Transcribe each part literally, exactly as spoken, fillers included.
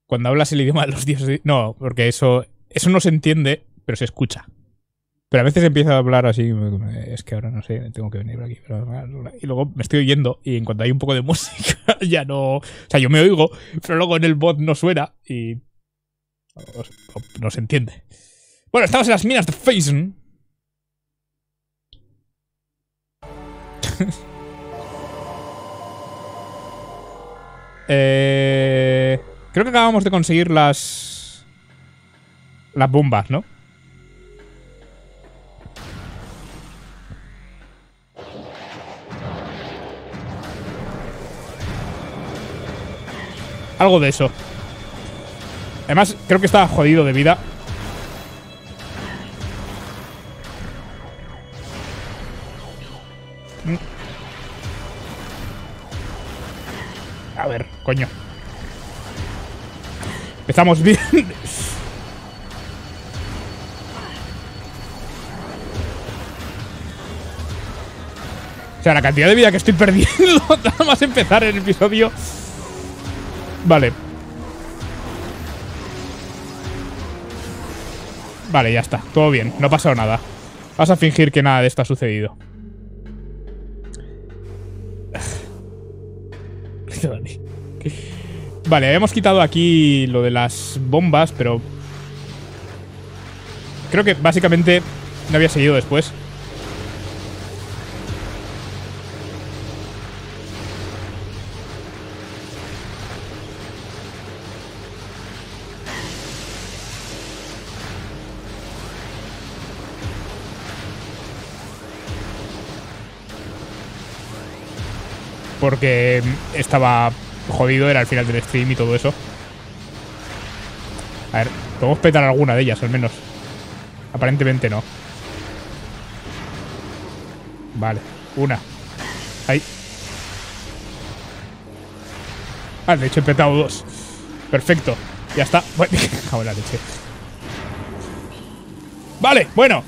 Cuando hablas el idioma de los dioses... No, porque eso, eso no se entiende, pero se escucha. Pero a veces empieza a hablar así, es que ahora no sé, tengo que venir por aquí. Pero, y luego me estoy oyendo y en cuanto hay un poco de música ya no... O sea, yo me oigo, pero luego en el bot no suena y... No, no se entiende. Bueno, estamos en las minas de Phazon. eh, creo que acabamos de conseguir las... Las bombas, ¿no? Algo de eso. Además, creo que estaba jodido de vida. A ver, coño. Estamos bien. O sea, la cantidad de vida que estoy perdiendo nada más empezar el episodio. Vale. Vale, ya está. Todo bien. No ha pasado nada. Vas a fingir que nada de esto ha sucedido. Vale, habíamos quitado aquí lo de las bombas, pero... Creo que básicamente no había seguido después. Porque estaba jodido, era el final del stream y todo eso. A ver, podemos petar alguna de ellas, al menos. Aparentemente no. Vale, una. Ahí. Ah, de hecho he petado dos. Perfecto, ya está. Bueno, cago en la leche. Vale, bueno.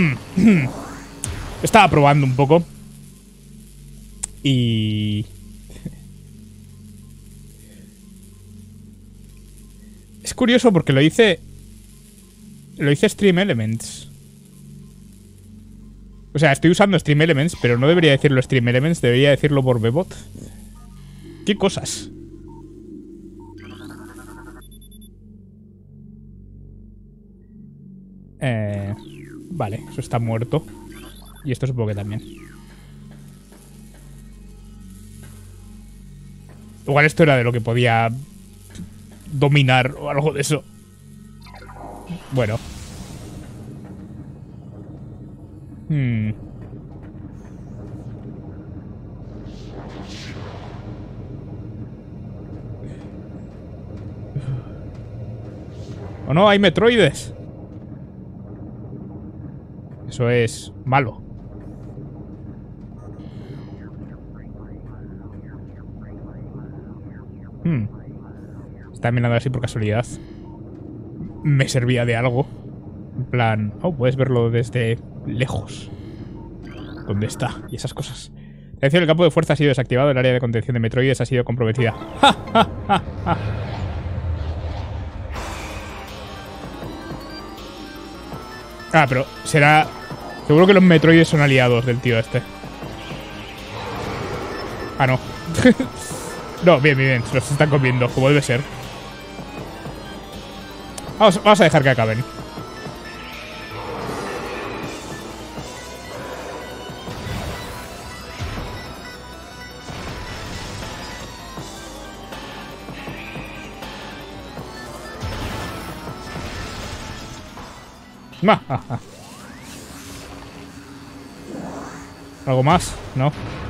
Estaba probando un poco. Y... Es curioso porque lo hice... Lo hice Stream Elements. O sea, estoy usando Stream Elements, pero no debería decirlo Stream Elements, debería decirlo por Bebot. ¿Qué cosas? Eh... Vale, eso está muerto. Y esto supongo que también. Igual esto era de lo que podía dominar o algo de eso. Bueno. Hmm. ¿O no? Hay metroides. Eso es malo. Hmm. Estaba mirando así por casualidad. Me servía de algo. En plan... Oh, puedes verlo desde lejos. ¿Dónde está? Y esas cosas. La acción del campo de fuerza ha sido desactivado. El área de contención de metroides ha sido comprometida. ¡Ja, ja, ja, ja! Ah, pero será... Seguro que los metroides son aliados del tío este. Ah, no. No, bien, bien, bien. Se los están comiendo, como debe ser. Vamos, vamos a dejar que acaben. Ma, ah, ah. ¿Algo más? No.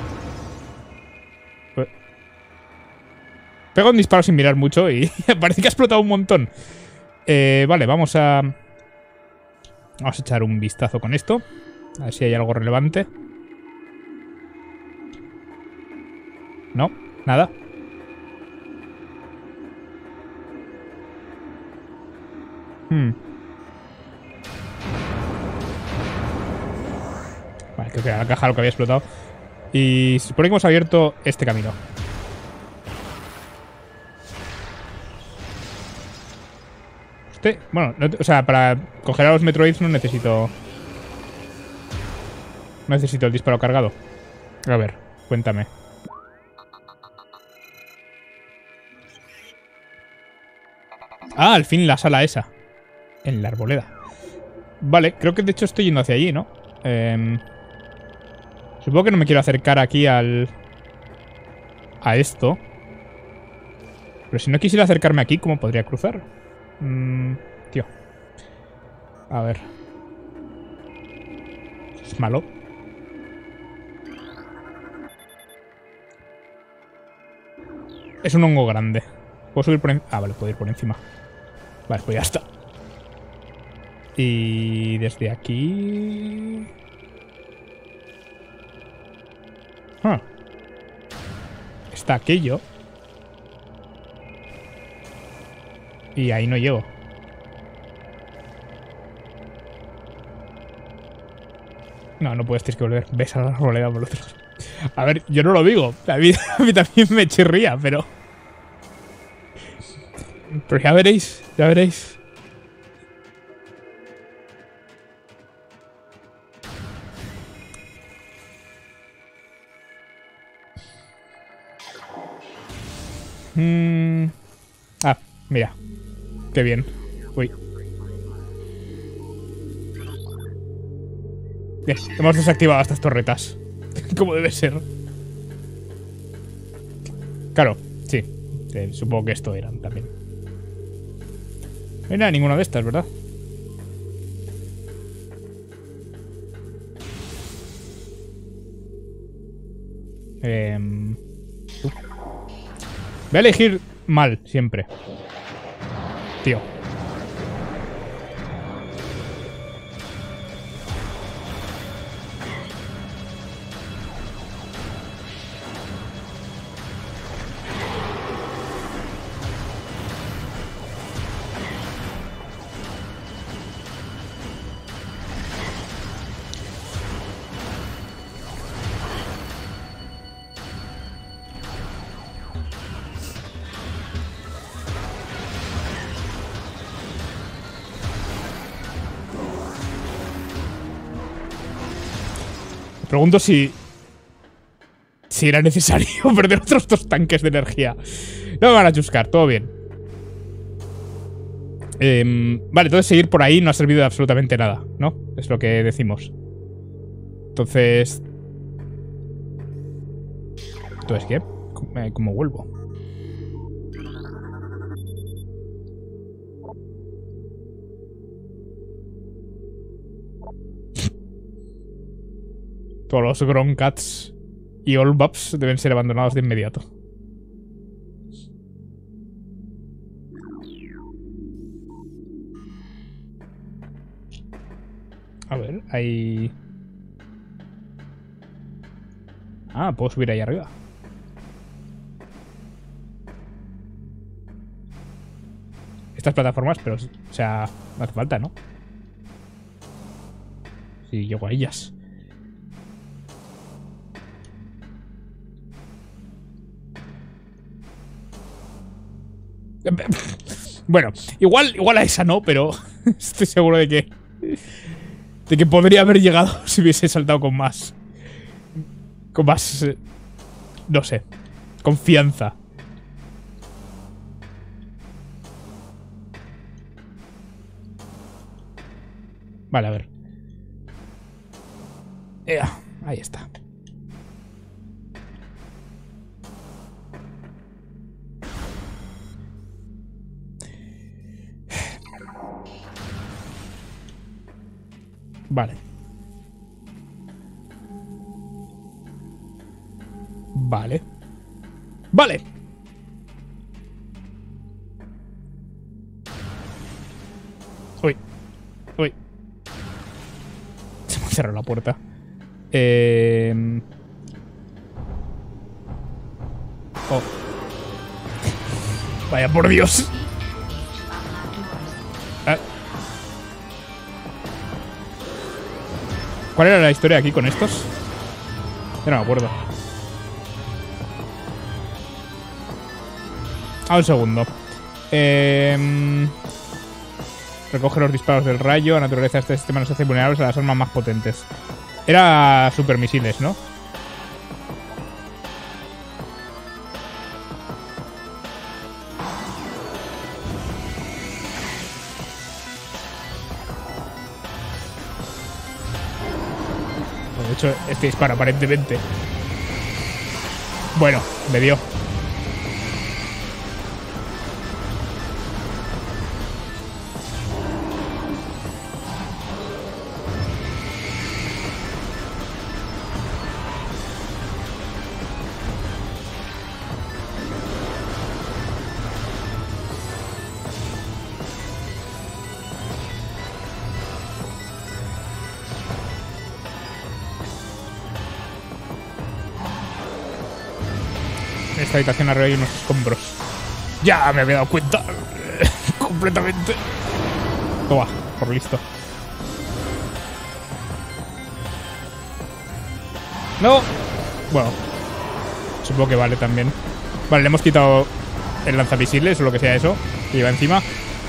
Pega un disparo sin mirar mucho y parece que ha explotado un montón. Eh, vale, vamos a... Vamos a echar un vistazo con esto. A ver si hay algo relevante. No, nada. Hmm. Vale, creo que era la caja lo que había explotado. Y se supone que hemos abierto este camino. Este, bueno, no, o sea, para coger a los Metroids no necesito... No necesito el disparo cargado. A ver, cuéntame. Ah, al fin la sala esa. En la arboleda. Vale, creo que de hecho estoy yendo hacia allí, ¿no? Eh, supongo que no me quiero acercar aquí al... A esto. Pero si no quisiera acercarme aquí, ¿cómo podría cruzar? Mm, tío. A ver. Es malo. Es un hongo grande. ¿Puedo subir por encima? Ah, vale, puedo ir por encima. Vale, pues ya está. Y desde aquí... Ah. Está aquello. Y ahí no llego. No, no puedes, tienes que volver. Ves a la arboleda por otros. A ver, yo no lo digo. A mí, a mí también me chirría, pero... Pero ya veréis, ya veréis. Mm. Ah, mira. Qué bien. Uy. Bien, hemos desactivado estas torretas. Como debe ser. Claro, sí. Eh, supongo que esto eran también. No hay nada, ninguna de estas, ¿verdad? Eh, uh. Voy a elegir mal, siempre. Tío. Pregunto si... Si era necesario perder otros dos tanques de energía. No me van a chuscar, todo bien. Eh, vale, entonces seguir por ahí no ha servido de absolutamente nada, ¿no? Es lo que decimos. Entonces... Entonces, ¿qué? ¿Cómo, cómo vuelvo? Todos los Gronkats y Olbaps deben ser abandonados de inmediato. A ver, hay... Ah, puedo subir ahí arriba. Estas plataformas, pero... O sea, no hace falta, ¿no? Si llego a ellas. Bueno, igual, igual a esa no, pero estoy seguro de que de que podría haber llegado si hubiese saltado con más con más eh, no sé, confianza. Vale, a ver. Ea, ahí está. Vale. Vale. Vale. Uy. Uy. Se me ha cerrado la puerta. Eh... Oh. Vaya por Dios. Ah. ¿Cuál era la historia aquí con estos? Ya no me acuerdo. Ah, un segundo. Eh... Recoge los disparos del rayo. La naturaleza de este sistema nos hace vulnerables a las armas más potentes. Era supermisiles, ¿no? De hecho, este disparo aparentemente. Bueno, me dio. En esta habitación arriba hay unos escombros. Ya me había dado cuenta. Completamente. Toma, por listo. No. Bueno. Supongo que vale también. Vale, le hemos quitado el lanzamisiles o lo que sea eso que lleva encima.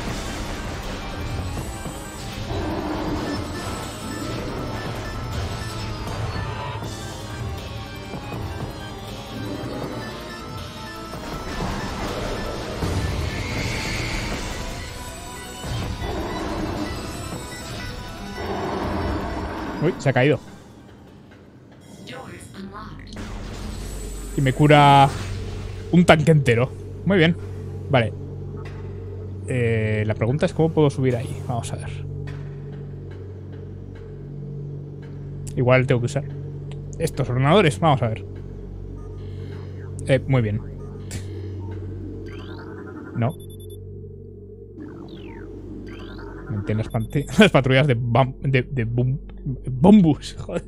Uy, se ha caído. Y me cura un tanque entero. Muy bien. Vale. Eh, la pregunta es cómo puedo subir ahí. Vamos a ver. Igual tengo que usar estos ordenadores. Vamos a ver. Eh, muy bien. No. Mantén las, las patrullas de, bam de, de boom bombus. Joder.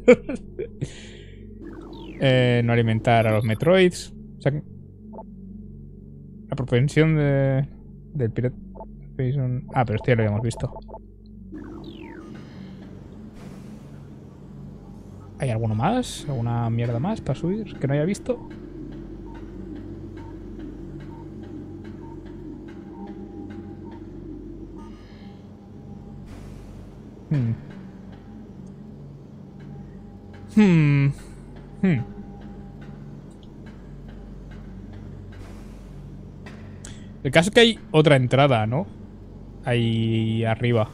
Eh, no alimentar a los Metroids. O sea, la propensión de, del Pirate Jason. Ah, pero esto ya lo habíamos visto. ¿Hay alguno más? ¿Alguna mierda más para subir que no haya visto? Hmm. Hmm. Hmm. El caso es que hay otra entrada, ¿no? Ahí arriba.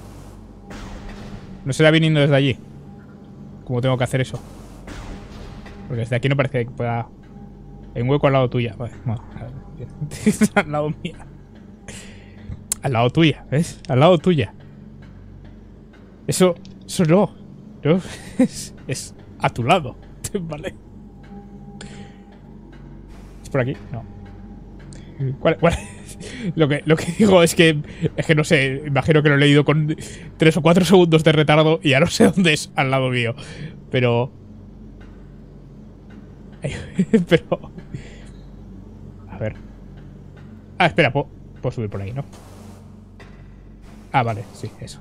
¿No será viniendo desde allí? ¿Cómo tengo que hacer eso? Porque desde aquí no parece que pueda... Hay un hueco al lado tuya. Vale, bueno, al lado mía. Al lado tuya, ¿ves? Al lado tuya. Eso... Eso no. No. Es, es a tu lado. Vale. ¿Es por aquí? No. ¿Cuál, cuál? Lo que, lo que digo es que... Es que no sé. Imagino que lo he leído con tres o cuatro segundos de retardo y ya no sé dónde es al lado mío. Pero... Pero... A ver. Ah, espera. Puedo, puedo subir por ahí, ¿no? Ah, vale. Sí, eso.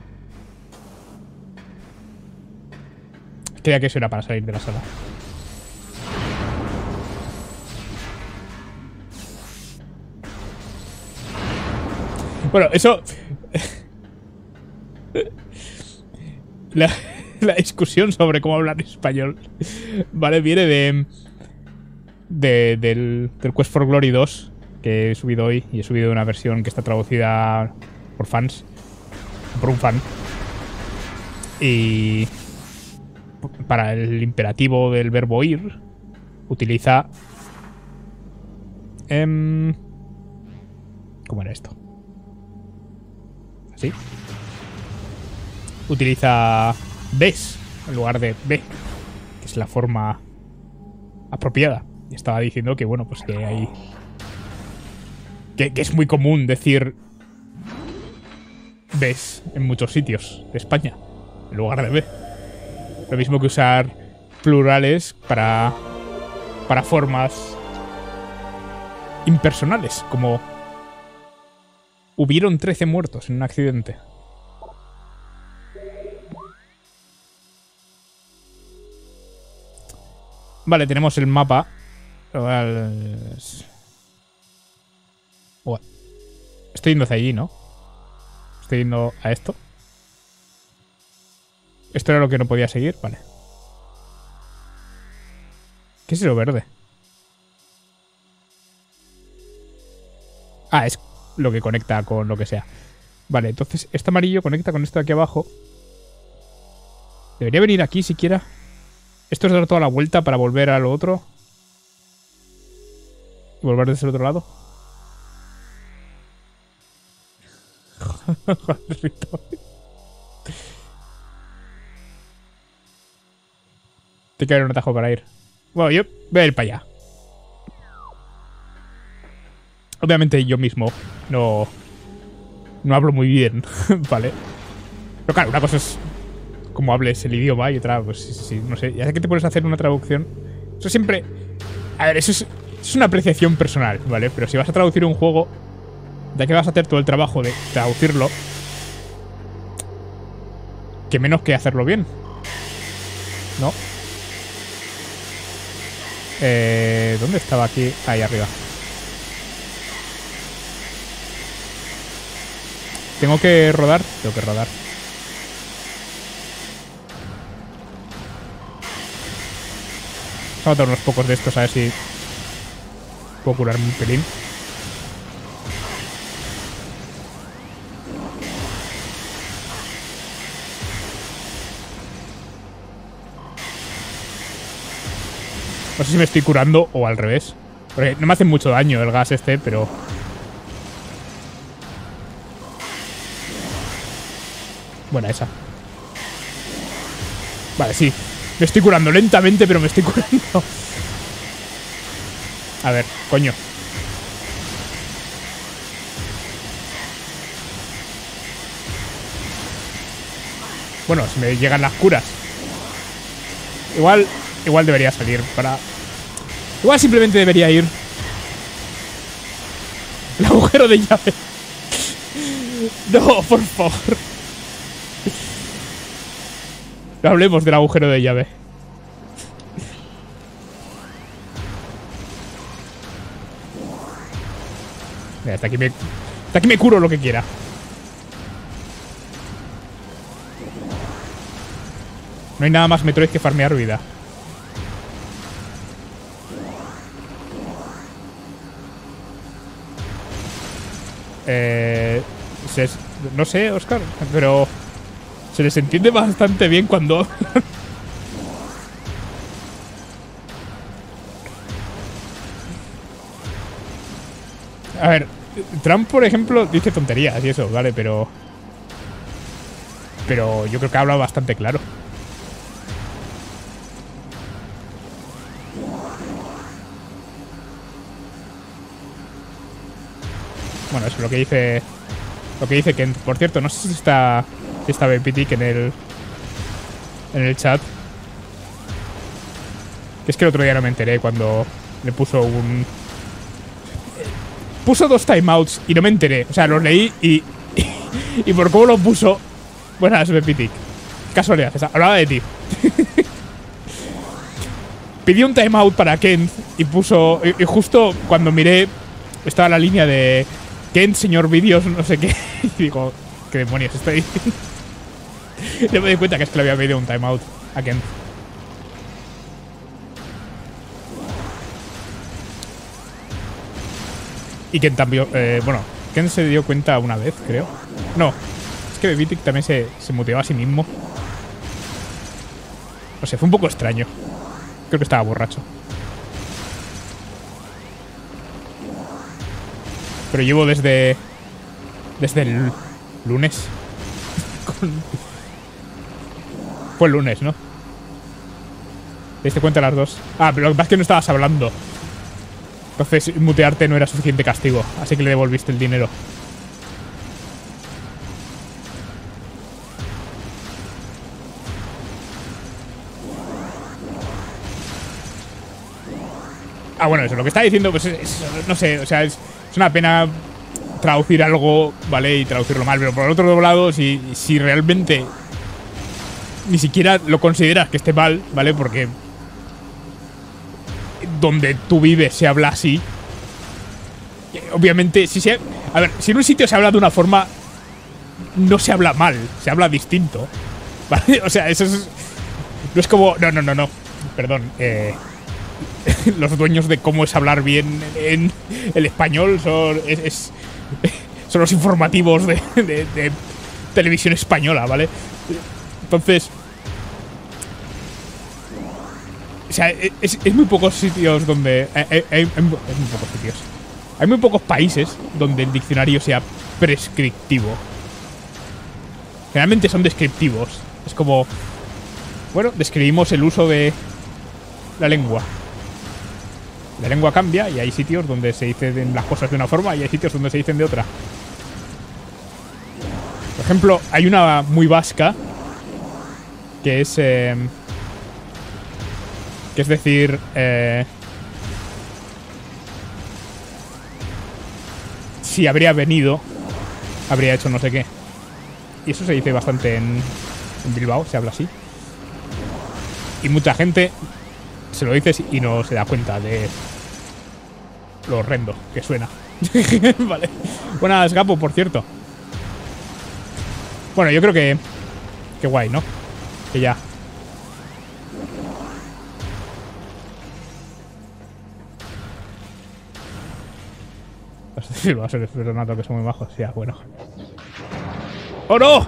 Creía que eso era para salir de la sala. Bueno, eso... La, la discusión sobre cómo hablar español, ¿vale? Viene de... de del, del Quest for Glory dos, que he subido hoy. Y he subido una versión que está traducida por fans. Por un fan. Y... para el imperativo del verbo ir, utiliza... Eh, ¿Cómo era esto? ¿Así? Utiliza ves en lugar de ve, que es la forma apropiada. Y estaba diciendo que, bueno, pues que hay... Que, que es muy común decir ves en muchos sitios de España, en lugar de ve. Lo mismo que usar plurales para, para formas impersonales, como hubieron trece muertos en un accidente. Vale, tenemos el mapa. Estoy yendo hacia allí, ¿no? estoy yendo a esto. Esto era lo que no podía seguir, vale. ¿Qué es lo verde? Ah, es lo que conecta con lo que sea. Vale, entonces este amarillo conecta con esto de aquí abajo. Debería venir aquí siquiera. Esto es dar toda la vuelta para volver a lo otro. Y volver desde el otro lado. Tiene que haber un atajo para ir. Bueno, yo voy a ir para allá. Obviamente yo mismo no, no hablo muy bien, ¿vale? Pero claro, una cosa es cómo hables el idioma y otra, pues sí, sí, no sé. Ya sé que te puedes hacer una traducción. Eso siempre... A ver, eso es, es una apreciación personal, ¿vale? Pero si vas a traducir un juego, ya que vas a hacer todo el trabajo de traducirlo, que menos que hacerlo bien, ¿no? Eh, ¿Dónde estaba aquí? Ahí arriba. ¿Tengo que rodar? Tengo que rodar. Vamos a matar unos pocos de estos a ver si puedo curarme un pelín. No sé si me estoy curando o al revés. Porque no me hace mucho daño el gas este, pero... Buena esa. Vale, sí. Me estoy curando lentamente, pero me estoy curando. A ver, coño. Bueno, si me llegan las curas. Igual... Igual debería salir para... Igual simplemente debería ir. El agujero de llave. No, por favor. No hablemos del agujero de llave. Mira, hasta aquí me... Hasta aquí me curo lo que quiera. No hay nada más Metroid que farmear vida. Eh, se, no sé, Oscar, pero se les entiende bastante bien cuando... A ver, Trump, por ejemplo, dice tonterías y eso, vale, pero... Pero yo creo que ha hablado bastante claro. Bueno, eso es lo que dice... Lo que dice Kent. Por cierto, no sé si está... Si está Bepitic en el... En el chat. Que es que el otro día no me enteré cuando le puso un... Puso dos timeouts y no me enteré. O sea, los leí y... Y, y por cómo lo puso... Buenas, Bepitic. Casualidad, esa. Hablaba de ti. Pidió un timeout para Kent y puso... Y, y justo cuando miré... Estaba la línea de... Kent, señor vídeos, no sé qué. Y digo, ¿qué demonios estoy diciendo? No me di cuenta que es que le había pedido un timeout a Kent. Y Kent también, eh, bueno, Kent se dio cuenta una vez, creo. No, es que Bepitic también se, se muteó a sí mismo. No sé, fue un poco extraño. Creo que estaba borracho. Pero llevo desde... Desde el lunes. Fue el lunes, ¿no? ¿Te diste cuenta las dos? Ah, pero lo que pasa es que no estabas hablando. Entonces mutearte no era suficiente castigo. Así que le devolviste el dinero. Ah, bueno, eso. Lo que está diciendo, pues es, es, no sé, o sea, es, es una pena traducir algo, ¿vale? Y traducirlo mal. Pero por el otro lado, si, si realmente ni siquiera lo consideras que esté mal, ¿vale? Porque donde tú vives se habla así. Obviamente, si se... A ver, si en un sitio se habla de una forma, no se habla mal, se habla distinto. ¿Vale? O sea, eso es... No es como... No, no, no, no. Perdón. Eh, los dueños de cómo es hablar bien en el español son... Es, es, son los informativos de, de, de televisión española, ¿vale? Entonces... O sea, es, es muy pocos sitios donde... Hay, hay, hay, hay muy pocos sitios. Hay muy pocos países donde el diccionario sea prescriptivo. Generalmente son descriptivos. Es como... Bueno, describimos el uso de la lengua. La lengua cambia y hay sitios donde se dicen las cosas de una forma y hay sitios donde se dicen de otra. Por ejemplo, hay una muy vasca que es... Eh, que es decir... Eh, si habría venido, habría hecho no sé qué. Y eso se dice bastante en, en Bilbao, se habla así. Y mucha gente se lo dice y no se da cuenta de lo horrendo que suena. Vale. Buenas, Gapo, por cierto. Bueno, yo creo que... Qué guay, ¿no? Que ya... Sí, va a ser Renato, que son muy bajos. Ya, bueno. ¡Oh, no!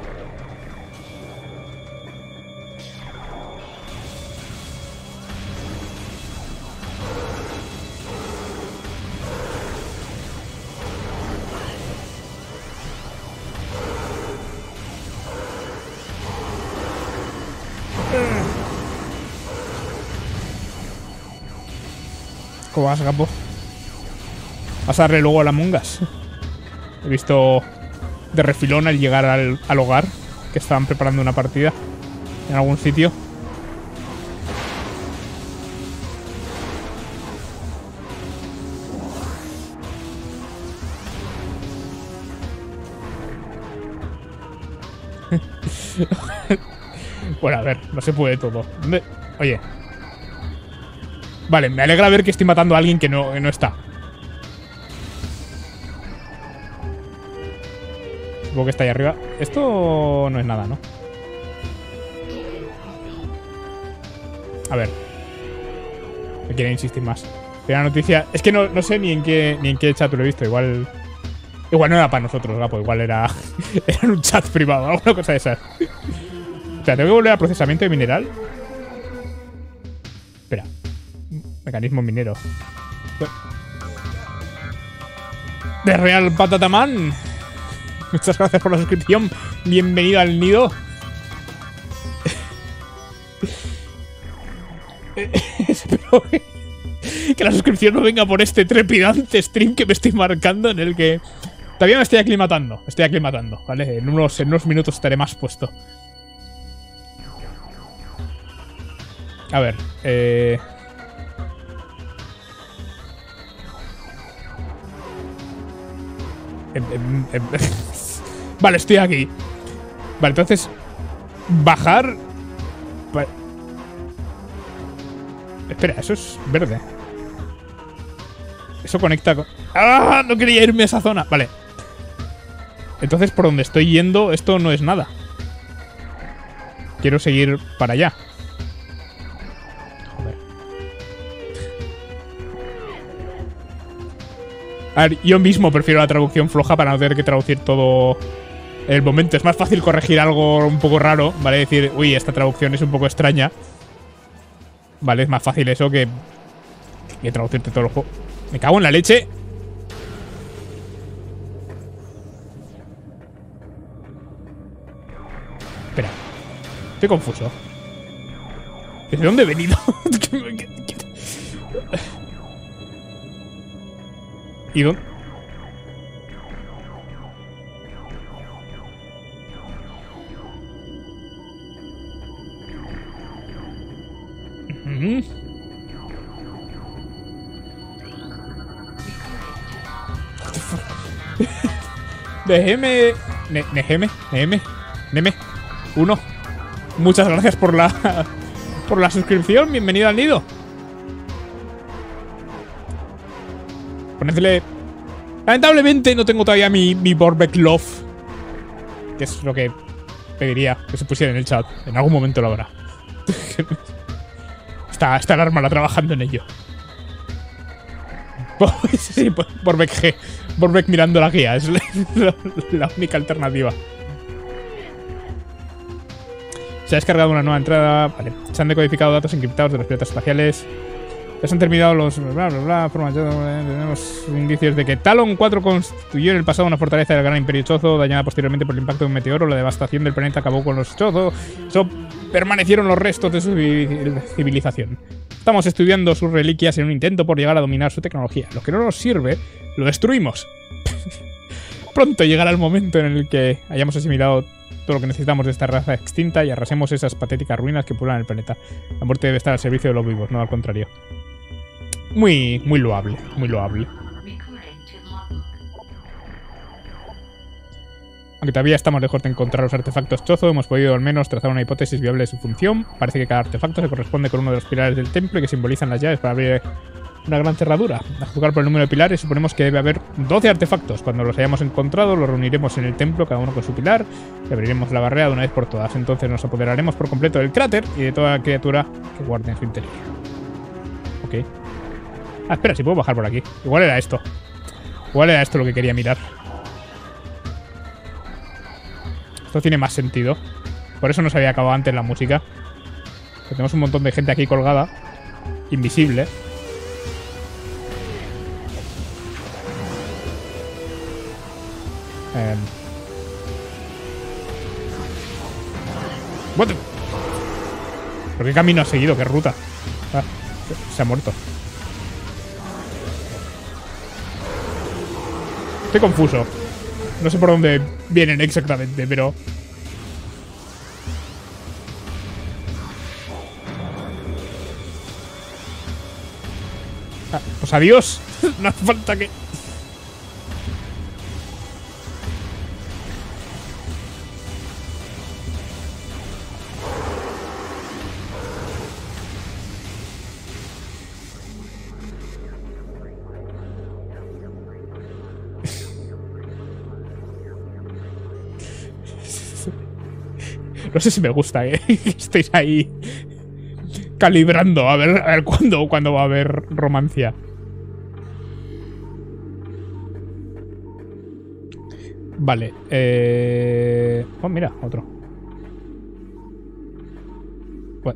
¿Cómo vas, Gapo? ¿Vas a darle luego a la Among Us? He visto de refilón al llegar al, al hogar que estaban preparando una partida en algún sitio. Bueno, a ver, no se puede todo. Oye. Vale, me alegra ver que estoy matando a alguien que no, que no está. Supongo que está ahí arriba. Esto no es nada, ¿no? A ver. Me quieren insistir más. Primera noticia. Es que no, no sé ni en qué ni en qué chat lo he visto. Igual. Igual no era para nosotros, Gapo. Igual era. Era en un chat privado. Alguna cosa de esas. O sea, tengo que volver a procesamiento de mineral. Espera. Mecanismo minero. De Real Patataman. Muchas gracias por la suscripción. Bienvenido al nido. Espero que la suscripción no venga por este trepidante stream que me estoy marcando, en el que todavía me estoy aclimatando. Me estoy aclimatando, ¿vale? En unos, en unos minutos estaré más puesto. A ver, eh... Em, em, em. Vale, estoy aquí. Vale, entonces bajar. Vale. Espera, eso es verde. Eso conecta con... ¡Ah! No quería irme a esa zona. Vale. Entonces por donde estoy yendo esto no es nada. Quiero seguir para allá. Joder. A ver, yo mismo prefiero la traducción floja para no tener que traducir todo en el momento. Es más fácil corregir algo un poco raro, ¿vale? Decir, uy, esta traducción es un poco extraña. Vale, es más fácil eso que, que traducirte todo el juego. Me cago en la leche. Espera. Estoy confuso. ¿Desde dónde he venido? ¿Y dónde? Mm-hmm. Déjeme... Ne Neheme, Neheme, Neme, uno. Muchas gracias por la... por la suscripción. Bienvenido al nido. Ponedle... Lamentablemente no tengo todavía mi, mi Borbeck Love. que es lo que pediría que se pusiera en el chat. En algún momento lo habrá. está, está el Armala trabajando en ello. Sí, Borbeck G. Borbeck mirando la guía. Es la, la, la única alternativa. Se ha descargado una nueva entrada. Vale. Se han decodificado datos encriptados de los piratas espaciales. Ya se han terminado los... Bla, bla, bla, formas, tenemos indicios de que Talon cuatro constituyó en el pasado una fortaleza del gran imperio Chozo, dañada posteriormente por el impacto de un meteoro. La devastación del planeta acabó con los Chozo. Eso permanecieron los restos de su civilización. Estamos estudiando sus reliquias en un intento por llegar a dominar su tecnología. Lo que no nos sirve, lo destruimos. Pronto llegará el momento en el que hayamos asimilado todo lo que necesitamos de esta raza extinta y arrasemos esas patéticas ruinas que pueblan el planeta. La muerte debe estar al servicio de los vivos, no al contrario. Muy, muy loable, muy loable. Aunque todavía estamos lejos de encontrar los artefactos Chozo, hemos podido al menos trazar una hipótesis viable de su función. Parece que cada artefacto se corresponde con uno de los pilares del templo y que simbolizan las llaves para abrir una gran cerradura. A juzgar por el número de pilares, suponemos que debe haber doce artefactos. Cuando los hayamos encontrado, los reuniremos en el templo, cada uno con su pilar, y abriremos la barrera de una vez por todas. Entonces nos apoderaremos por completo del cráter y de toda criatura que guarde en su interior. Ok. Ah, espera, si puedo bajar por aquí. Igual era esto. Igual era esto lo que quería mirar. Esto tiene más sentido. Por eso no se había acabado antes la música. Porque tenemos un montón de gente aquí colgada. Invisible. Eh... What the... ¿Pero qué camino ha seguido? ¿Qué ruta? Ah, se ha muerto. Estoy confuso. No sé por dónde vienen exactamente, pero... Ah, pues adiós. No hace falta que... No sé si me gusta, ¿eh? Que estéis ahí calibrando. A ver, a ver cuándo, cuándo va a haber romancia. Vale. Eh... Oh, mira, otro. What?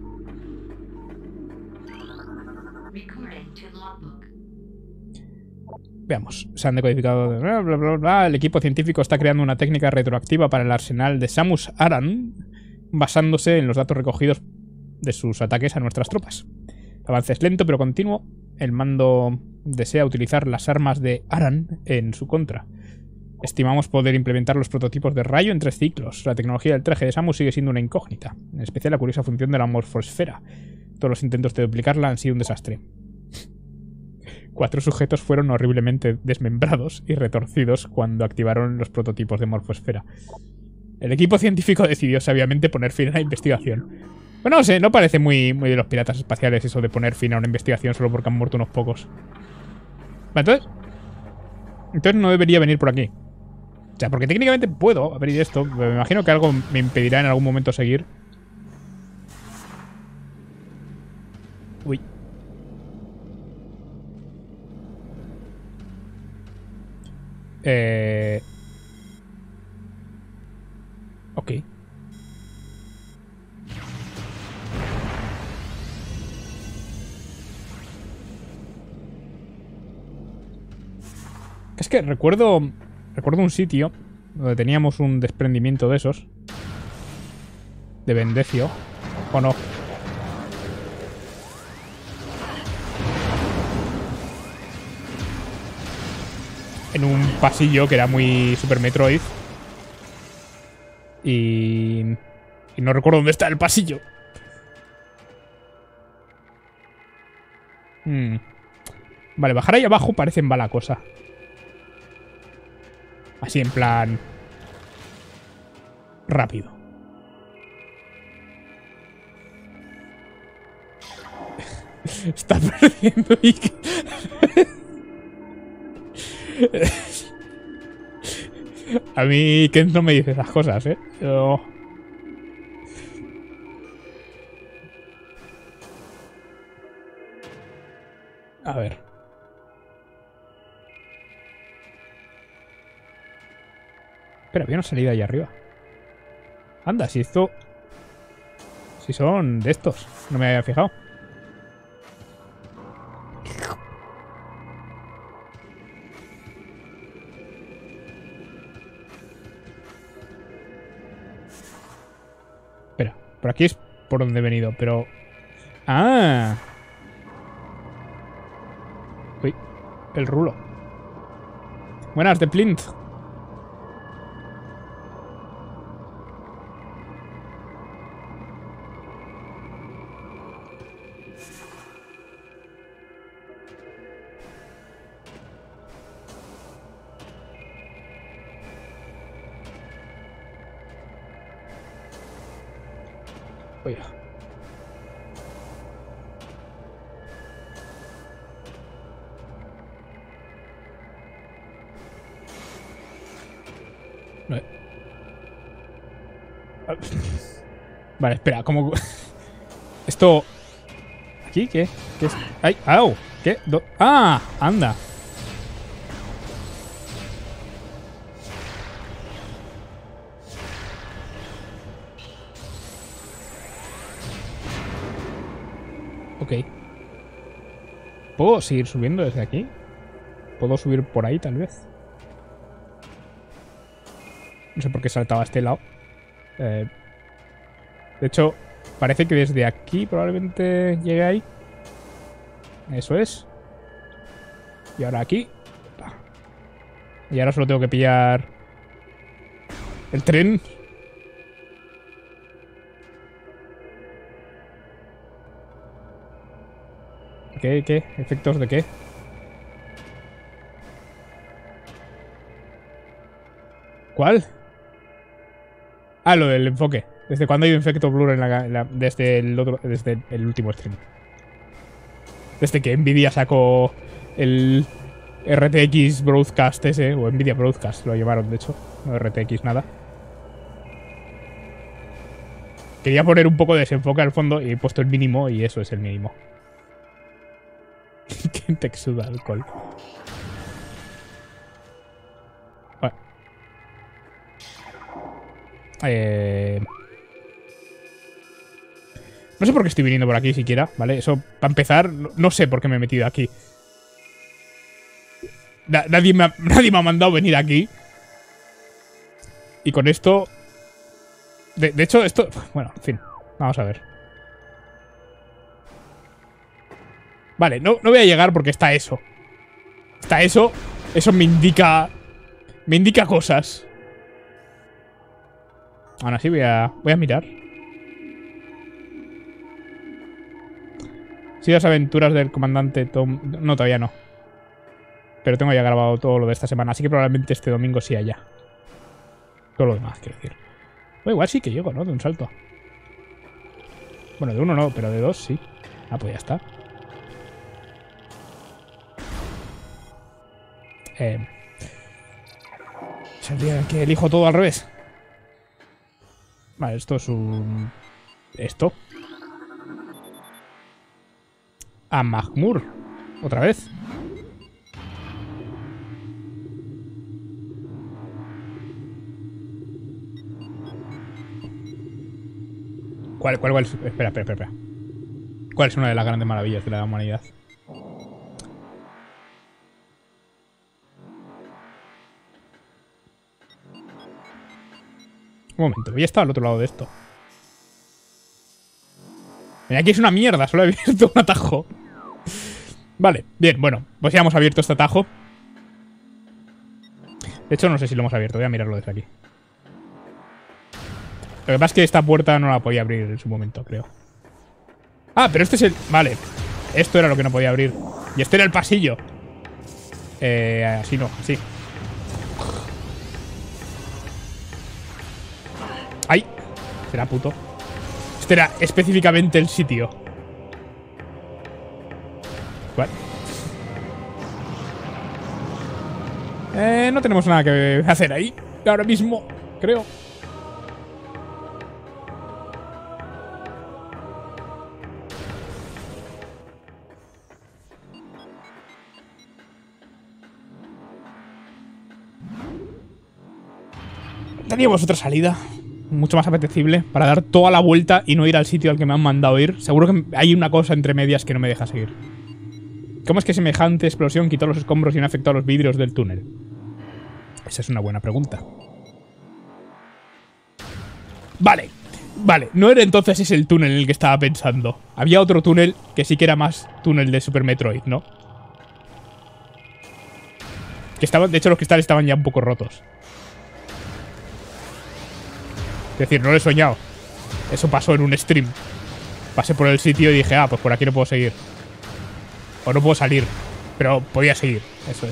Veamos. Se han decodificado... Bla, bla, bla, bla. El equipo científico está creando una técnica retroactiva para el arsenal de Samus Aran, basándose en los datos recogidos de sus ataques a nuestras tropas. El avance es lento pero continuo. El mando desea utilizar las armas de Aran en su contra. Estimamos poder implementar los prototipos de rayo en tres ciclos. La tecnología del traje de Samus sigue siendo una incógnita, en especial la curiosa función de la morfosfera. Todos los intentos de duplicarla han sido un desastre. Cuatro sujetos fueron horriblemente desmembrados y retorcidos cuando activaron los prototipos de morfosfera. El equipo científico decidió sabiamente poner fin a la investigación. Bueno, no sé, no parece muy, muy de los piratas espaciales eso de poner fin a una investigación solo porque han muerto unos pocos. Entonces... Entonces no debería venir por aquí. O sea, porque técnicamente puedo abrir esto. Me imagino que algo me impedirá en algún momento seguir. Uy. Eh... Ok. Es que recuerdo... Recuerdo un sitio donde teníamos un desprendimiento de esos. De Bendecio. ¿O no? En un pasillo que era muy Super Metroid. Y... Y no recuerdo dónde está el pasillo. Hmm. Vale, bajar ahí abajo parece en bala cosa. Así en plan... rápido. Está perdiendo y... A mí Kent no me dice esas cosas, ¿eh? Yo... A ver. Espera, había una salida ahí arriba. Anda, si esto... Si son de estos. No me había fijado. Espera, por aquí es por donde he venido, pero... ¡Ah! Uy, el rulo. Buenas, de Plint. Oye. No. Vale, espera, ¿cómo...? Esto... ¿Aquí? ¿Qué? ¿Qué es? ¡Ay! ¡Au! ¿Qué? Do... ¡Ah! ¡Anda! Ok. ¿Puedo seguir subiendo desde aquí? ¿Puedo subir por ahí, tal vez? No sé por qué saltaba a este lado. Eh, de hecho, parece que desde aquí probablemente llegue ahí. Eso es. Y ahora aquí. Y ahora solo tengo que pillar el tren. ¿Qué? ¿Qué? ¿Efectos de qué? ¿Cuál? Ah, lo del enfoque. ¿Desde cuándo hay un efecto blur en la, en la, desde el otro, desde el último stream? Desde que Nvidia sacó el R T X Broadcast ese, o Nvidia Broadcast lo llamaron, de hecho. No R T X nada. Quería poner un poco de desenfoque al fondo y he puesto el mínimo y eso es el mínimo. ¿Quién te exuda alcohol? Vale. Eh... No sé por qué estoy viniendo por aquí siquiera, ¿vale? Eso, para empezar, no sé por qué me he metido aquí. Na- nadie, me ha, nadie me ha mandado venir aquí. Y con esto... De, de hecho, esto... Bueno, en fin. Vamos a ver. Vale, no, no voy a llegar porque está eso. Está eso. Eso me indica... Me indica cosas. Aún así voy a... Voy a mirar. Sí, las aventuras del comandante Tom... No, todavía no. Pero tengo ya grabado todo lo de esta semana. Así que probablemente este domingo sí haya. Todo lo demás, quiero decir. O igual sí que llego, ¿no? De un salto. Bueno, de uno no, pero de dos sí. Ah, pues ya está. Eh... Es el día en que elijo todo al revés. Vale, esto es un... Esto. A Mahmur. Otra vez. ¿Cuál, cuál, cuál? Espera, espera, espera, espera. ¿Cuál es una de las grandes maravillas de la humanidad? Un momento, voy a estar al otro lado de esto. Mira, aquí es una mierda, solo he abierto un atajo. Vale, bien, bueno, pues ya hemos abierto este atajo. De hecho, no sé si lo hemos abierto, voy a mirarlo desde aquí. Lo que pasa es que esta puerta no la podía abrir en su momento, creo. Ah, pero este es el... Vale, esto era lo que no podía abrir. Y este era el pasillo. Eh, así no, así. ¡Ay! Será puto. Este era específicamente el sitio. Vale. Eh, no tenemos nada que hacer ahí. ahora mismo, creo. Teníamos otra salida, mucho más apetecible, para dar toda la vuelta y no ir al sitio al que me han mandado ir. Seguro que hay una cosa entre medias que no me deja seguir. ¿Cómo es que semejante explosión quitó los escombros y no afectó a los vidrios del túnel? Esa es una buena pregunta. Vale, vale, no era entonces ese el túnel en el que estaba pensando. Había otro túnel que sí que era más túnel de Super Metroid, ¿no? Que estaban, de hecho los cristales estaban ya un poco rotos. Es decir, no lo he soñado. Eso pasó en un stream. Pasé por el sitio y dije, ah, pues por aquí no puedo seguir. O no puedo salir. Pero podía seguir, eso es.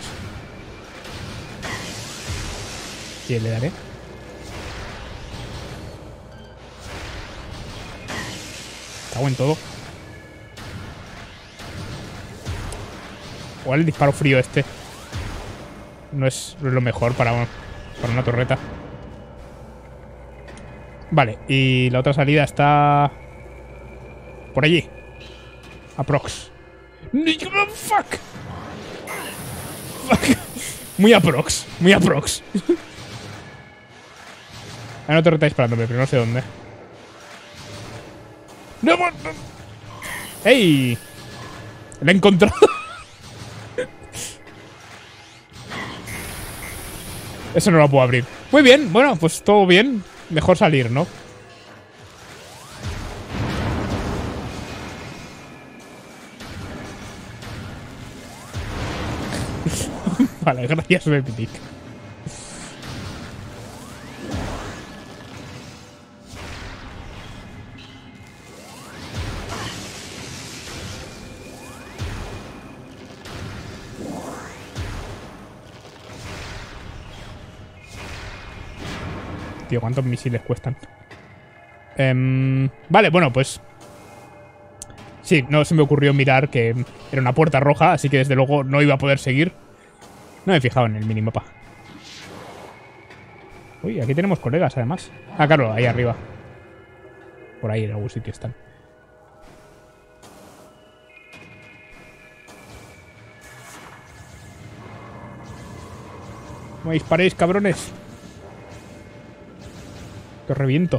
¿Quién le daré? Cago en todo. Igual el disparo frío este no es, no es lo mejor para, para una torreta. Vale, y la otra salida está por allí. Aprox. Fuck. Fuck. Muy aprox, muy aprox. Hay una torreta disparándome, pero no sé dónde. ¡No! ¡Ey! La he encontrado. Eso no lo puedo abrir. Muy bien, bueno, pues todo bien. Mejor salir, ¿no? Vale, gracias, Bepitic. Tío, ¿cuántos misiles cuestan? Um, vale, bueno, pues... Sí, no se me ocurrió mirar que era una puerta roja, así que desde luego no iba a poder seguir. No me he fijado en el minimapa. Uy, aquí tenemos colegas, además. Ah, claro, ahí arriba. Por ahí en algún sitio están. No me disparéis, cabrones. Que os reviento.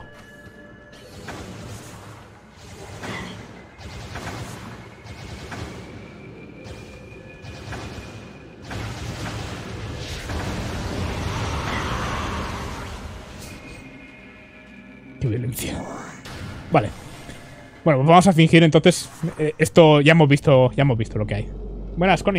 Qué violencia. Vale. Bueno, pues vamos a fingir entonces. Eh, esto ya hemos visto. Ya hemos visto lo que hay. Buenas, Connie.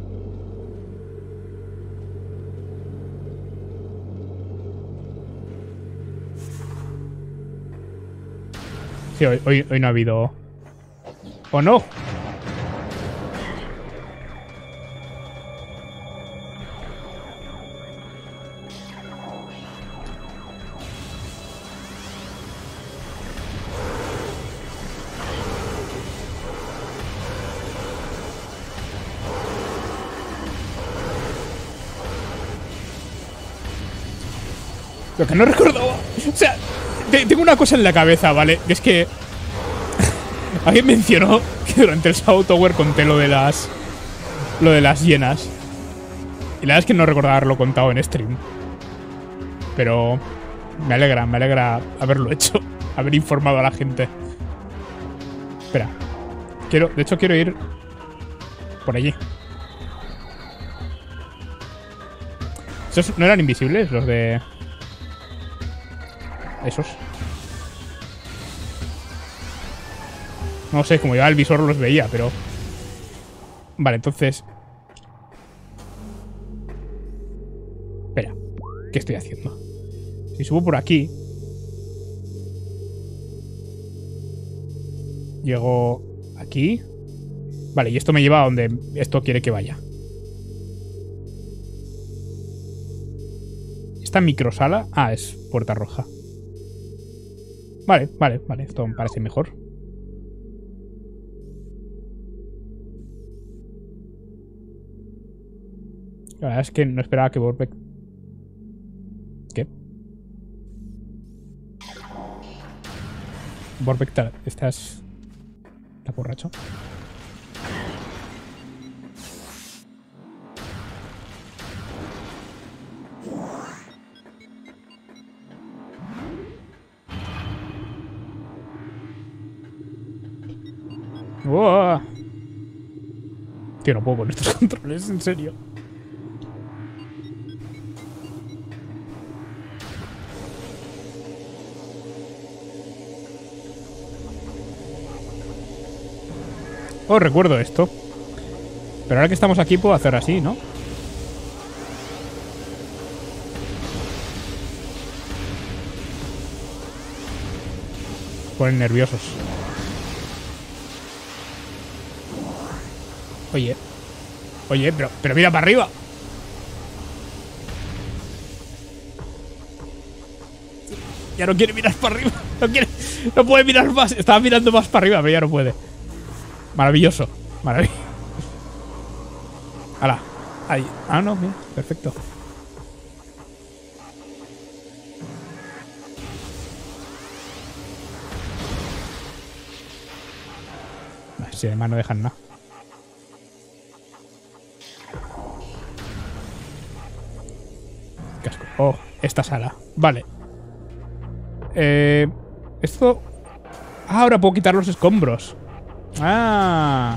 Sí, hoy, hoy, hoy no ha habido... ¡Oh, no! Lo que no recuerdo... O sea, tengo una cosa en la cabeza, ¿vale? Que es que... Alguien mencionó que durante el Shadow Tower conté lo de las... Lo de las hienas. Y la verdad es que no recordaba haberlo contado en stream. Pero... Me alegra, me alegra haberlo hecho. Haber informado a la gente. Espera. Quiero... De hecho, quiero ir... Por allí. ¿Esos no eran invisibles? Los de... Esos. No sé, como llevaba el visor los veía, pero... Vale, entonces... Espera, ¿qué estoy haciendo? Si subo por aquí... Llego aquí... Vale, y esto me lleva a donde esto quiere que vaya. ¿Esta microsala? Ah, es puerta roja. Vale, vale, vale. Esto me parece mejor. La verdad es que no esperaba que Vorbeck... ¿Qué? Borbectar, estás... ¿Estás borracho? ¡Uah! Tío, no puedo con estos controles, en serio. Oh, recuerdo esto. Pero ahora que estamos aquí puedo hacer así, ¿no? Ponen nerviosos. Oye. Oye, pero, pero mira para arriba. Ya no quiere mirar para arriba. No quiere. No puede mirar más. Estaba mirando más para arriba, pero ya no puede. Maravilloso. Maravilloso. ¡Hala! Ahí. Ah, no, mira. Perfecto. Si además no dejan nada. Casco. Oh, esta sala. Vale. Eh, esto... Ah, ahora puedo quitar los escombros. Ah.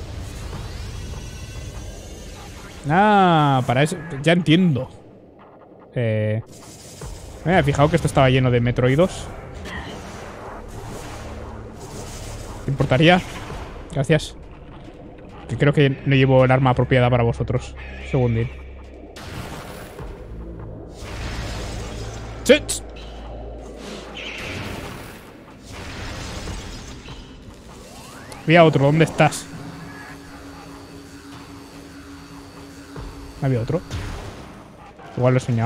Ah, para eso... Ya entiendo. Eh... Me había fijado que esto estaba lleno de metroidos. ¿Te importaría? Gracias. Que creo que no llevo el arma apropiada para vosotros. Segundín. ¡Chich! Había otro. ¿Dónde estás? Había otro. Igual lo he soñado.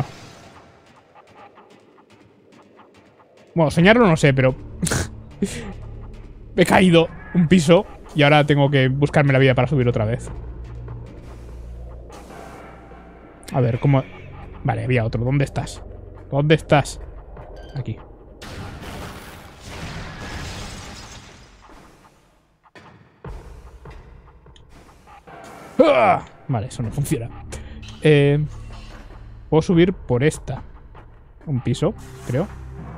Bueno, soñarlo no sé, pero... Me he caído un piso y ahora tengo que buscarme la vida para subir otra vez. A ver, ¿cómo...? Vale, había otro. ¿Dónde estás? ¿Dónde estás? Aquí. ¡Ah! Vale, eso no funciona. Eh, puedo subir por esta. Un piso, creo.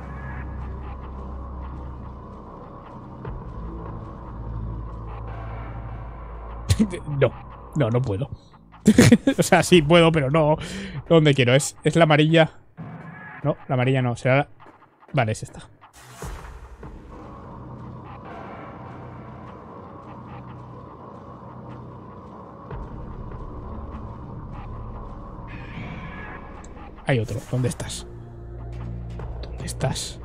No, no, no puedo. O sea, sí puedo, pero no. ¿Dónde quiero? ¿Es, es la amarilla? No, la amarilla no. Será la... Vale, es esta. Hay otro. ¿Dónde estás? ¿Dónde estás?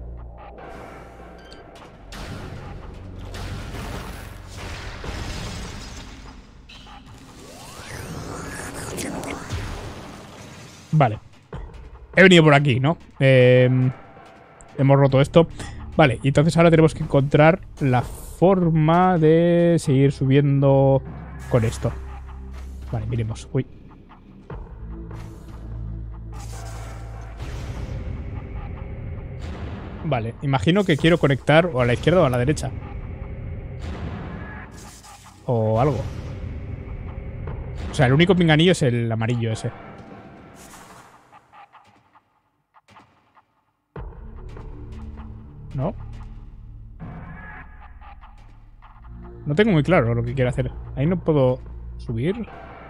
Vale. He venido por aquí, ¿no? Eh, hemos roto esto. Vale, y entonces ahora tenemos que encontrar la forma de seguir subiendo con esto. Vale, miremos. Uy. Vale, imagino que quiero conectar o a la izquierda o a la derecha. O algo. O sea, el único pinganillo es el amarillo ese. ¿No? No tengo muy claro lo que quiero hacer. Ahí no puedo subir.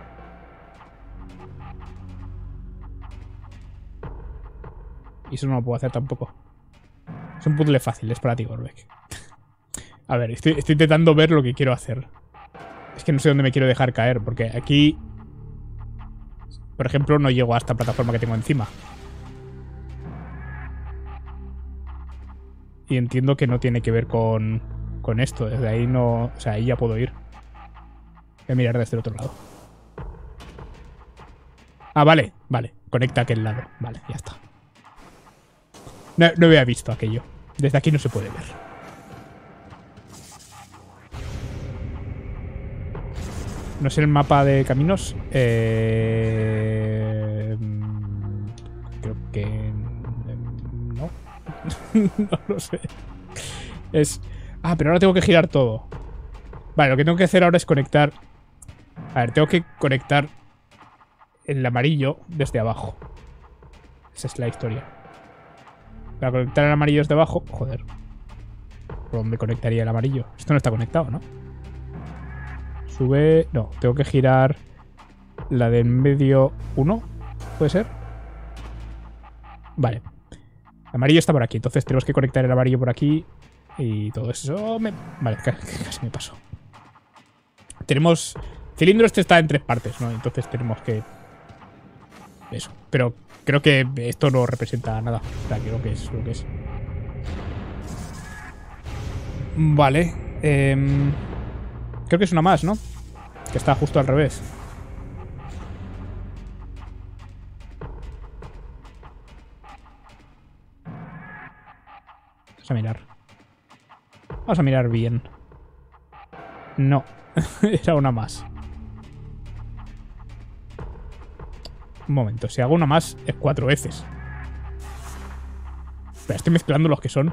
Y eso no lo puedo hacer tampoco. Es un puzzle fácil, es para ti, Gorbek. A ver, estoy, estoy intentando ver lo que quiero hacer. Es que no sé dónde me quiero dejar caer, porque aquí... Por ejemplo, no llego a esta plataforma que tengo encima. Y entiendo que no tiene que ver con, con esto. Desde ahí no... O sea, ahí ya puedo ir. Voy a mirar desde el otro lado. Ah, vale, vale. Conecta aquel lado. Vale, ya está. No, no había visto aquello. Desde aquí no se puede ver. No sé el mapa de caminos. Eh... Creo que... No. No lo sé. Es... Ah, pero ahora tengo que girar todo. Vale, lo que tengo que hacer ahora es conectar... A ver, tengo que conectar el amarillo desde abajo. Esa es la historia. Para conectar el amarillo desde abajo... Joder. ¿Por dónde conectaría el amarillo? Esto no está conectado, ¿no? Sube... No, tengo que girar la de en medio uno. ¿Puede ser? Vale. El amarillo está por aquí. Entonces tenemos que conectar el amarillo por aquí. Y todo eso... Me... Vale, casi me pasó. Tenemos... El cilindro este está en tres partes, ¿no? Entonces tenemos que... Eso. Pero creo que esto no representa nada. O sea, creo que es lo que es. Vale. Eh... Creo que es una más, ¿no? Que está justo al revés. Vamos a mirar. Vamos a mirar bien. No. Era una más. Un momento. Si hago una más es cuatro veces. Espera, estoy mezclando los que son.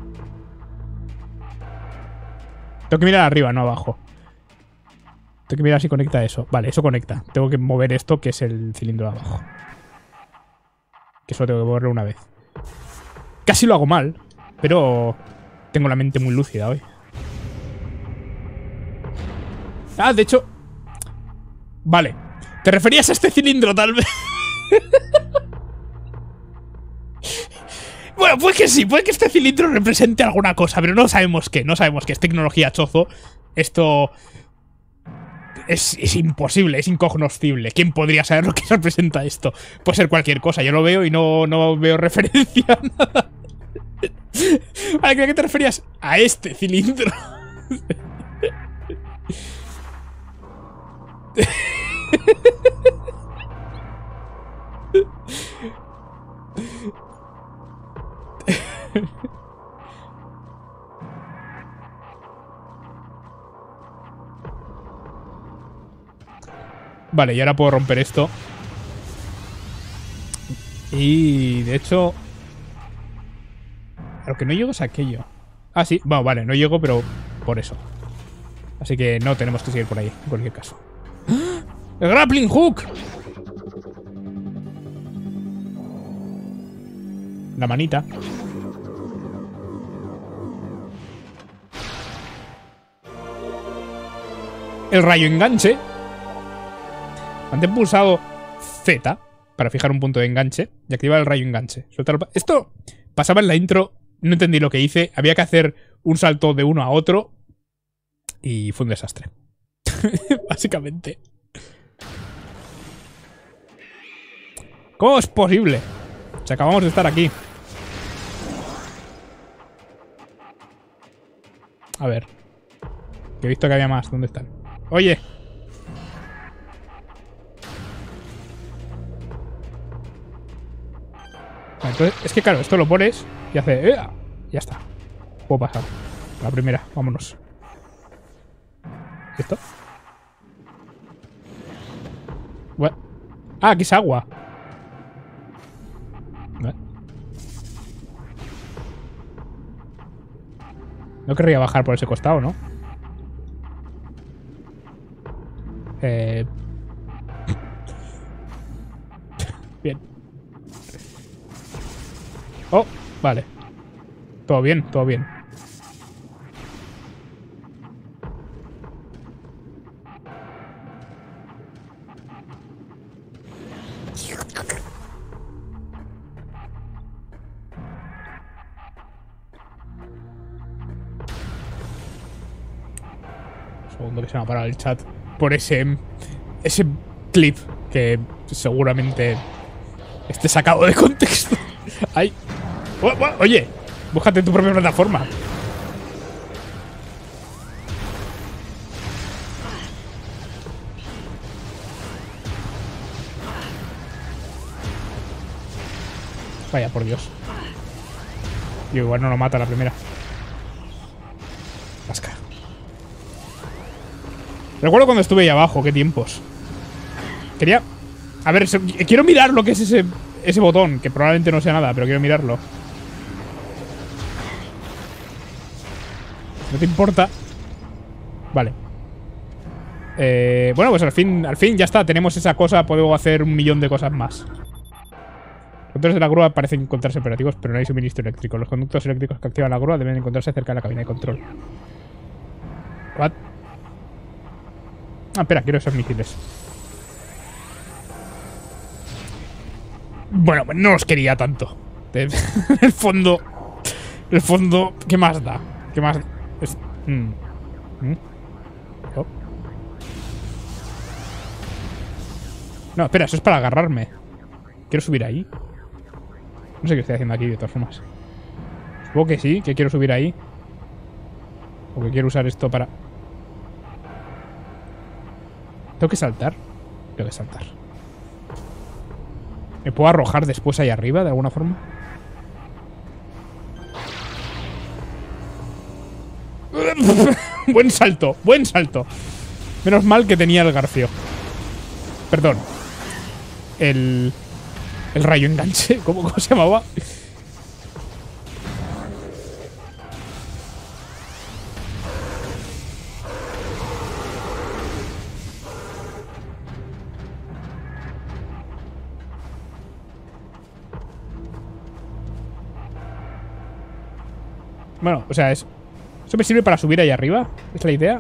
Tengo que mirar arriba, no abajo. Tengo que mirar si conecta eso. Vale, eso conecta. Tengo que mover esto, que es el cilindro de abajo. Que solo tengo que moverlo una vez. Casi lo hago mal, pero tengo la mente muy lúcida hoy. Ah, de hecho... Vale. ¿Te referías a este cilindro, tal vez? Bueno, pues que sí. Puede que este cilindro represente alguna cosa, pero no sabemos qué. No sabemos qué. Es tecnología chozo. Esto... Es, es imposible, es incognoscible. ¿Quién podría saber lo que representa esto? Puede ser cualquier cosa. Yo lo veo y no, no veo referencia a nada. Vale, ¿a qué te referías? A este cilindro. Vale, y ahora puedo romper esto. Y de hecho... A lo que no llego es aquello. Ah, sí, bueno, vale, no llego, pero por eso. Así que no tenemos que seguir por ahí, en cualquier caso. ¡Ah! ¡El grappling hook! La manita. El rayo enganche. Mantén pulsado Z para fijar un punto de enganche y activar el rayo enganche. Suelta el... Esto pasaba en la intro, no entendí lo que hice. Había que hacer un salto de uno a otro y fue un desastre. Básicamente. ¿Cómo es posible? Si acabamos de estar aquí. A ver. Que he visto que había más. ¿Dónde están? Oye. Vale, entonces, es que claro, esto lo pones y hace... ¡Eh! Ya está. Puedo pasar. La primera. Vámonos. ¿Esto? What? Ah, aquí es agua. Vale. No querría bajar por ese costado, ¿no? Eh... Bien. Oh, vale. Todo bien, todo bien. Un segundo que se me ha parado el chat por ese ese clip que seguramente esté sacado de contexto. Ay. Oh, oh, oye, búscate tu propia plataforma. Vaya, por Dios. Yo igual no lo mata la primera. Vasca. Recuerdo cuando estuve ahí abajo, qué tiempos. Quería... A ver, quiero mirar lo que es ese, ese botón, que probablemente no sea nada, pero quiero mirarlo. ¿No te importa? Vale. Eh, bueno, pues al fin, al fin ya está. Tenemos esa cosa. Puedo hacer un millón de cosas más. Los conductores de la grúa parecen encontrarse operativos, pero no hay suministro eléctrico. Los conductos eléctricos que activan la grúa deben encontrarse cerca de la cabina de control. What? Ah, espera, quiero esos misiles. Bueno, no los quería tanto. En el fondo... En el fondo... ¿Qué más da? ¿Qué más da? Es, mm, mm. Oh. No, espera, eso es para agarrarme. ¿Quiero subir ahí? No sé qué estoy haciendo aquí, de todas formas. Supongo que sí, que quiero subir ahí. O que quiero usar esto para... ¿Tengo que saltar? Tengo que saltar. ¿Me puedo arrojar después ahí arriba, de alguna forma? Buen salto, buen salto. Menos mal que tenía el garfio. Perdón. El... El rayo enganche. ¿Cómo, cómo se llamaba? Bueno, o sea, es... ¿Eso me sirve para subir ahí arriba? ¿Es la idea?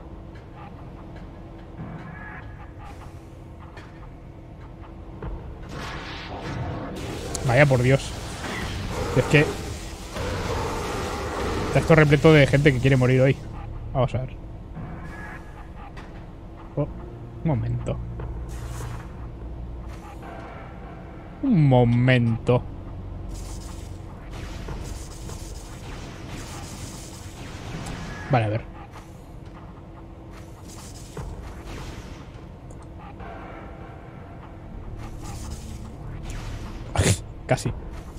Vaya por Dios. Es que... Está esto repleto de gente que quiere morir hoy. Vamos a ver. Oh, un momento. Un momento. Vale, a ver. Casi.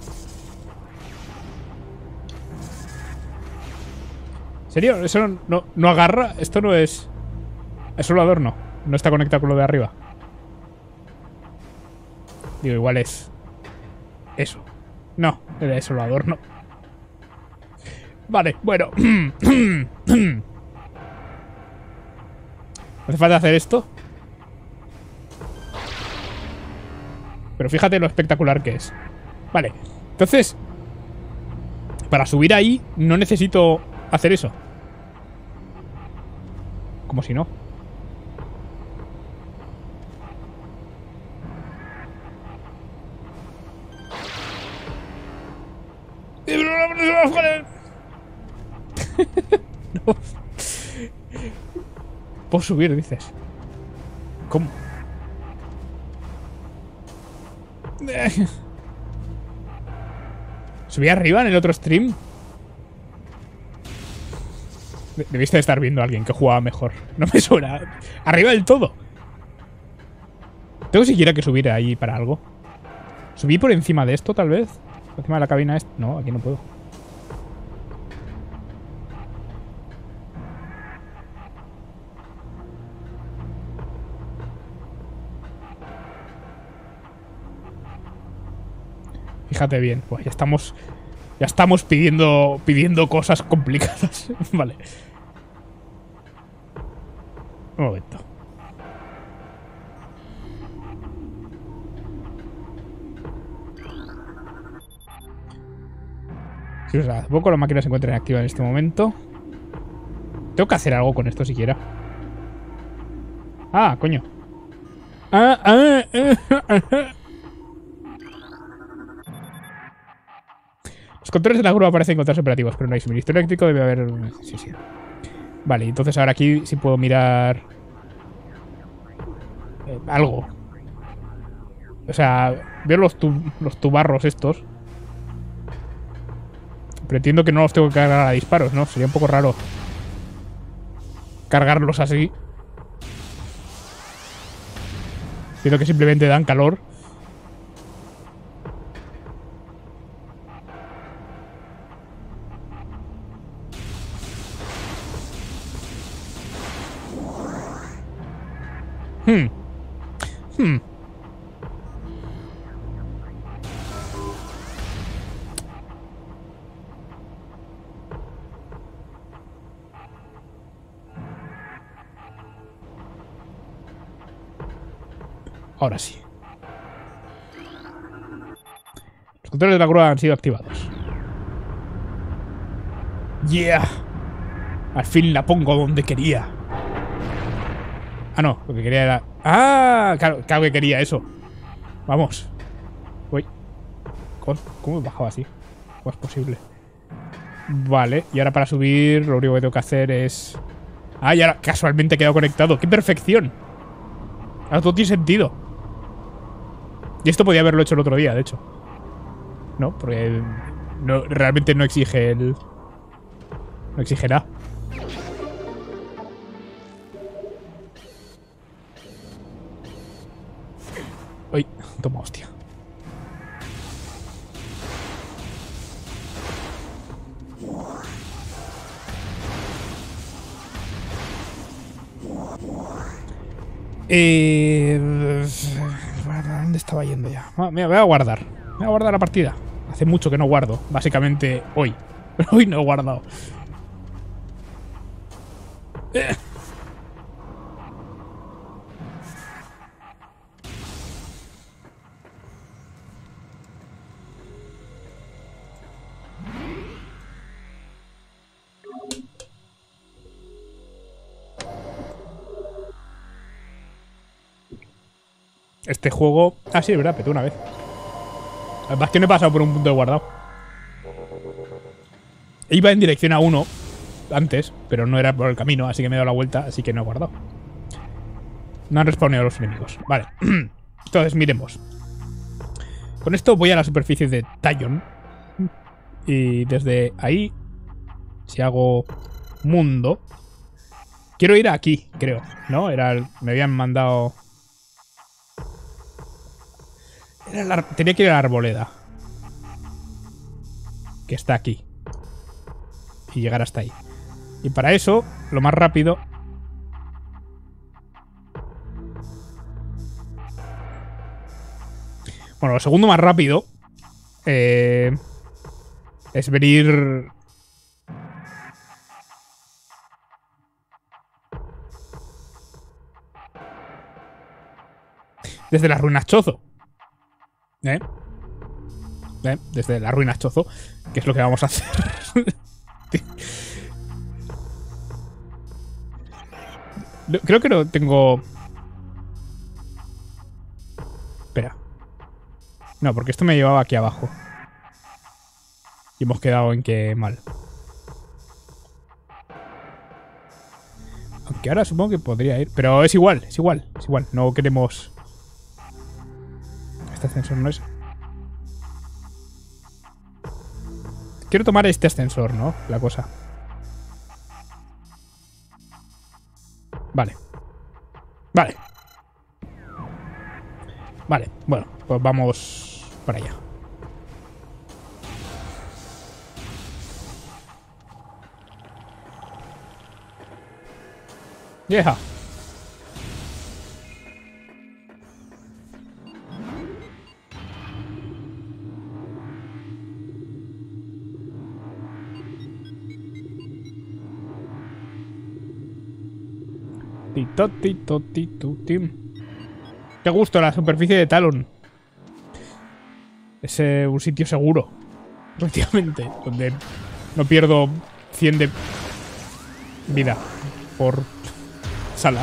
¿En serio? ¿Eso no, no, no agarra? Esto no es... Es solo adorno. No está conectado con lo de arriba. Digo, igual es... Eso. No, era solo adorno. Vale, bueno. ¿Hace falta hacer esto? Pero fíjate lo espectacular que es. Vale, entonces... Para subir ahí no necesito hacer eso. Como si no. No. Puedo subir, dices. ¿Cómo? ¿Subí arriba en el otro stream? Debiste de estar viendo a alguien que jugaba mejor. No me suena. Arriba del todo. ¿Tengo siquiera que subir ahí para algo? ¿Subí por encima de esto, tal vez? ¿Por encima de la cabina? Est no, aquí no puedo. Fíjate bien, pues ya estamos. Ya estamos pidiendo. Pidiendo cosas complicadas. Vale. Un momento. Sí, o sea, hace poco la máquina se encuentra inactiva en este momento. Tengo que hacer algo con esto siquiera. Ah, coño. Ah, ah, ah, ah, ah. Los controles de la grúa parecen encontrarse operativos, pero no hay suministro eléctrico, debe haber... Sí, sí. Vale, entonces ahora aquí sí puedo mirar... Eh, algo. O sea, veo los, tu los tubarros estos. Pero entiendo que no los tengo que cargar a disparos, ¿no? Sería un poco raro cargarlos así. Entiendo que simplemente dan calor. Hmm. Hmm. Ahora sí. Los controles de la grúa han sido activados. ¡Yeah! Al fin la pongo donde quería. Ah, no. Lo que quería era... ¡Ah! Claro, claro que quería eso. Vamos. Uy. ¿Cómo he bajado así? ¿Cómo es posible? Vale. Y ahora para subir lo único que tengo que hacer es... Ah, y ahora casualmente he quedado conectado. ¡Qué perfección! Ahora todo tiene sentido. Y esto podía haberlo hecho el otro día, de hecho. No, porque no, realmente no exige el... No exige nada. Uy, toma hostia. Eh... ¿Dónde estaba yendo ya? Me voy a guardar. Me voy a guardar la partida. Hace mucho que no guardo. Básicamente hoy. Pero hoy no he guardado. Eh. Este juego... Ah, sí, es verdad, petó una vez. Además que no he pasado por un punto de guardado. Iba en dirección a uno antes, pero no era por el camino, así que me he dado la vuelta, así que no he guardado. No han respondido los enemigos. Vale. Entonces, miremos. Con esto voy a la superficie de Talion. Y desde ahí, si hago mundo... Quiero ir aquí, creo, ¿no? Era el, me habían mandado... Era la, tenía que ir a la arboleda. Que está aquí. Y llegar hasta ahí. Y para eso, lo más rápido... Bueno, lo segundo más rápido... Eh, es venir... Desde las ruinas Chozo. ¿Eh? ¿Eh? Desde las ruinas Chozo. Que es lo que vamos a hacer. Creo que no tengo... Espera. No, porque esto me llevaba aquí abajo. Y hemos quedado en que mal. Aunque ahora supongo que podría ir. Pero es igual, es igual, es igual. No queremos... Este ascensor no es... Quiero tomar este ascensor, ¿no? La cosa. Vale. Vale. Vale, bueno, pues vamos para allá. Yeah. Tito, tito, tito, tim. Qué gusto la superficie de Talon. Es eh, un sitio seguro. Efectivamente. Donde no pierdo cien de vida por sala.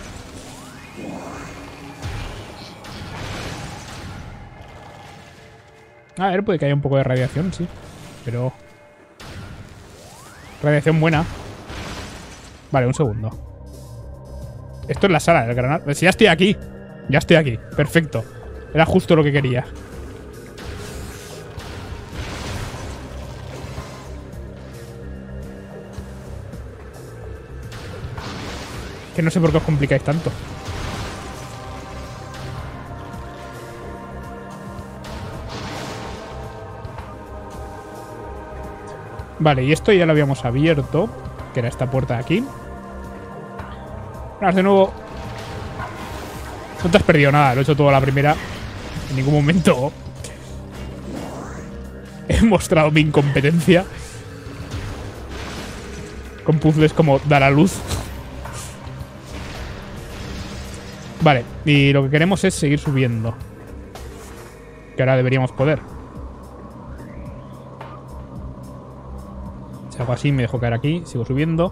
A ver, puede que haya un poco de radiación, sí. Pero... Radiación buena. Vale, un segundo. Esto es la sala del granada. Si ya estoy aquí. Ya estoy aquí. Perfecto. Era justo lo que quería. Que no sé por qué os complicáis tanto. Vale, y esto ya lo habíamos abierto. Que era esta puerta de aquí. Vamos de nuevo. No te has perdido nada, lo he hecho todo a la primera. En ningún momento he mostrado mi incompetencia con puzzles como dar a luz. Vale, y lo que queremos es seguir subiendo. Que ahora deberíamos poder. Si hago así, me dejo caer aquí. Sigo subiendo.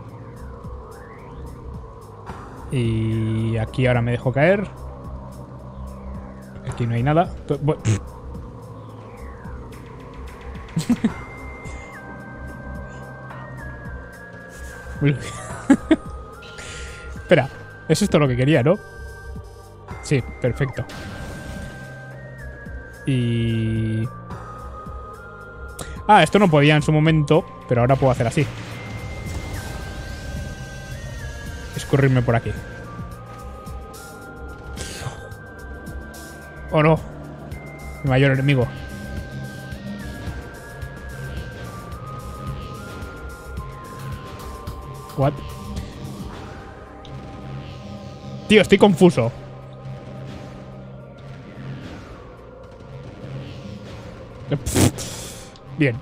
Y aquí ahora me dejo caer. Aquí no hay nada. Espera, ¿es esto lo que quería, no? Sí, perfecto. Y... Ah, esto no podía en su momento, pero ahora puedo hacer así. Escurrirme por aquí. Oh no. Mi mayor enemigo. What? Tío, estoy confuso. Bien.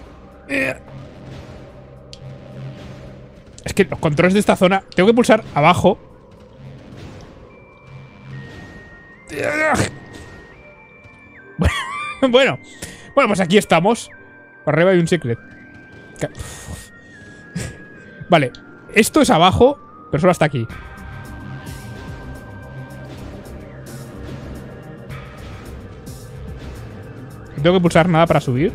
Es que los controles de esta zona... Tengo que pulsar abajo. Bueno. Bueno, pues aquí estamos. Por arriba hay un secret. Vale. Esto es abajo, pero solo hasta aquí. No tengo que pulsar nada para subir.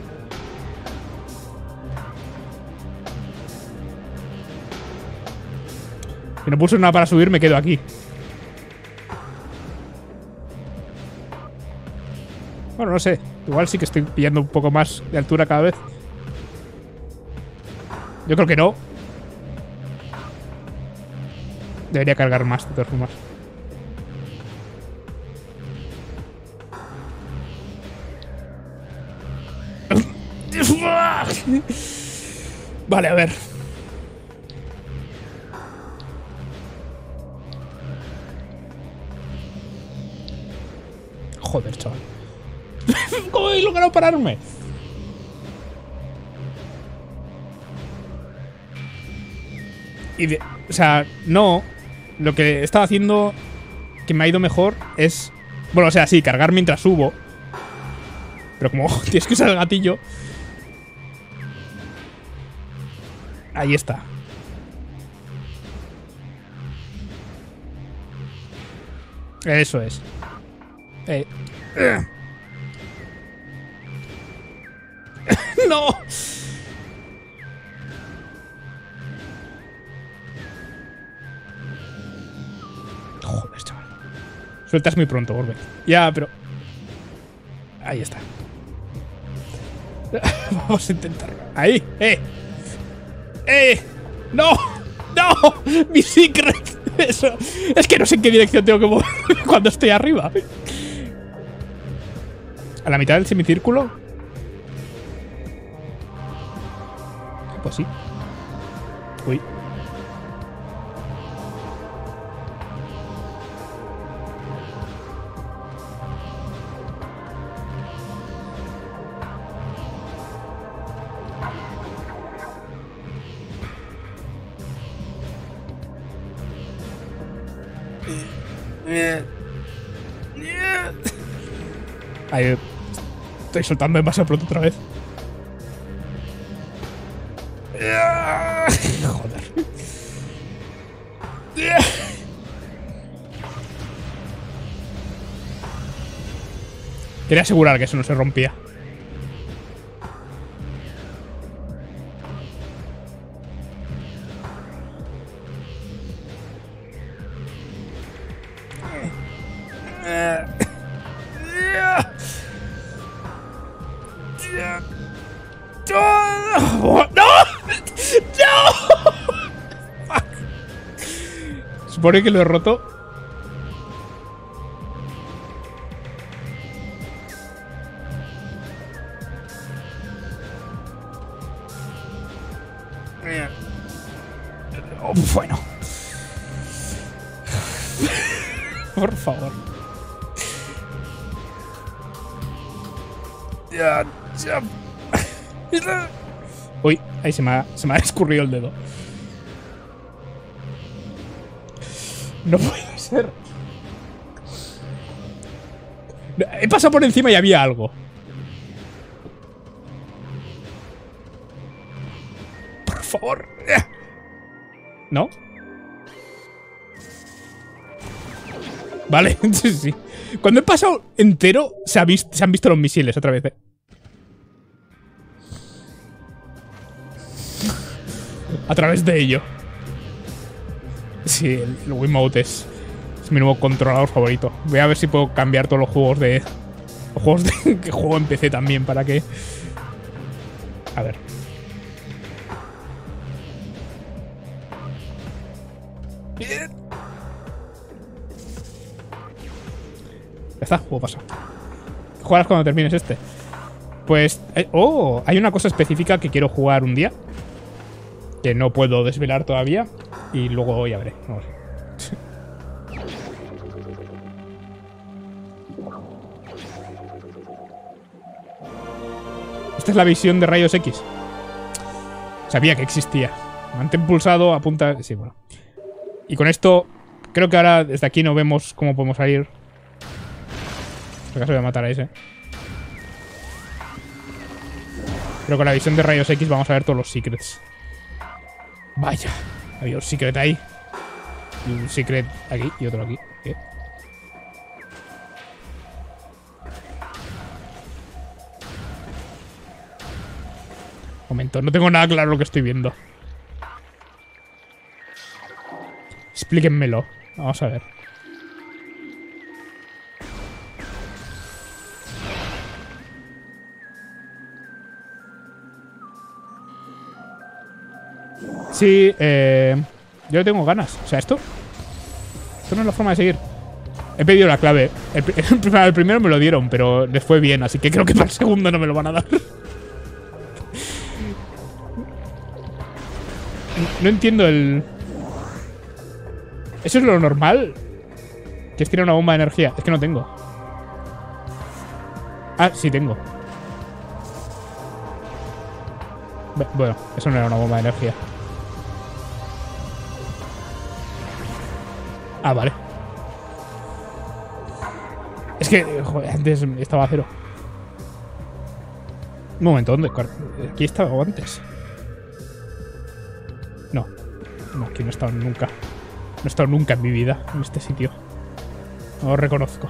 Si no pulso nada para subir, me quedo aquí. Bueno, no sé. Igual sí que estoy pillando un poco más de altura cada vez. Yo creo que no. Debería cargar más, de todas formas. Vale, a ver. Joder, chaval. ¿Cómo he logrado pararme? Y de, o sea, no. Lo que estaba haciendo que me ha ido mejor es... Bueno, o sea, sí, cargar mientras subo. Pero como tienes que usar el gatillo... Ahí está. Eso es. Eh. ¡No! Joder, chaval. Sueltas muy pronto, Orbe. Ya, pero... Ahí está. Vamos a intentarlo. Ahí, eh. ¡Eh! ¡No! ¡No! ¡Mi secret! Eso. Es que no sé en qué dirección tengo que mover cuando estoy arriba. ¿A la mitad del semicírculo? Pues sí. Uy. Ahí estoy soltando demasiado pronto otra vez. Joder. Quería asegurar que eso no se rompía. ¡No! ¡No! Fuck. Supone que lo he roto. Oh, bueno. Por favor. Ya, ya. Uy, ahí se me ha, se me ha escurrido el dedo. No puedes. ser. He pasado por encima y había algo. Por favor. ¿No? Vale, sí, sí. Cuando he pasado entero, se, ha visto, se han visto los misiles otra vez. ¿eh? A través de ello. Sí, el, el Wiimote es, es mi nuevo controlador favorito. Voy a ver si puedo cambiar todos los juegos de... Los juegos de, que juego en P C también para que... A ver. Bien. Ya está, juego pasado. ¿Juegas cuando termines este? Pues... Eh, oh, hay una cosa específica que quiero jugar un día. Que no puedo desvelar todavía. Y luego ya veré. No sé. Esta es la visión de rayos X. Sabía que existía. Mantén pulsado, apunta... Sí, bueno. Y con esto... Creo que ahora desde aquí no vemos cómo podemos salir. Por acaso voy a matar a ese. Pero con la visión de rayos X vamos a ver todos los secrets. Vaya. Había un secret ahí. Y un secret aquí y otro aquí. ¿Qué? Momento, no tengo nada claro lo que estoy viendo. Explíquenmelo. Vamos a ver. Sí, eh... yo tengo ganas. O sea, esto... Esto no es la forma de seguir. He pedido la clave. El, el, el primero me lo dieron, pero les fue bien. Así que creo que para el segundo no me lo van a dar. No entiendo el... ¿Eso es lo normal? ¿Que es tirar una bomba de energía? Es que no tengo. Ah, sí tengo. Bueno, eso no era una bomba de energía. Ah, vale. Es que, joder, antes estaba a cero. Un momento, ¿dónde? Aquí estaba antes. No. No, aquí no he estado nunca. No he estado nunca en mi vida en este sitio. No lo reconozco.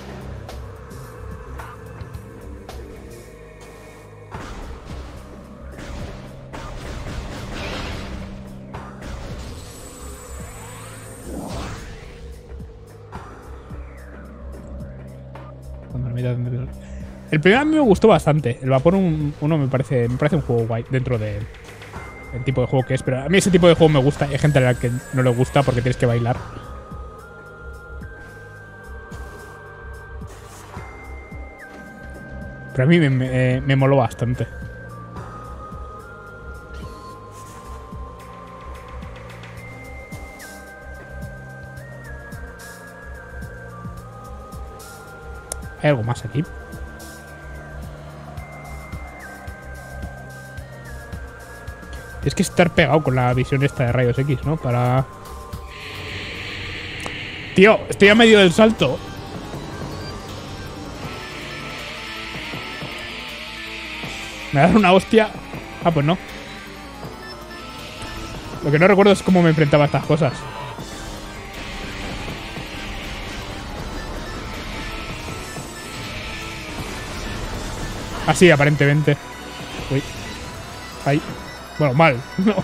El primero a mí me gustó bastante. El Vapor uno me parece, me parece un juego guay dentro de el tipo de juego que es. Pero a mí ese tipo de juego me gusta. Hay gente a la que no le gusta porque tienes que bailar. Pero a mí me, me, me moló bastante. ¿Hay algo más aquí? Es que estar pegado con la visión esta de rayos X, ¿no? Para... Tío, estoy a medio del salto. ¿Me va a dar una hostia? Ah, pues no. Lo que no recuerdo es cómo me enfrentaba a estas cosas. Así, aparentemente. Uy. Ahí. Bueno, mal. No.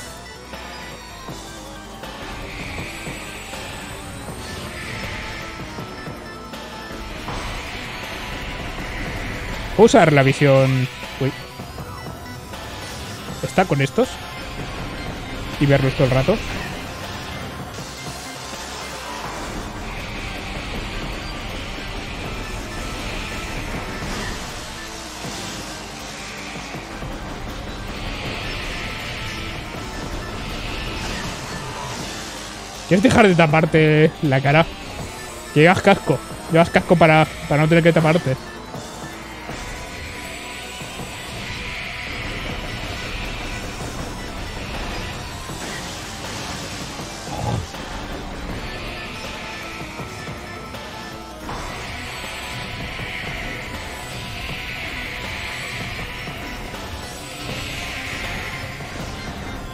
¿Puedo usar la visión? Uy. ¿Está con estos? Y verlos todo el rato. ¿Quieres dejar de taparte la cara? Que llevas casco. Llevas casco para, para no tener que taparte.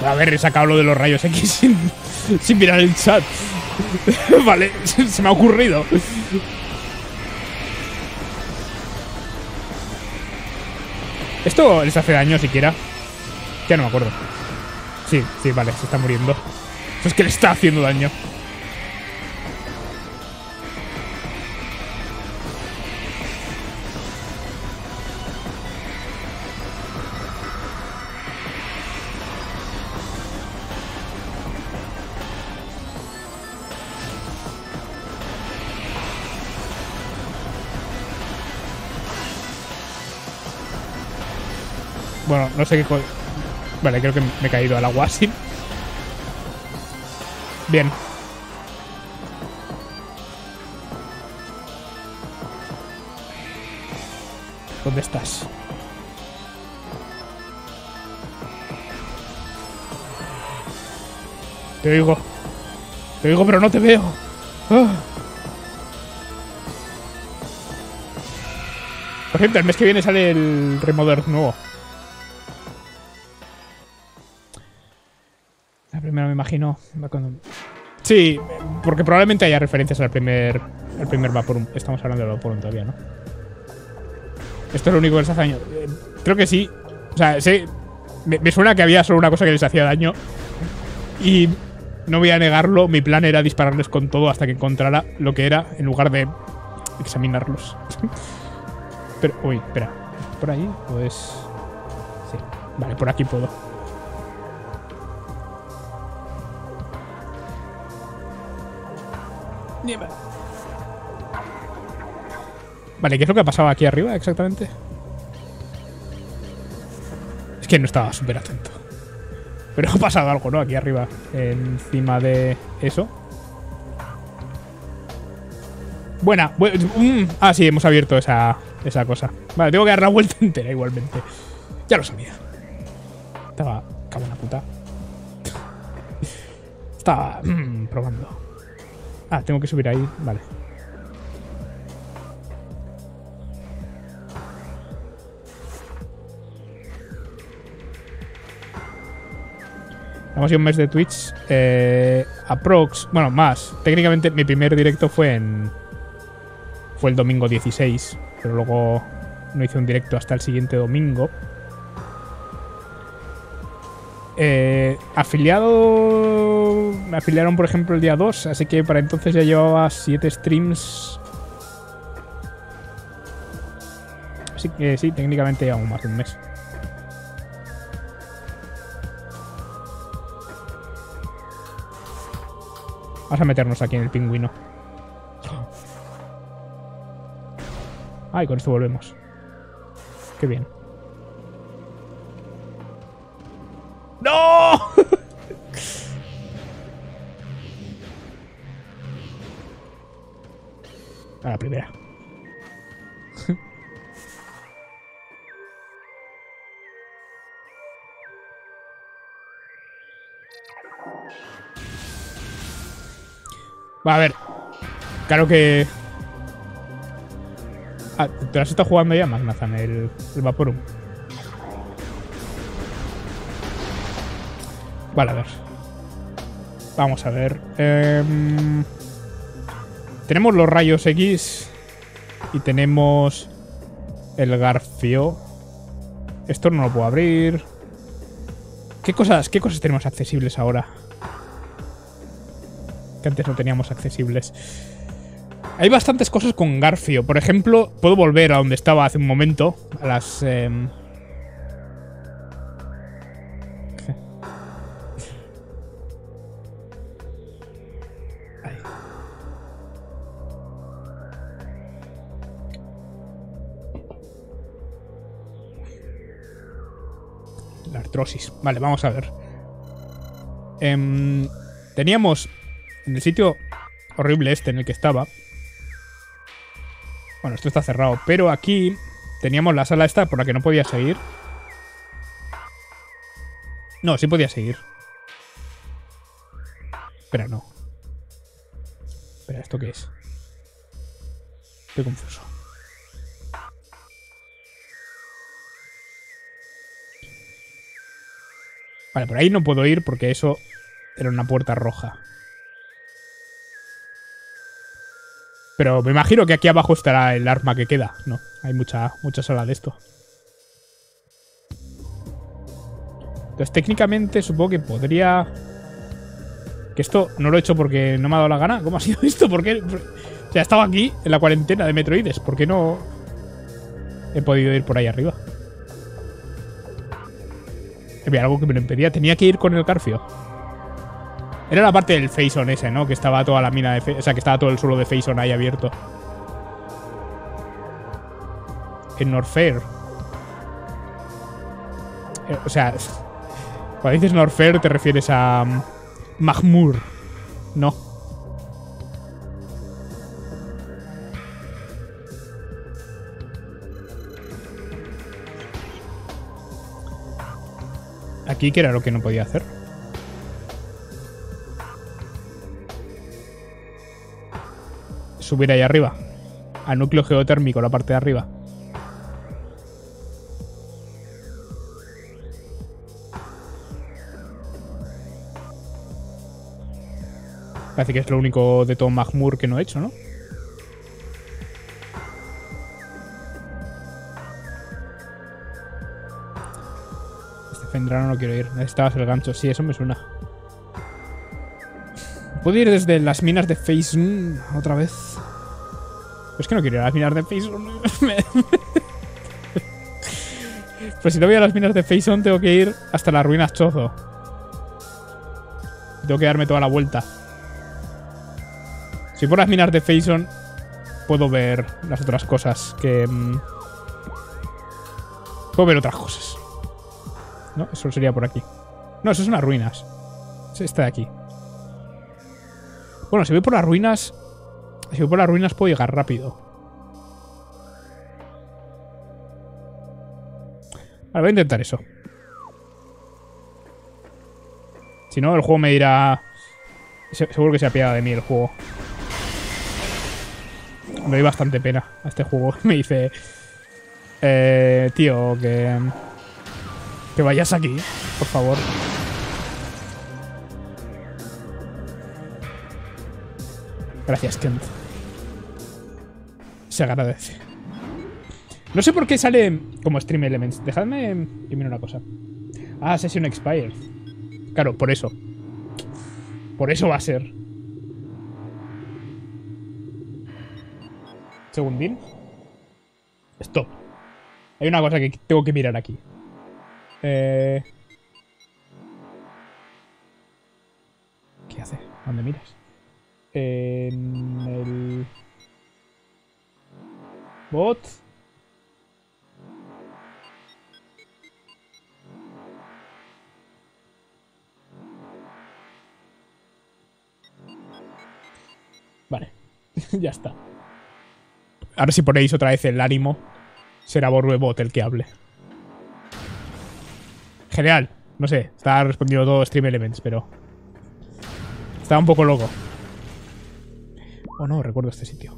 A ver, he sacado lo de los rayos X sin, sin mirar el chat. Vale, se me ha ocurrido. ¿Esto les hace daño siquiera? Ya no me acuerdo. Sí, sí, vale, se está muriendo. Eso es que le está haciendo daño. Bueno, no sé qué... co Vale, creo que me he caído al agua así. Bien. ¿Dónde estás? Te oigo. Te oigo, pero no te veo. Ah. Por cierto, el mes que viene sale el Remoder nuevo. La primera me imagino. Sí, porque probablemente haya referencias al primer al primer Vaporum. Estamos hablando de Vaporum todavía, ¿no? Esto es lo único que les hace daño. Creo que sí. O sea, sí. Me, me suena que había solo una cosa que les hacía daño. Y no voy a negarlo. Mi plan era dispararles con todo hasta que encontrara lo que era, en lugar de examinarlos. Pero, uy, espera. ¿Por ahí? Pues... sí. Vale, por aquí puedo. Vale, ¿qué es lo que ha pasado aquí arriba exactamente? Es que no estaba súper atento. Pero ha pasado algo, ¿no? Aquí arriba, encima de eso. Buena. Bu mm, ah, sí, hemos abierto esa, esa cosa. Vale, tengo que dar la vuelta entera igualmente. Ya lo sabía. Estaba... cago en la puta. Estaba mm, probando. Ah, tengo que subir ahí. Vale. Hemos ido un mes de Twitch. Eh, aprox. Bueno, más. Técnicamente mi primer directo fue en... Fue el domingo dieciséis. Pero luego no hice un directo hasta el siguiente domingo. Eh, afiliado... Me afiliaron, por ejemplo, el día dos. Así que para entonces ya llevaba siete streams. Así que sí, técnicamente llevamos más de un mes. Vamos a meternos aquí en el pingüino. Ah, y con esto volvemos. Qué bien. ¡No! A la primera. Va, a ver. Claro que... Ah, ¿te has estado jugando ya, Magnazan, el, el Vaporum? Vale, a ver. Vamos a ver. Eh, tenemos los rayos X. Y tenemos el Garfio. Esto no lo puedo abrir. ¿Qué cosas, qué cosas tenemos accesibles ahora? Que antes no teníamos accesibles. Hay bastantes cosas con Garfio. Por ejemplo, puedo volver a donde estaba hace un momento. A las... Eh... La artrosis. Vale, vamos a ver. Eh, teníamos en el sitio horrible este en el que estaba. Bueno, esto está cerrado. Pero aquí teníamos la sala esta por la que no podía seguir. No, sí podía seguir. Espera, no. Espera, ¿esto qué es? Estoy confuso. Vale, por ahí no puedo ir porque eso era una puerta roja. Pero me imagino que aquí abajo estará el arma que queda. No, hay mucha, mucha sala de esto. Entonces, técnicamente, supongo que podría... Que esto no lo he hecho porque no me ha dado la gana. ¿Cómo ha sido esto? ¿Por qué? O sea, estaba aquí en la cuarentena de Metroides. ¿Por qué no he podido ir por ahí arriba? Había algo que me lo impedía. Tenía que ir con el Garfio. Era la parte del Faison ese, ¿no? Que estaba toda la mina de... Fe o sea, que estaba todo el suelo de Faison ahí abierto. En Norfair. Eh, o sea... Cuando dices Norfair te refieres a... Um, Mahmur. No. Aquí, ¿qué era lo que no podía hacer? Subir ahí arriba. Al núcleo geotérmico, la parte de arriba. Parece que es lo único de todo Mahmur que no he hecho, ¿no? Este Fendrano no quiero ir. Necesitabas el gancho. Sí, eso me suena. ¿Puedo ir desde las minas de Faison otra vez? Pues es que no quiero ir a las minas de Faison. Pues si no voy a las minas de Faison, tengo que ir hasta las ruinas Chozo. Tengo que darme toda la vuelta. Si por las minas de Faison puedo ver las otras cosas que... Mmm, puedo ver otras cosas. ¿No? Eso sería por aquí. No, eso son las ruinas. Es esta de aquí. Bueno, si voy por las ruinas... Si voy por las ruinas puedo llegar rápido. Vale, voy a intentar eso. Si no, el juego me dirá... Seguro que se apiada de mí el juego. Me doy bastante pena a este juego. Me dice... Eh, tío, que... Que vayas aquí, por favor. Gracias, Kent. Se agradece. No sé por qué sale como Stream Elements. Dejadme que mire una cosa. Ah, Session Expired. Claro, por eso. Por eso va a ser. Segundín. Stop. Hay una cosa que tengo que mirar aquí. Eh... ¿Qué hace? ¿Dónde miras? En el... Bot. Vale. Ya está. Ahora si ponéis otra vez el ánimo, será Borbebot el que hable. Genial. No sé, está respondiendo todo Stream Elements, pero... Estaba un poco loco. Oh no, recuerdo este sitio.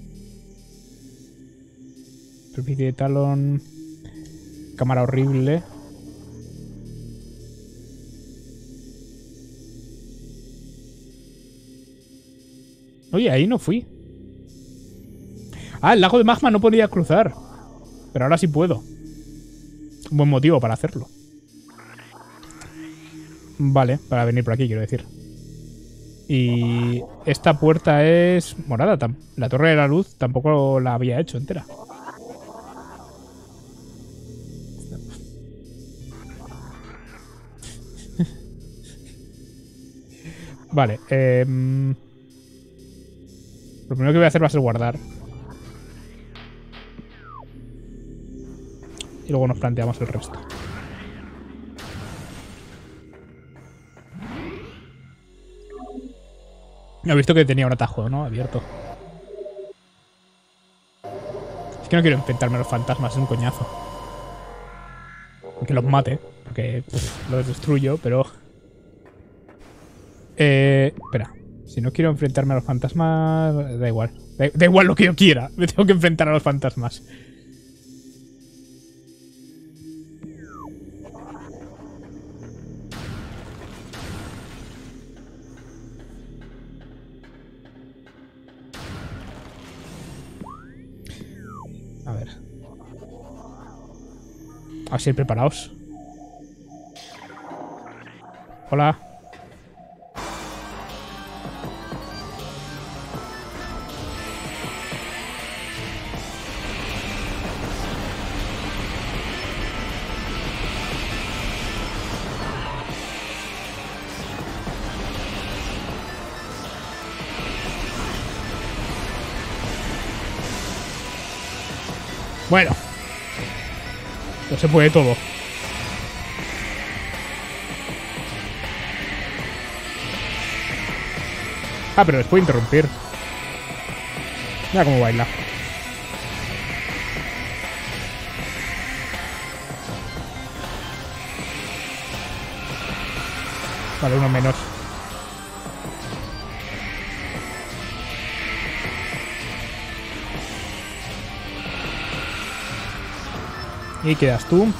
Superficie de talón. Cámara horrible. Oye, ahí no fui. Ah, el lago de magma no podía cruzar. Pero ahora sí puedo. Un buen motivo para hacerlo. Vale, para venir por aquí, quiero decir. Y esta puerta es morada. La torre de la luz tampoco la había hecho entera. Vale. Eh, lo primero que voy a hacer va a ser guardar. Y luego nos planteamos el resto. He visto que tenía un atajo, ¿no? Abierto. Es que no quiero enfrentarme a los fantasmas, es un coñazo. Que los mate, porque pff, los destruyo, pero... Eh... Espera. Si no quiero enfrentarme a los fantasmas... Da igual. Da, da igual lo que yo quiera. Me tengo que enfrentar a los fantasmas. Así preparaos. Hola. Bueno. No se puede todo. Ah, pero les puedo interrumpir. Mira cómo baila. Vale, uno menos. Y quedas tú.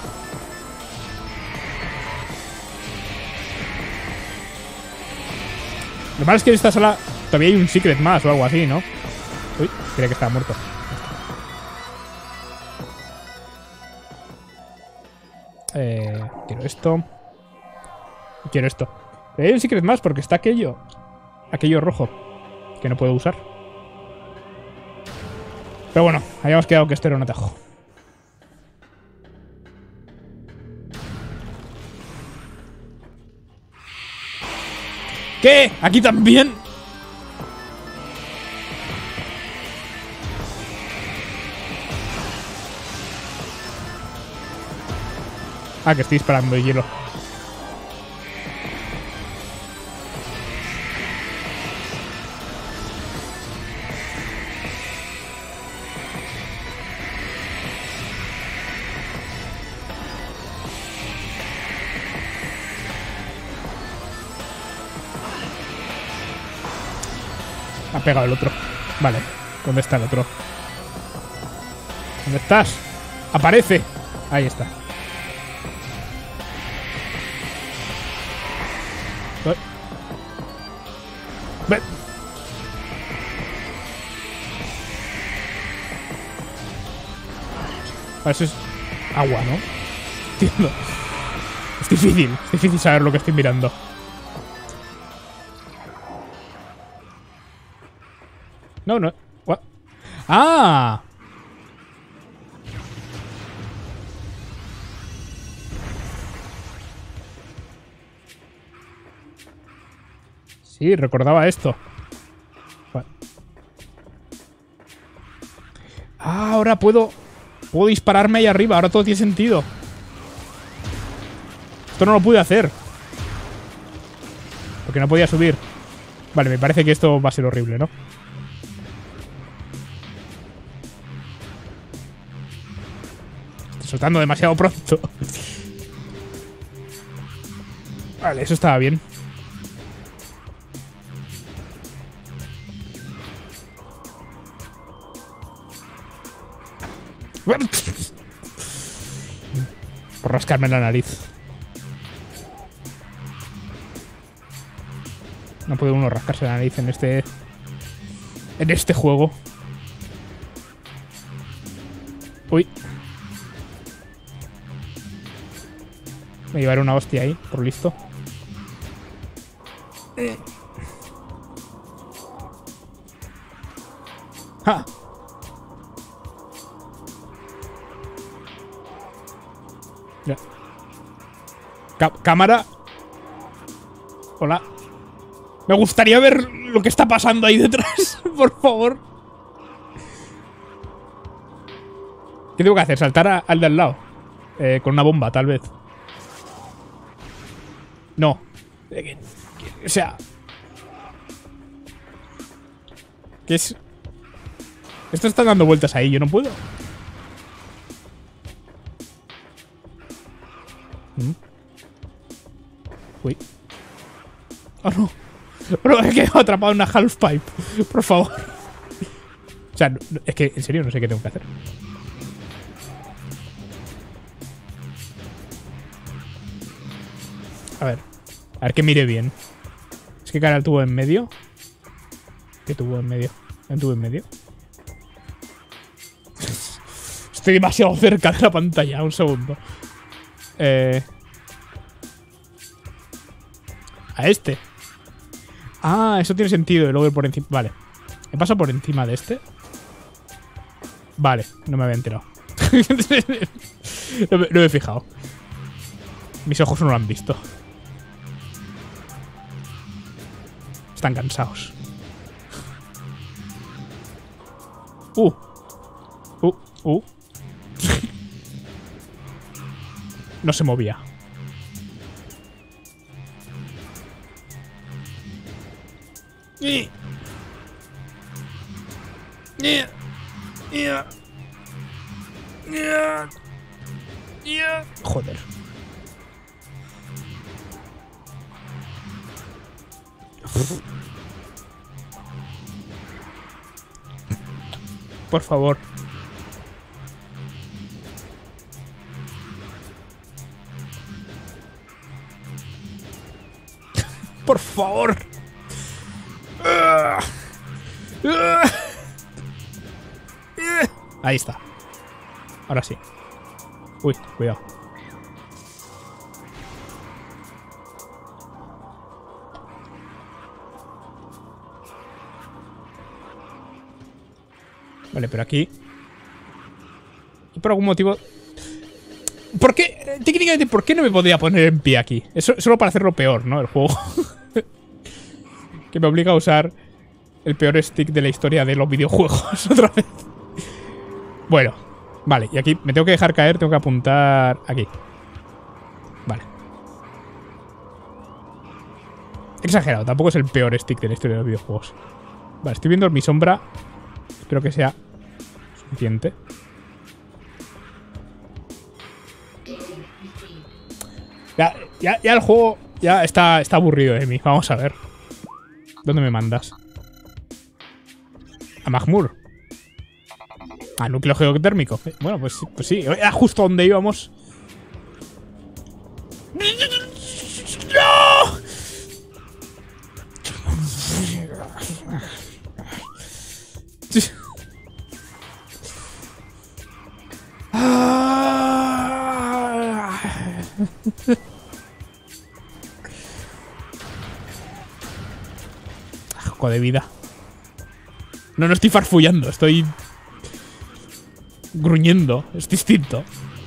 Lo malo es que en esta sala todavía hay un secret más o algo así, ¿no? Uy, creía que estaba muerto. Eh, quiero esto. Quiero esto. Pero hay un secret más porque está aquello. Aquello rojo. Que no puedo usar. Pero bueno, habíamos quedado que esto era un atajo. ¿Qué? ¿Aquí también? Ah, que estoy disparando de hielo. Ha pegado el otro. Vale. ¿Dónde está el otro? ¿Dónde estás? ¡Aparece! Ahí está. Ven. Eso es agua, ¿no? Entiendo. Es difícil. Es difícil saber lo que estoy mirando. No, no. What? ¡Ah! Sí, recordaba esto. What? Ah, ahora puedo... Puedo dispararme ahí arriba. Ahora todo tiene sentido. Esto no lo pude hacer. Porque no podía subir. Vale, me parece que esto va a ser horrible, ¿no? Soltando demasiado pronto. Vale, eso estaba bien. Por rascarme la nariz. No puede uno rascarse la nariz en este... En este juego. Uy. Me llevaré una hostia ahí, por listo. ¡Ja! Ya. Cá- cámara. Hola. Me gustaría ver lo que está pasando ahí detrás, por favor. ¿Qué tengo que hacer? ¿Saltar a, al de al lado? Eh, con una bomba, tal vez. No. O sea... ¿Qué es? Esto está dando vueltas ahí, yo no puedo. ¿Mm? Uy. Oh no. Bro, he quedado atrapado en una half pipe. Por favor. O sea, no, es que en serio no sé qué tengo que hacer. A ver. A ver que mire bien. Es que cara el tubo en medio. ¿Qué tubo en medio? ¿Un tubo en medio? Estoy demasiado cerca de la pantalla. Un segundo. Eh... A este. Ah, eso tiene sentido. Y luego ir por encima. Vale. ¿He pasado por encima de este? Vale, no me había enterado. no, me, no me he fijado. Mis ojos no lo han visto. Están cansados. Uh. Uh, uh. No se movía. Yeah. Yeah. Yeah. Yeah. Yeah. Joder. Por favor. Por favor. Ahí está. Ahora sí. Uy, cuidado. Vale, pero aquí... Y por algún motivo... ¿Por qué? Técnicamente, ¿por qué no me podía poner en pie aquí? Es solo para hacerlo peor, ¿no? El juego. Que me obliga a usar el peor stick de la historia de los videojuegos otra vez. Bueno, vale. Y aquí me tengo que dejar caer, tengo que apuntar aquí. Vale. Exagerado, tampoco es el peor stick de la historia de los videojuegos. Vale, estoy viendo mi sombra. Espero que sea suficiente. Ya, ya, ya el juego ya está, está aburrido de mí. Vamos a ver. ¿Dónde me mandas? A Mahmur. A núcleo geotérmico. Bueno, pues, pues sí. Era justo donde íbamos. ¡No! Asco de vida. No, no estoy farfullando, estoy gruñendo. Es distinto.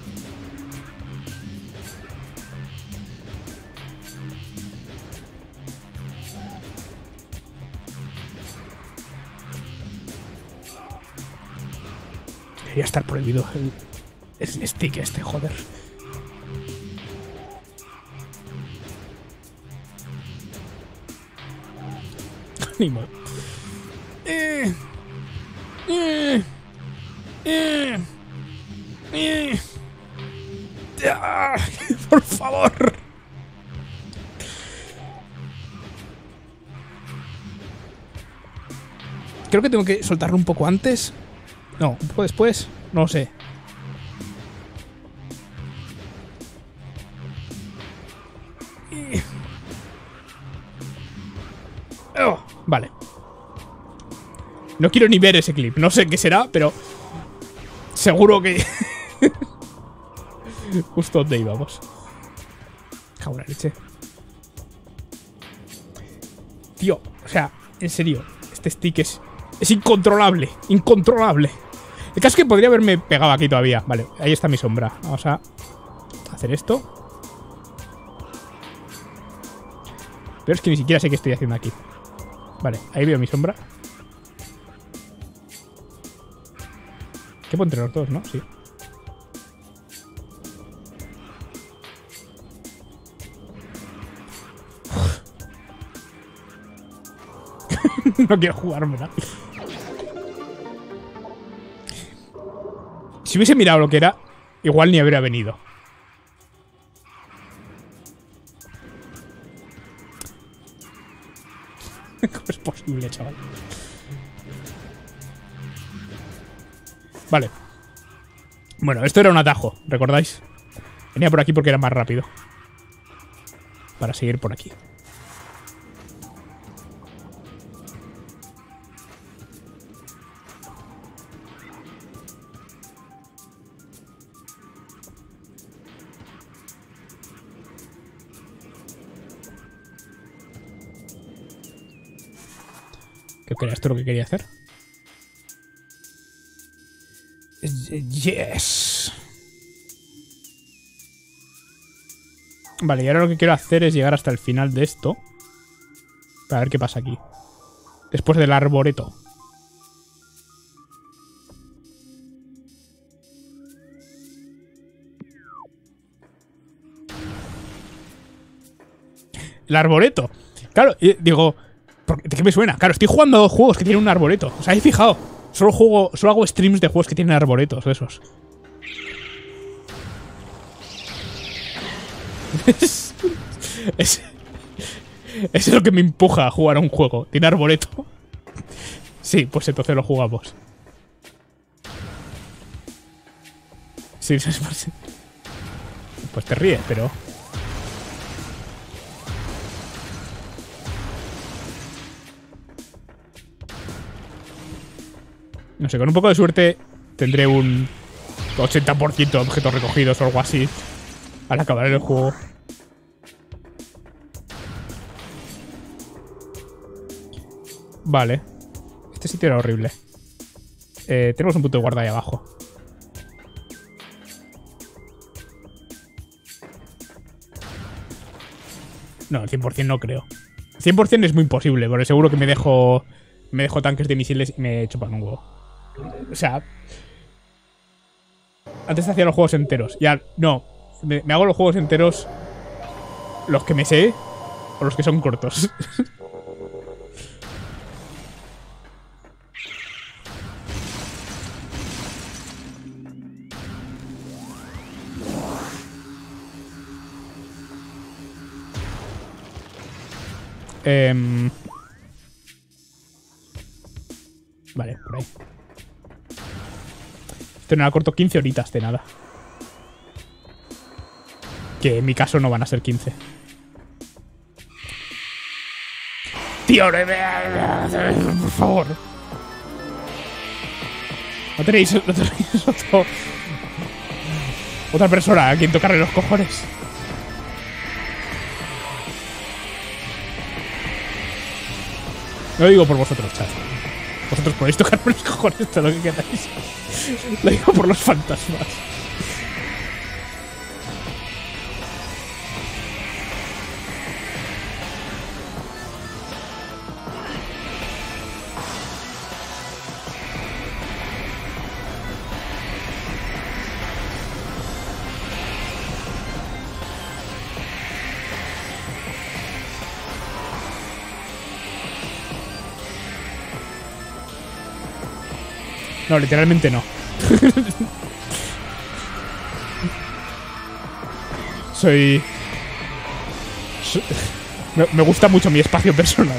Debería estar prohibido el, el stick este, joder. Ni modo. Eh, eh, eh, eh. Ah, por favor. Creo que tengo que soltarlo un poco antes. No, un poco después. No lo sé. Oh, vale. No quiero ni ver ese clip. No sé qué será, pero seguro que... Justo donde íbamos. Cago en la leche. Tío, o sea, en serio. Este stick es... Es incontrolable. Incontrolable. El caso es que podría haberme pegado aquí todavía. Vale, ahí está mi sombra. Vamos a hacer esto. Pero es que ni siquiera sé qué estoy haciendo aquí. Vale, ahí veo mi sombra. Quepo entre los dos, ¿no? Sí. No quiero jugármela. Si hubiese mirado lo que era, igual ni habría venido. ¿Cómo es posible, chaval? Vale. Bueno, esto era un atajo, ¿recordáis? Venía por aquí porque era más rápido. Para seguir por aquí. Creo que era esto lo que quería hacer. Yes. Vale, y ahora lo que quiero hacer es llegar hasta el final de esto. Para ver qué pasa aquí. Después del arboreto. El arboreto. Claro, digo, ¿de qué me suena? Claro, estoy jugando a juegos que tienen un arboreto. ¿Os habéis fijado? Solo juego, solo hago streams de juegos que tienen arboretos, esos. es, es, es lo que me empuja a jugar a un juego. Tiene arboreto. Sí, pues entonces lo jugamos. Sí, pues te ríes, pero... No sé, con un poco de suerte tendré un ochenta por ciento de objetos recogidos o algo así al acabar el juego. Vale. Este sitio era horrible. Eh, tenemos un punto de guarda ahí abajo. No, el cien por cien no creo. cien por cien es muy imposible, porque seguro que me dejo, me dejo tanques de misiles y me chupan un huevo. O sea... Antes hacía los juegos enteros. Ya, no. Me, me hago los juegos enteros... Los que me sé... O los que son cortos. eh... Vale, por ahí. Esto no corto quince horitas de nada. Que en mi caso no van a ser quince. Tío, por favor. No tenéis, no tenéis otro, otra persona a quien tocarle los cojones. No lo digo por vosotros, chat. Vosotros podéis tocarme los cojones todo lo que queráis. Lo digo por los fantasmas. No, literalmente no. Soy... Soy... Me, me gusta mucho mi espacio personal.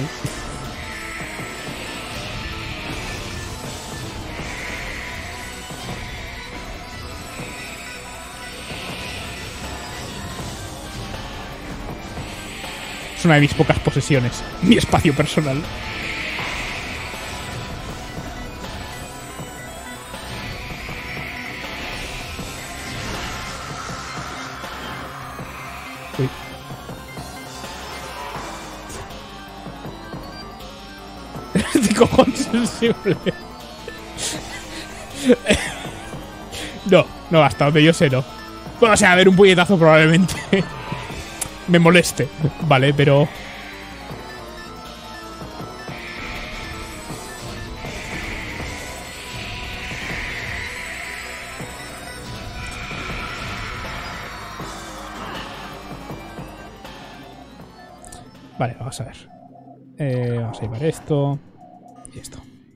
Es una de mis pocas posesiones. Mi espacio personal. Uy. ¿Qué cojones sensible? No, no, hasta donde yo sé no. Bueno, o sea, a ver, un puñetazo probablemente me moleste, vale, pero... Vale, vamos a ver. Eh, vamos a llevar esto y esto.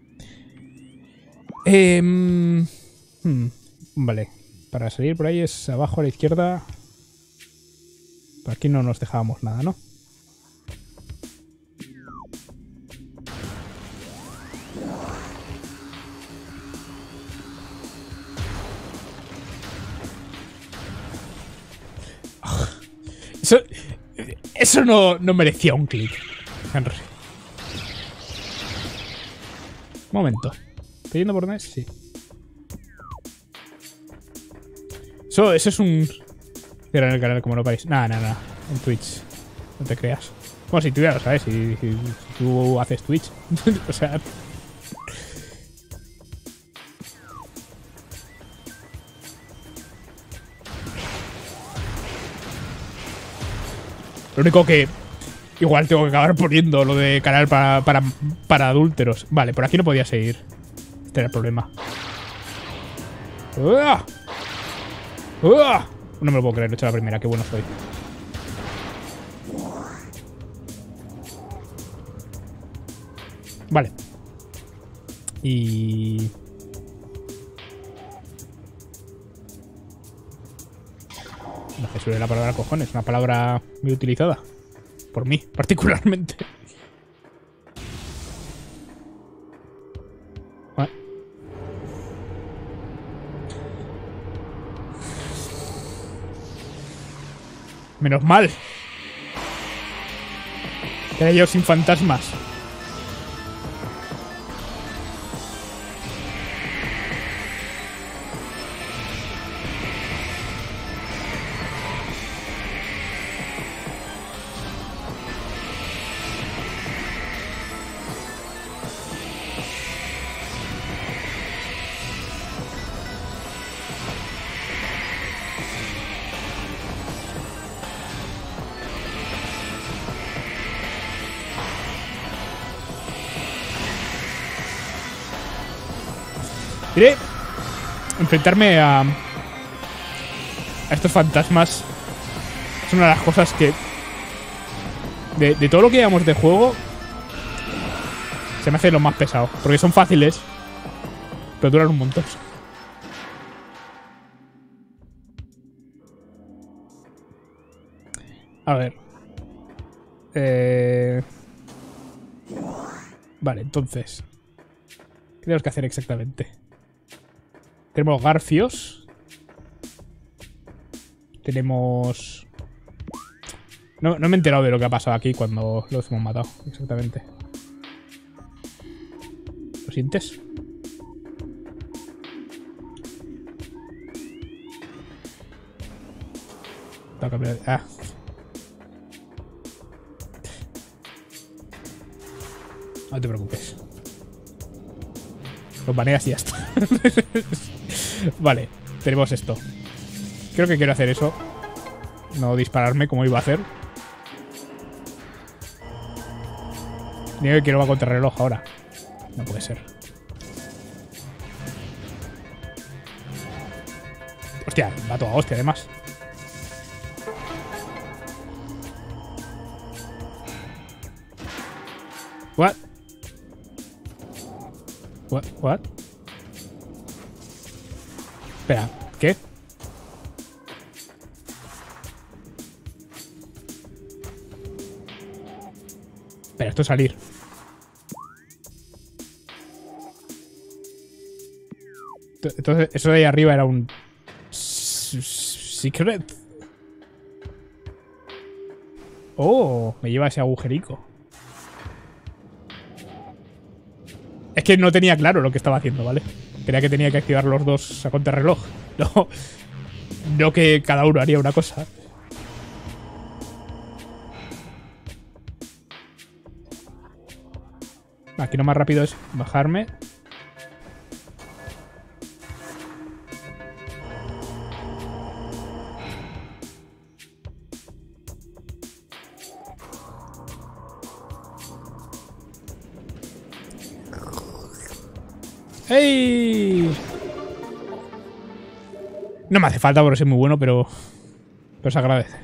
Eh, hmm, vale, para salir por ahí es abajo a la izquierda. Por aquí no nos dejábamos nada, ¿no? Eso, eso no, no merecía un clic, Henry. Un momento. ¿Estoy yendo por N E S? Sí. Eso, eso es un... Cierra el canal como no paréis. Nada, nada, nada. En Twitch. No te creas. Bueno, si tú ya lo sabes, si, si, si tú haces Twitch. O sea... Lo único que... Igual tengo que acabar poniendo lo de canal para, para, para adúlteros. Vale, por aquí no podía seguir. Este era el problema. ¡Uah! ¡Uah! No me lo puedo creer, lo he hecho la primera. Qué bueno soy. Vale. Y... No sé sobre la palabra cojones. Una palabra muy utilizada. Por mí, particularmente. Vale. Menos mal. Que era yo sin fantasmas. Diré, enfrentarme a, a estos fantasmas es una de las cosas que... De, de todo lo que llevamos de juego, se me hace lo más pesado. Porque son fáciles, pero duran un montón. A ver. Eh... Vale, entonces... ¿Qué tenemos que hacer exactamente? Tenemos garfios. Tenemos... No, no me he enterado de lo que ha pasado aquí cuando los hemos matado, exactamente. ¿Lo sientes? Ah. No te preocupes. Los baneas y ya está. Vale, tenemos esto. Creo que quiero hacer eso. No dispararme como iba a hacer. Digo que quiero va contra reloj ahora. No puede ser. Hostia, va toda hostia además. What? What? What? Espera, ¿qué? Espera, esto es salir. Entonces, eso de ahí arriba era un... Secret. Oh, me lleva ese agujerico. Es que no tenía claro lo que estaba haciendo, ¿vale? Creía que tenía que activar los dos a contrarreloj. No, no que cada uno haría una cosa. Aquí lo más rápido es bajarme. ¡Ey! No me hace falta porque soy muy bueno, pero... Pero se agradece.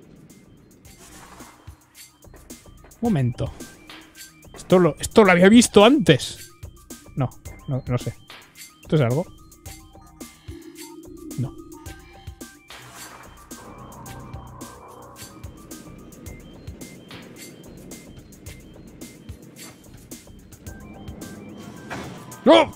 Un momento. Esto lo, esto lo había visto antes. No, no, no sé. ¿Esto es algo? No. ¡No!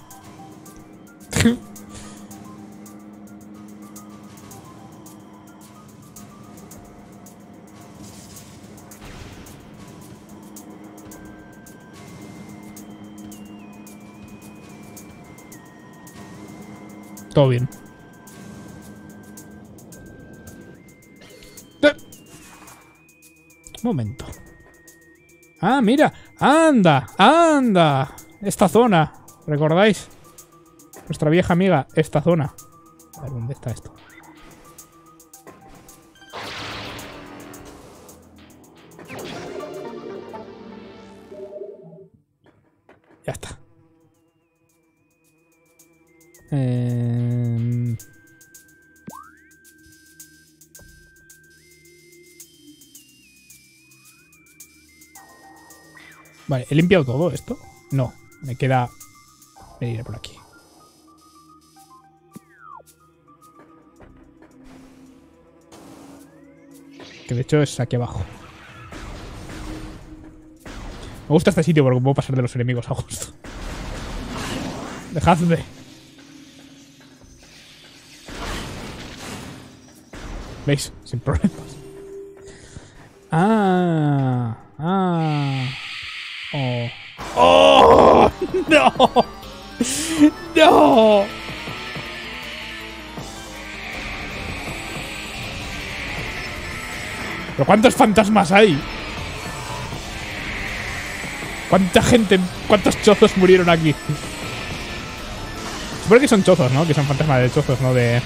Todo bien. Eh. Un momento. Ah, mira. Anda, anda. Esta zona. ¿Recordáis? Nuestra vieja amiga, esta zona. A ver, ¿dónde está esto? Ya está. Eh... Vale, ¿he limpiado todo esto? No, me queda... Me iré por aquí. Que de hecho es aquí abajo. Me gusta este sitio porque puedo pasar de los enemigos a gusto. Dejadme. ¿Veis? Sin problemas. Ah. Ah. Oh. ¡Oh! ¡No! ¡No! ¿Pero cuántos fantasmas hay? ¿Cuánta gente, cuántos chozos murieron aquí? Supongo que son chozos, ¿no? Que son fantasmas de chozos, no de...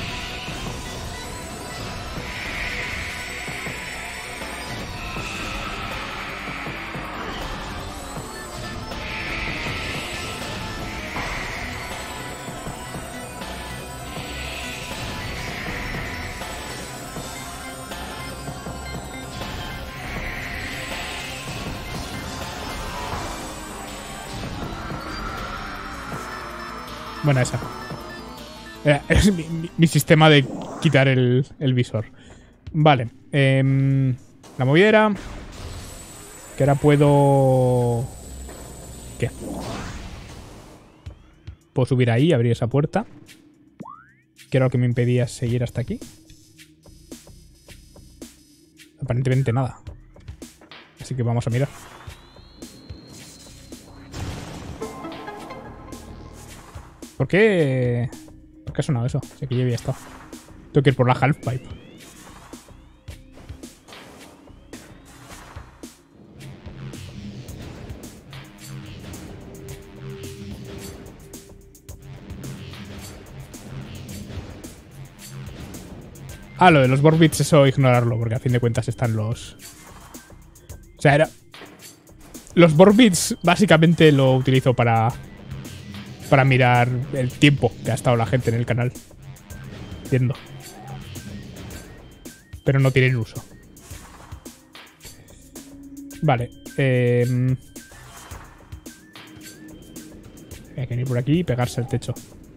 Buena esa. Eh, es mi, mi, mi sistema de quitar el, el visor. Vale. Eh, la movida era... Que ahora puedo... ¿Qué? Puedo subir ahí y abrir esa puerta. Que era lo que me impedía seguir hasta aquí. Aparentemente nada. Así que vamos a mirar. ¿Por qué? ¿Por qué ha sonado eso? Sé que ya había estado. Tengo que ir por la halfpipe. Ah, lo de los Borbits, eso ignorarlo, porque a fin de cuentas están los... O sea, era... Los Borbits básicamente lo utilizo para... Para mirar el tiempo que ha estado la gente en el canal viendo. Pero no tienen uso. Vale. Eh... Hay que venir por aquí y pegarse al techo.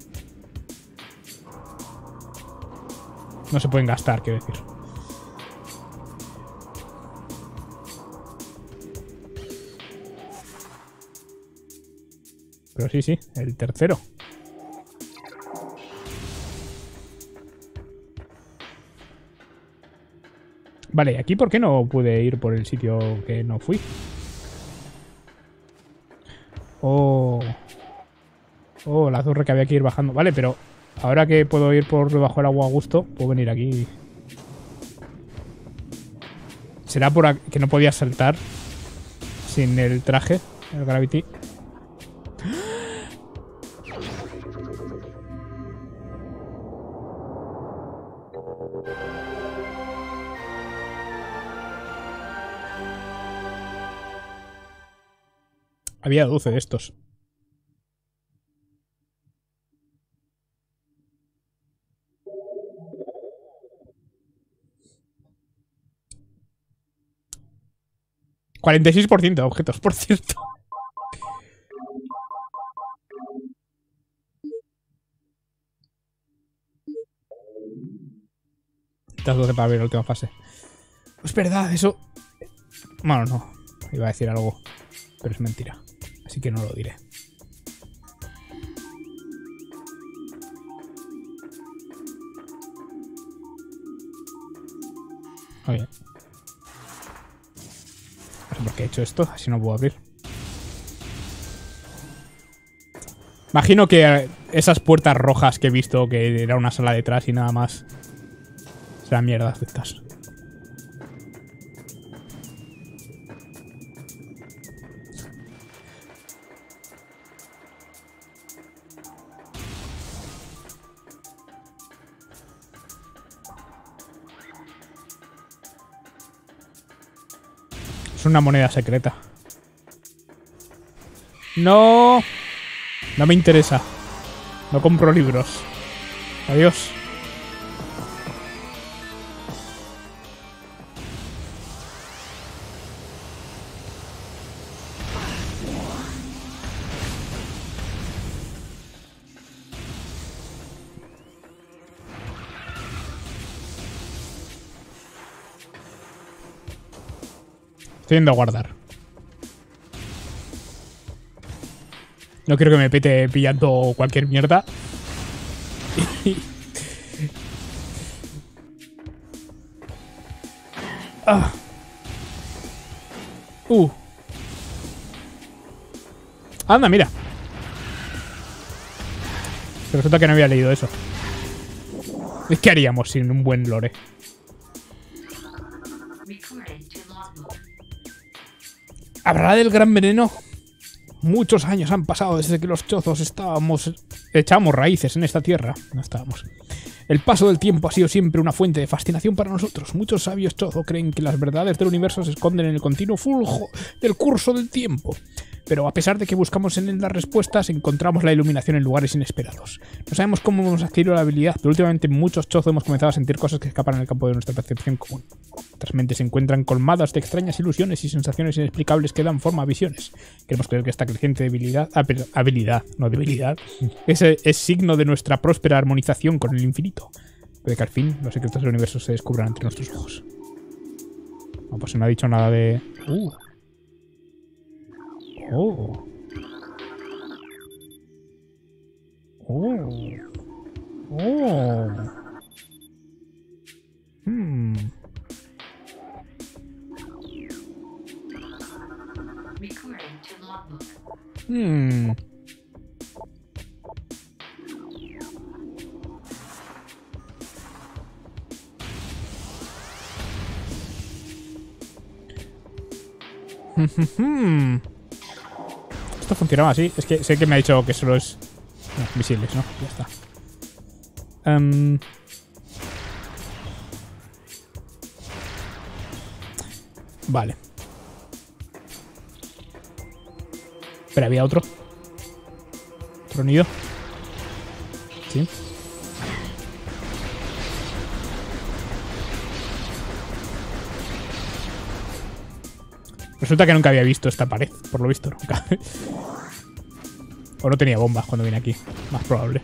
No se pueden gastar, quiero decir. Pero sí, sí, el tercero. Vale, ¿aquí por qué no pude ir por el sitio que no fui? Oh. Oh, la torre que había que ir bajando. Vale, pero ahora que puedo ir por debajo del agua a gusto, puedo venir aquí. ¿Será por aquí que no podía saltar sin el traje, el Gravity? Había doce de estos. cuarenta y seis por ciento de objetos, por cierto. Estas doce para ver la última fase. Es verdad, eso... Bueno, no. Iba a decir algo, pero es mentira. Así que no lo diré. Oye. No sé por qué he hecho esto, así no puedo abrir. Imagino que esas puertas rojas que he visto, que era una sala detrás y nada más, serán mierdas de estas. Es una moneda secreta. No. No me interesa. No compro libros. Adiós. Estoy yendo a guardar. No quiero que me pete pillando cualquier mierda. ah. Uh. Anda, mira. Pero resulta que no había leído eso. ¿Qué haríamos sin un buen lore? ¿Habrá del gran veneno? Muchos años han pasado desde que los chozos estábamos... echamos raíces en esta tierra. No estábamos. El paso del tiempo ha sido siempre una fuente de fascinación para nosotros. Muchos sabios chozo creen que las verdades del universo se esconden en el continuo flujo del curso del tiempo. Pero a pesar de que buscamos en él las respuestas, encontramos la iluminación en lugares inesperados. No sabemos cómo hemos adquirido la habilidad, pero últimamente muchos chozo hemos comenzado a sentir cosas que escapan en el campo de nuestra percepción común. Nuestras mentes se encuentran colmadas de extrañas ilusiones y sensaciones inexplicables que dan forma a visiones. Queremos creer que esta creciente debilidad, habilidad, no debilidad, es, es signo de nuestra próspera armonización con el infinito. Puede que al fin los secretos del universo se descubran ante nuestros ojos. No, pues no ha dicho nada de... Uh. Oh. Oh. Oh. Hmm. Hmm. Hmm. Esto funcionaba así. Es que sé que me ha dicho que solo es... No, visibles, ¿no? Ya está. Um... Vale. Pero había otro. Otro nido. Sí. Resulta que nunca había visto esta pared, por lo visto, nunca. O no tenía bombas cuando vine aquí, más probable.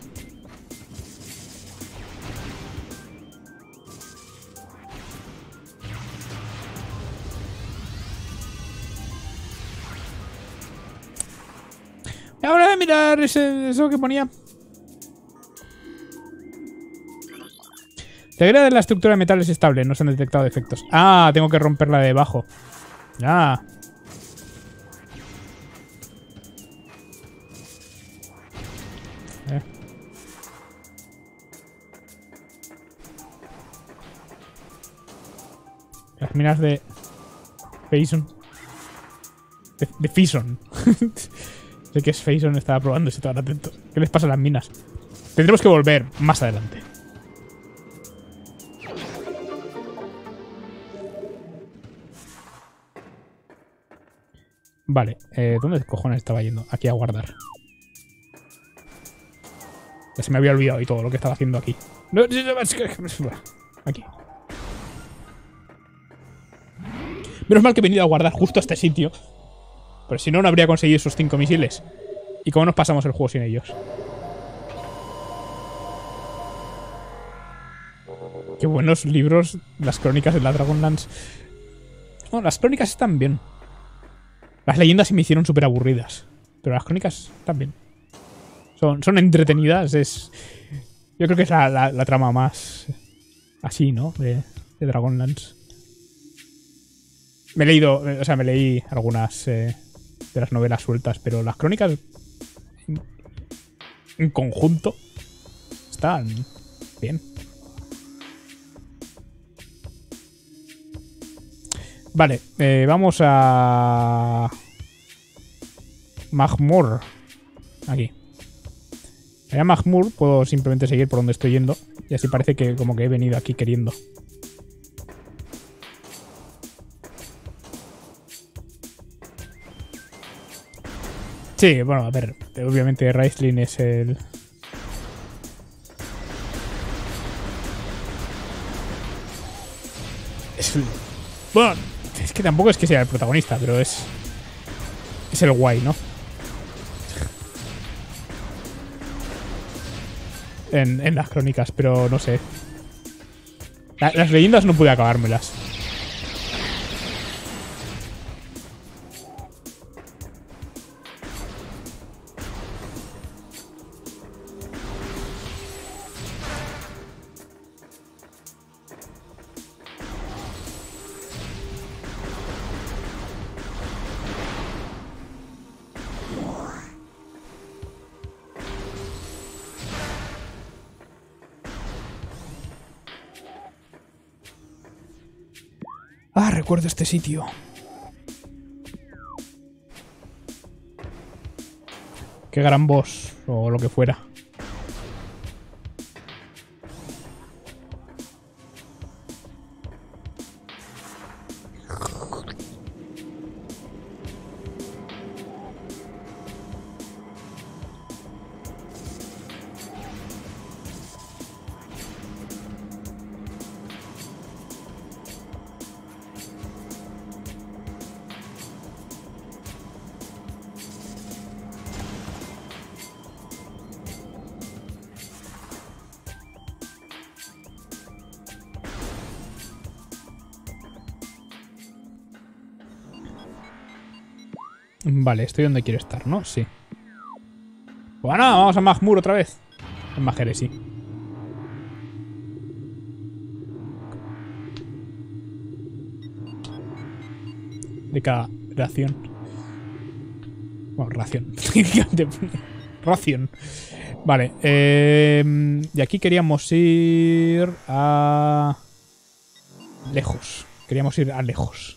Ahora voy a mirar ese, eso que ponía. La integridad de la estructura de metal es estable, no se han detectado defectos. Ah, tengo que romperla de debajo. Ah. Eh. Las minas de... Faison. De, de Fison. Sé que es Faison, estaba probando, si estaban atentos. ¿Qué les pasa a las minas? Tendremos que volver más adelante. Vale, eh, ¿dónde cojones estaba yendo? Aquí a guardar. Ya se me había olvidado y todo lo que estaba haciendo aquí. Aquí. Menos mal que he venido a guardar justo a este sitio. Pero si no, no habría conseguido esos cinco misiles. ¿Y cómo nos pasamos el juego sin ellos? Qué buenos libros, las crónicas de la Dragonlance. Bueno, las crónicas están bien. Las leyendas se me hicieron súper aburridas. Pero las crónicas también. Son, son entretenidas. Es. Yo creo que es la, la, la trama más. Así, ¿no? De, de Dragonlance. Me he leído. O sea, me leí algunas eh, de las novelas sueltas. Pero las crónicas. En, en conjunto. Están bien. Vale, eh, vamos a... Magmoor. Aquí. Allá Magmoor puedo simplemente seguir por donde estoy yendo. Y así parece que como que he venido aquí queriendo. Sí, bueno, a ver, obviamente Raistlin es el... Es el... Bueno, es que tampoco es que sea el protagonista, pero es... Es el guay, ¿no? En, en las crónicas, pero no sé. La, las leyendas no pude acabármelas. Ah, recuerdo este sitio. Qué gran boss, o lo que fuera. Vale, estoy donde quiero estar, ¿no? Sí. Bueno, vamos a Mahmur otra vez. En Majere, sí. De cada ración. Bueno, ración. Ración. Vale. Eh, y aquí queríamos ir a... Lejos. Queríamos ir a lejos.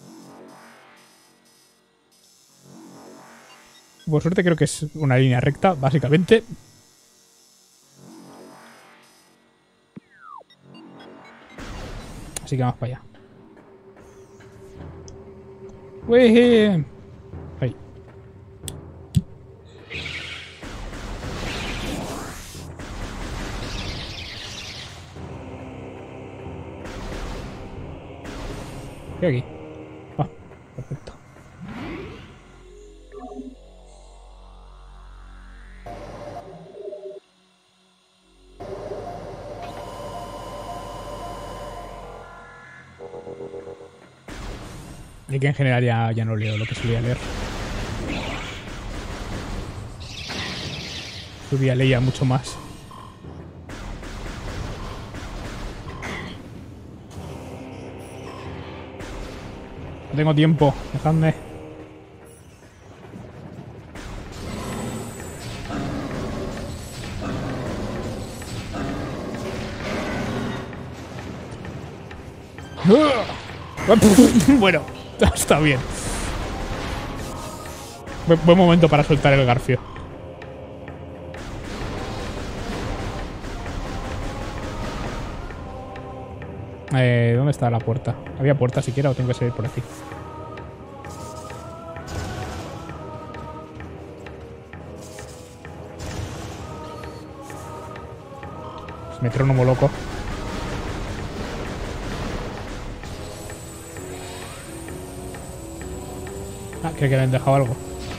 Por suerte creo que es una línea recta, básicamente. Así que vamos para allá. Uy. Ahí. Estoy aquí. Ah, perfecto. Y que en general ya, ya no leo lo que solía leer. Solía leía mucho más. No tengo tiempo, dejadme. Bueno, está bien. Bu- buen momento para soltar el garfio. Eh, ¿Dónde está la puerta? ¿Había puerta siquiera o tengo que salir por aquí? Metrónomo loco. Ah, creo que me han dejado algo.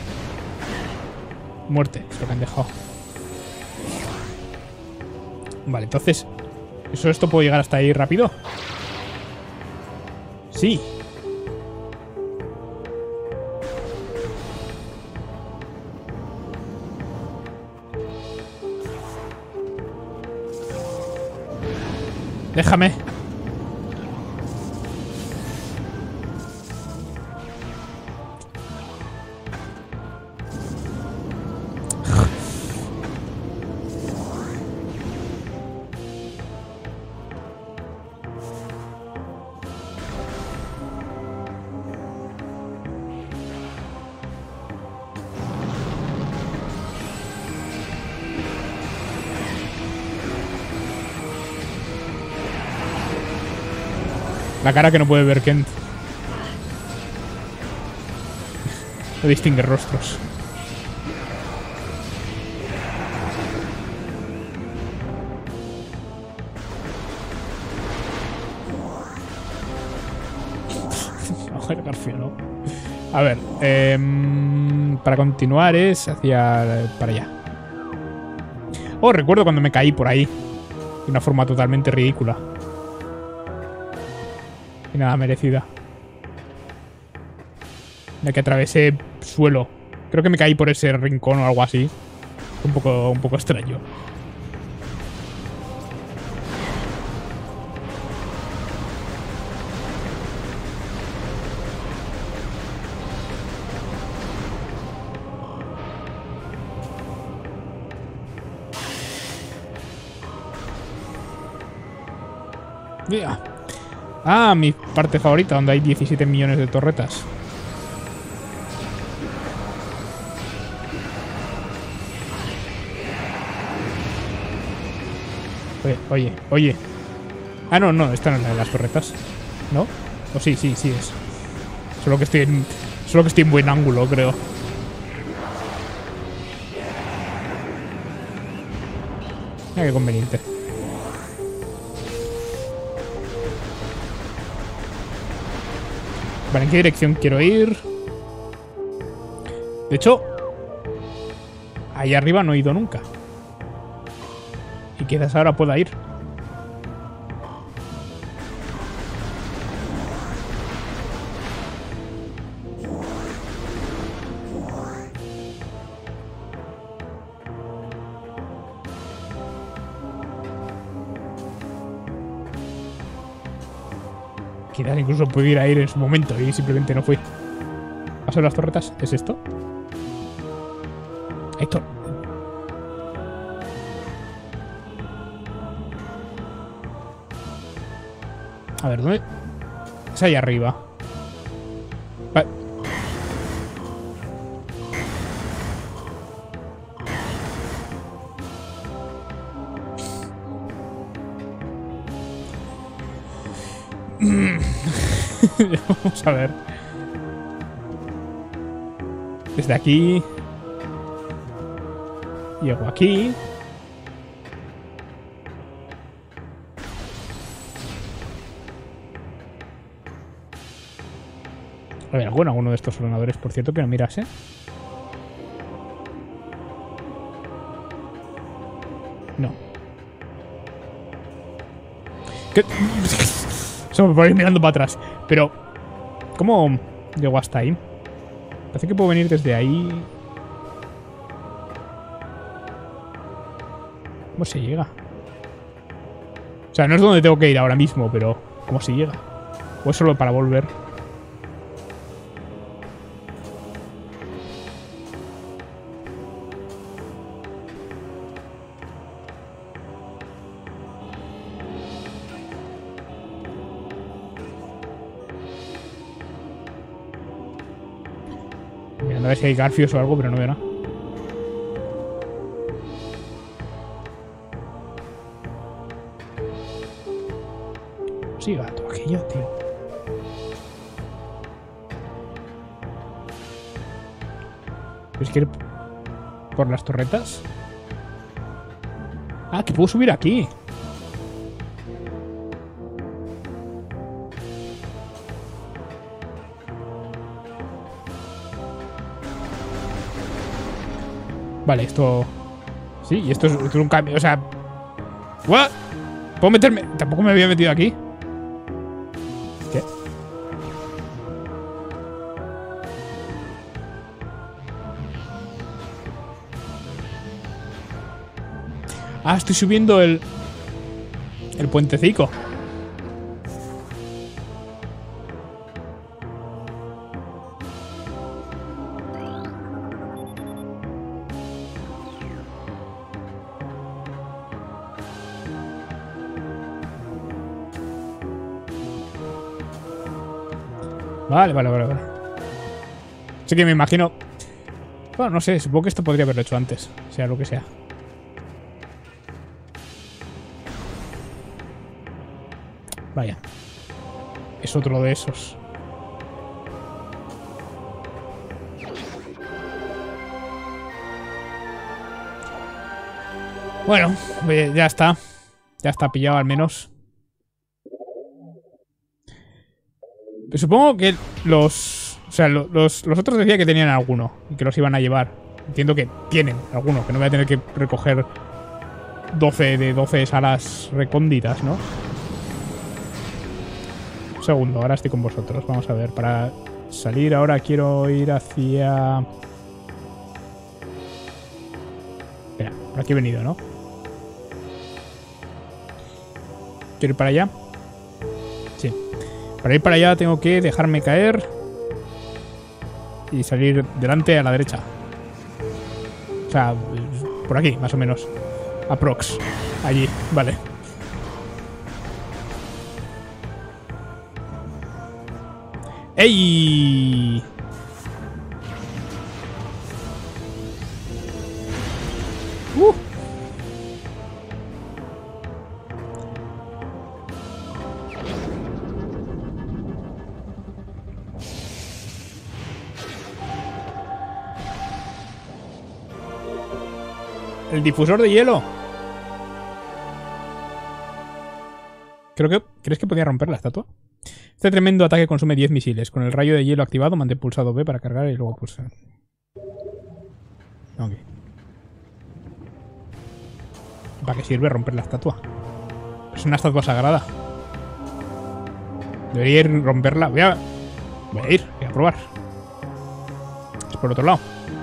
Muerte, es lo que han dejado. Vale, entonces... ¿Eso esto puedo llegar hasta ahí rápido? Sí. Déjame. La cara que no puede ver Kent. No distingue rostros. el Garfio, ¿no? A ver, eh, para continuar es hacia... para allá. Oh, recuerdo cuando me caí por ahí. De una forma totalmente ridícula. Y nada merecida. Ya que atravesé suelo. Creo que me caí por ese rincón o algo así. Un poco, un poco extraño. Yeah. Ah, mi parte favorita, donde hay diecisiete millones de torretas. Oye, oye, oye. Ah, no, no, esta no es la de las torretas. ¿No? O sí, sí, sí es. Solo que estoy en, solo que estoy en buen ángulo, creo. Mira qué conveniente. Vale, ¿en qué dirección quiero ir? De hecho, ahí arriba no he ido nunca. Y quizás ahora pueda ir. Quizás incluso pudiera ir en su momento y simplemente no fui. ¿Paso de las torretas? ¿Es esto? Esto. A ver, ¿dónde? Es ahí arriba. Vale. Vamos a ver. Desde aquí. Llego aquí. A ver, bueno, alguno de estos ordenadores, por cierto, que no miras, ¿eh? No. ¿Qué? Eso me puedo ir mirando para atrás. Pero, ¿cómo llego hasta ahí? Parece que puedo venir desde ahí. ¿Cómo se llega? O sea, no es donde tengo que ir ahora mismo, pero ¿cómo se llega? ¿O es solo para volver? Mirando a ver si hay garfios o algo, pero no veo nada. Sí, gato, aquello, tío. ¿Es que ir por las torretas? Ah, que puedo subir aquí. Vale, esto... Sí, y esto es, esto es un cambio, o sea... ¿What? ¿Puedo meterme? Tampoco me había metido aquí. ¿Qué? Ah, estoy subiendo el... El puentecico. Vale, vale, vale, vale. Así que me imagino... Bueno, no sé, supongo que esto podría haberlo hecho antes. Sea lo que sea. Vaya. Es otro de esos. Bueno, ya está. Ya está pillado al menos. Supongo que los... O sea, los, los otros decía que tenían alguno y que los iban a llevar. Entiendo que tienen alguno, que no voy a tener que recoger doce de doce salas recónditas, ¿no? Un segundo, ahora estoy con vosotros. Vamos a ver, para salir ahora quiero ir hacia... Espera, por aquí he venido, ¿no? ¿Quiero ir para allá? Sí. Para ir para allá tengo que dejarme caer y salir delante a la derecha. O sea, por aquí, más o menos. Aprox. Allí, vale. ¡Ey! ¡Uh! El difusor de hielo. Creo que... ¿Crees que podía romper la estatua? Este tremendo ataque consume diez misiles. Con el rayo de hielo activado, mantén pulsado B para cargar y luego pulsar. Ok. ¿Para qué sirve romper la estatua? Es una estatua sagrada. Debería ir romperla. Voy a... Voy a ir. Voy a probar. Es por otro lado.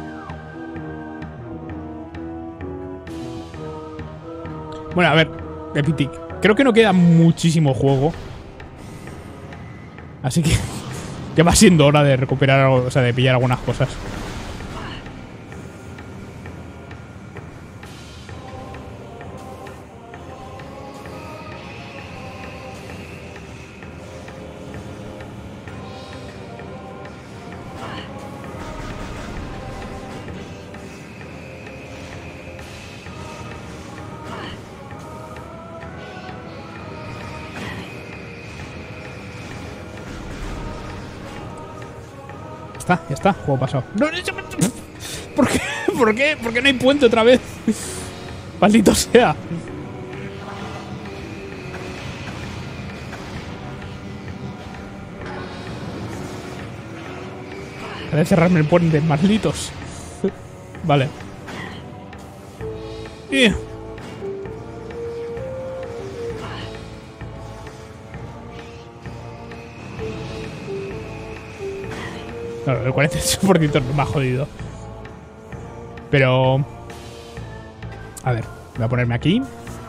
Bueno, a ver. Epitic. Creo que no queda muchísimo juego. Así que ya va siendo hora de recuperar, o sea, de pillar algunas cosas. Ya está, ya está, juego pasado. No, ¿por qué? ¿Por qué? ¿Por qué no hay puente otra vez? Maldito sea. Para cerrarme el puente, malditos. Vale. Y... Claro, el cuarenta y ocho por ciento me ha jodido. Pero... A ver, voy a ponerme aquí.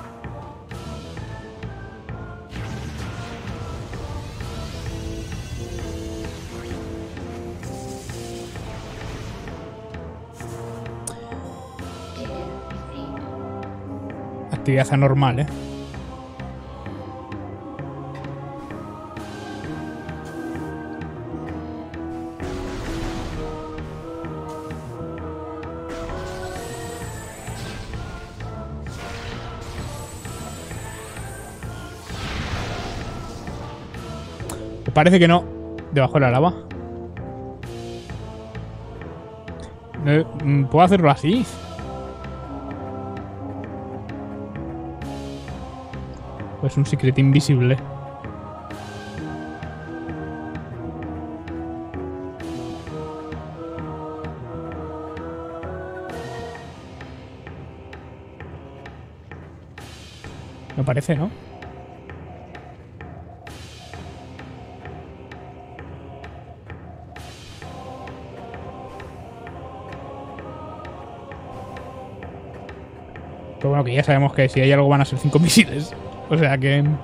Actividad anormal, ¿eh? Parece que no. Debajo de la lava. Eh, ¿Puedo hacerlo así? Pues un secret invisible. No parece, ¿no? Pero bueno, que ya sabemos que si hay algo van a ser cinco misiles. O sea que... Nah,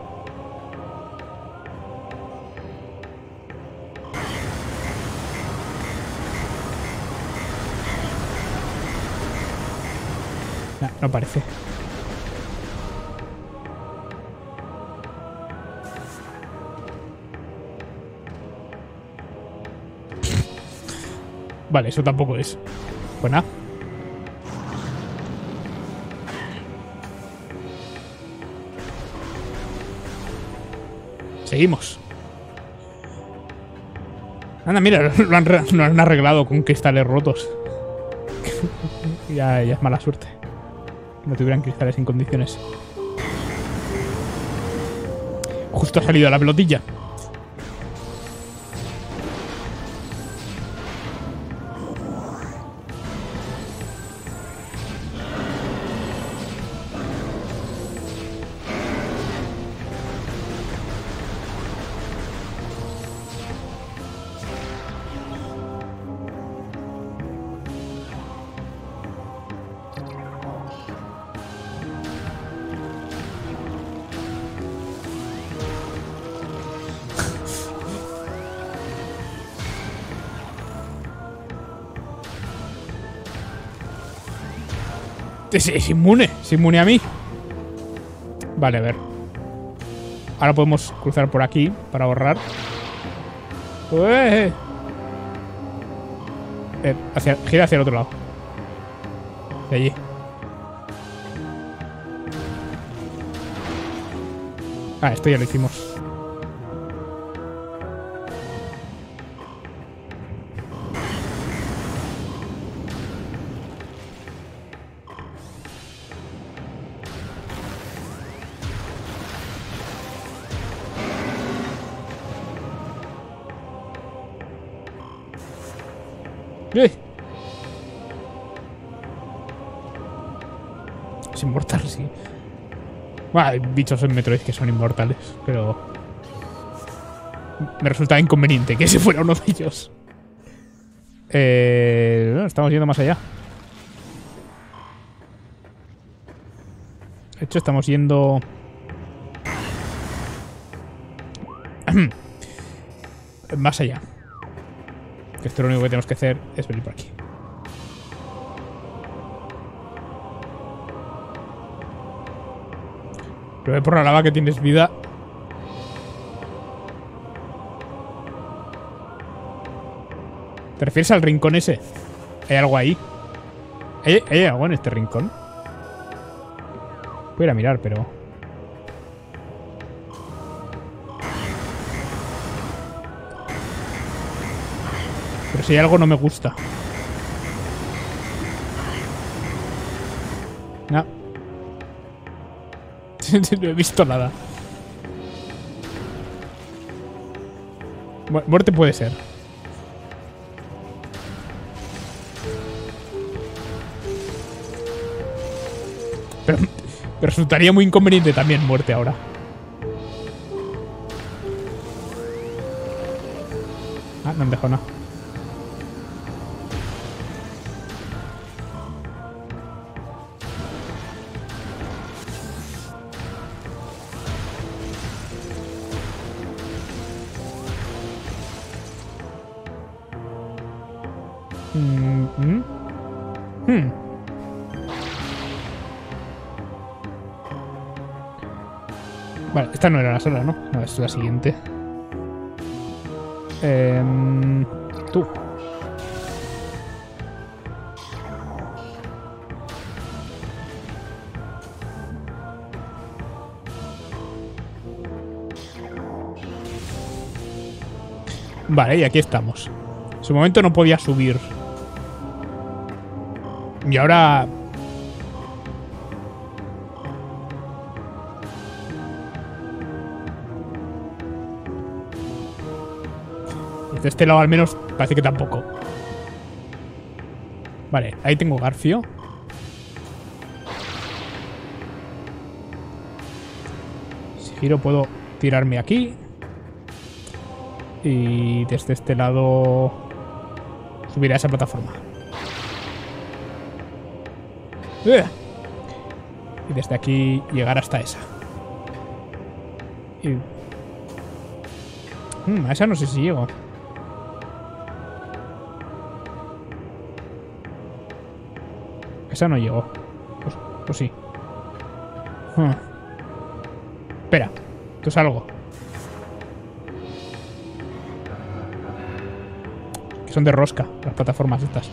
no parece. Vale, eso tampoco es. Pues nada. Seguimos. Anda, mira, lo han, lo han arreglado con cristales rotos. ya, ya es mala suerte. No tuvieran cristales en condiciones. Justo ha salido la pelotilla. Es, es inmune. Es inmune a mí. Vale, a ver. Ahora podemos cruzar por aquí para ahorrar. ¡Ué! Eh, hacia, gira hacia el otro lado. De allí. Ah, esto ya lo hicimos. ¡Eh! Es inmortal, sí. Bueno, hay bichos en Metroid que son inmortales, pero me resulta inconveniente que ese fuera uno de ellos. Eh, bueno, estamos yendo más allá. De hecho, estamos yendo... más allá. Que esto lo único que tenemos que hacer es venir por aquí. Pero ve por la lava que tienes vida. ¿Te refieres al rincón ese? ¿Hay algo ahí? ¿Hay, hay algo en este rincón? Voy a ir a mirar, pero... Pero si hay algo no me gusta. No. No he visto nada. Mu- muerte puede ser. Pero me resultaría muy inconveniente también muerte ahora. Ah, no me dejó nada. Mm, mm. Hmm. Vale, esta no era la sala, ¿no? No, es la siguiente. Eh, tú. Vale, y aquí estamos. En su momento no podía subir. Y ahora... de este lado al menos parece que tampoco. Vale, ahí tengo Garfio. Si giro puedo tirarme aquí. Y desde este lado subir a esa plataforma. Y desde aquí llegar hasta esa. Y... Hmm, a esa no sé si llego. A esa no llego. Pues, pues sí. Hmm. Espera, esto es algo. Que son de rosca las plataformas estas.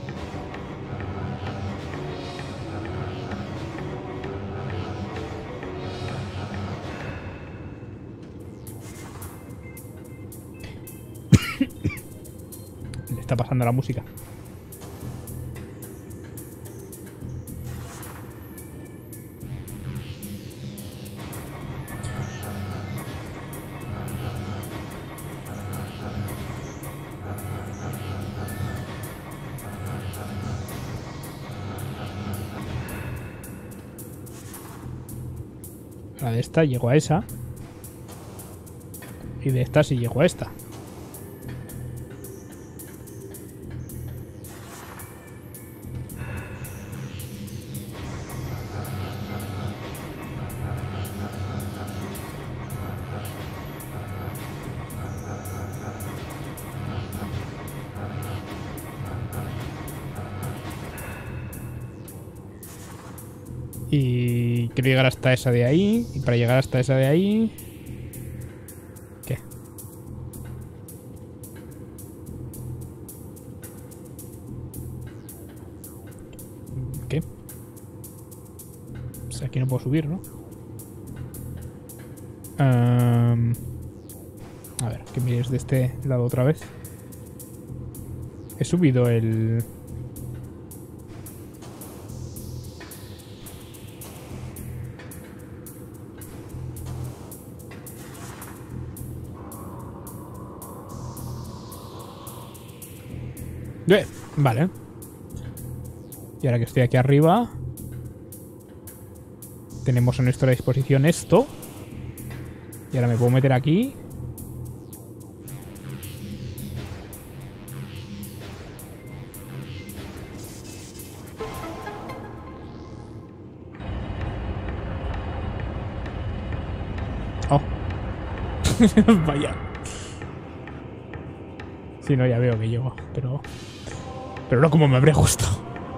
Le está pasando la música. La de esta llego a esa. Y de esta sí llego a esta. Y quiero llegar hasta esa de ahí. Y para llegar hasta esa de ahí... ¿Qué? ¿Qué? Pues aquí no puedo subir, ¿no? Um, a ver, que mires de este lado otra vez. He subido el... Eh, vale. Y ahora que estoy aquí arriba, tenemos a nuestra disposición esto. Y ahora me puedo meter aquí. Oh. Vaya. Sí, no, ya veo que llego, pero... Pero no como me habría gustado.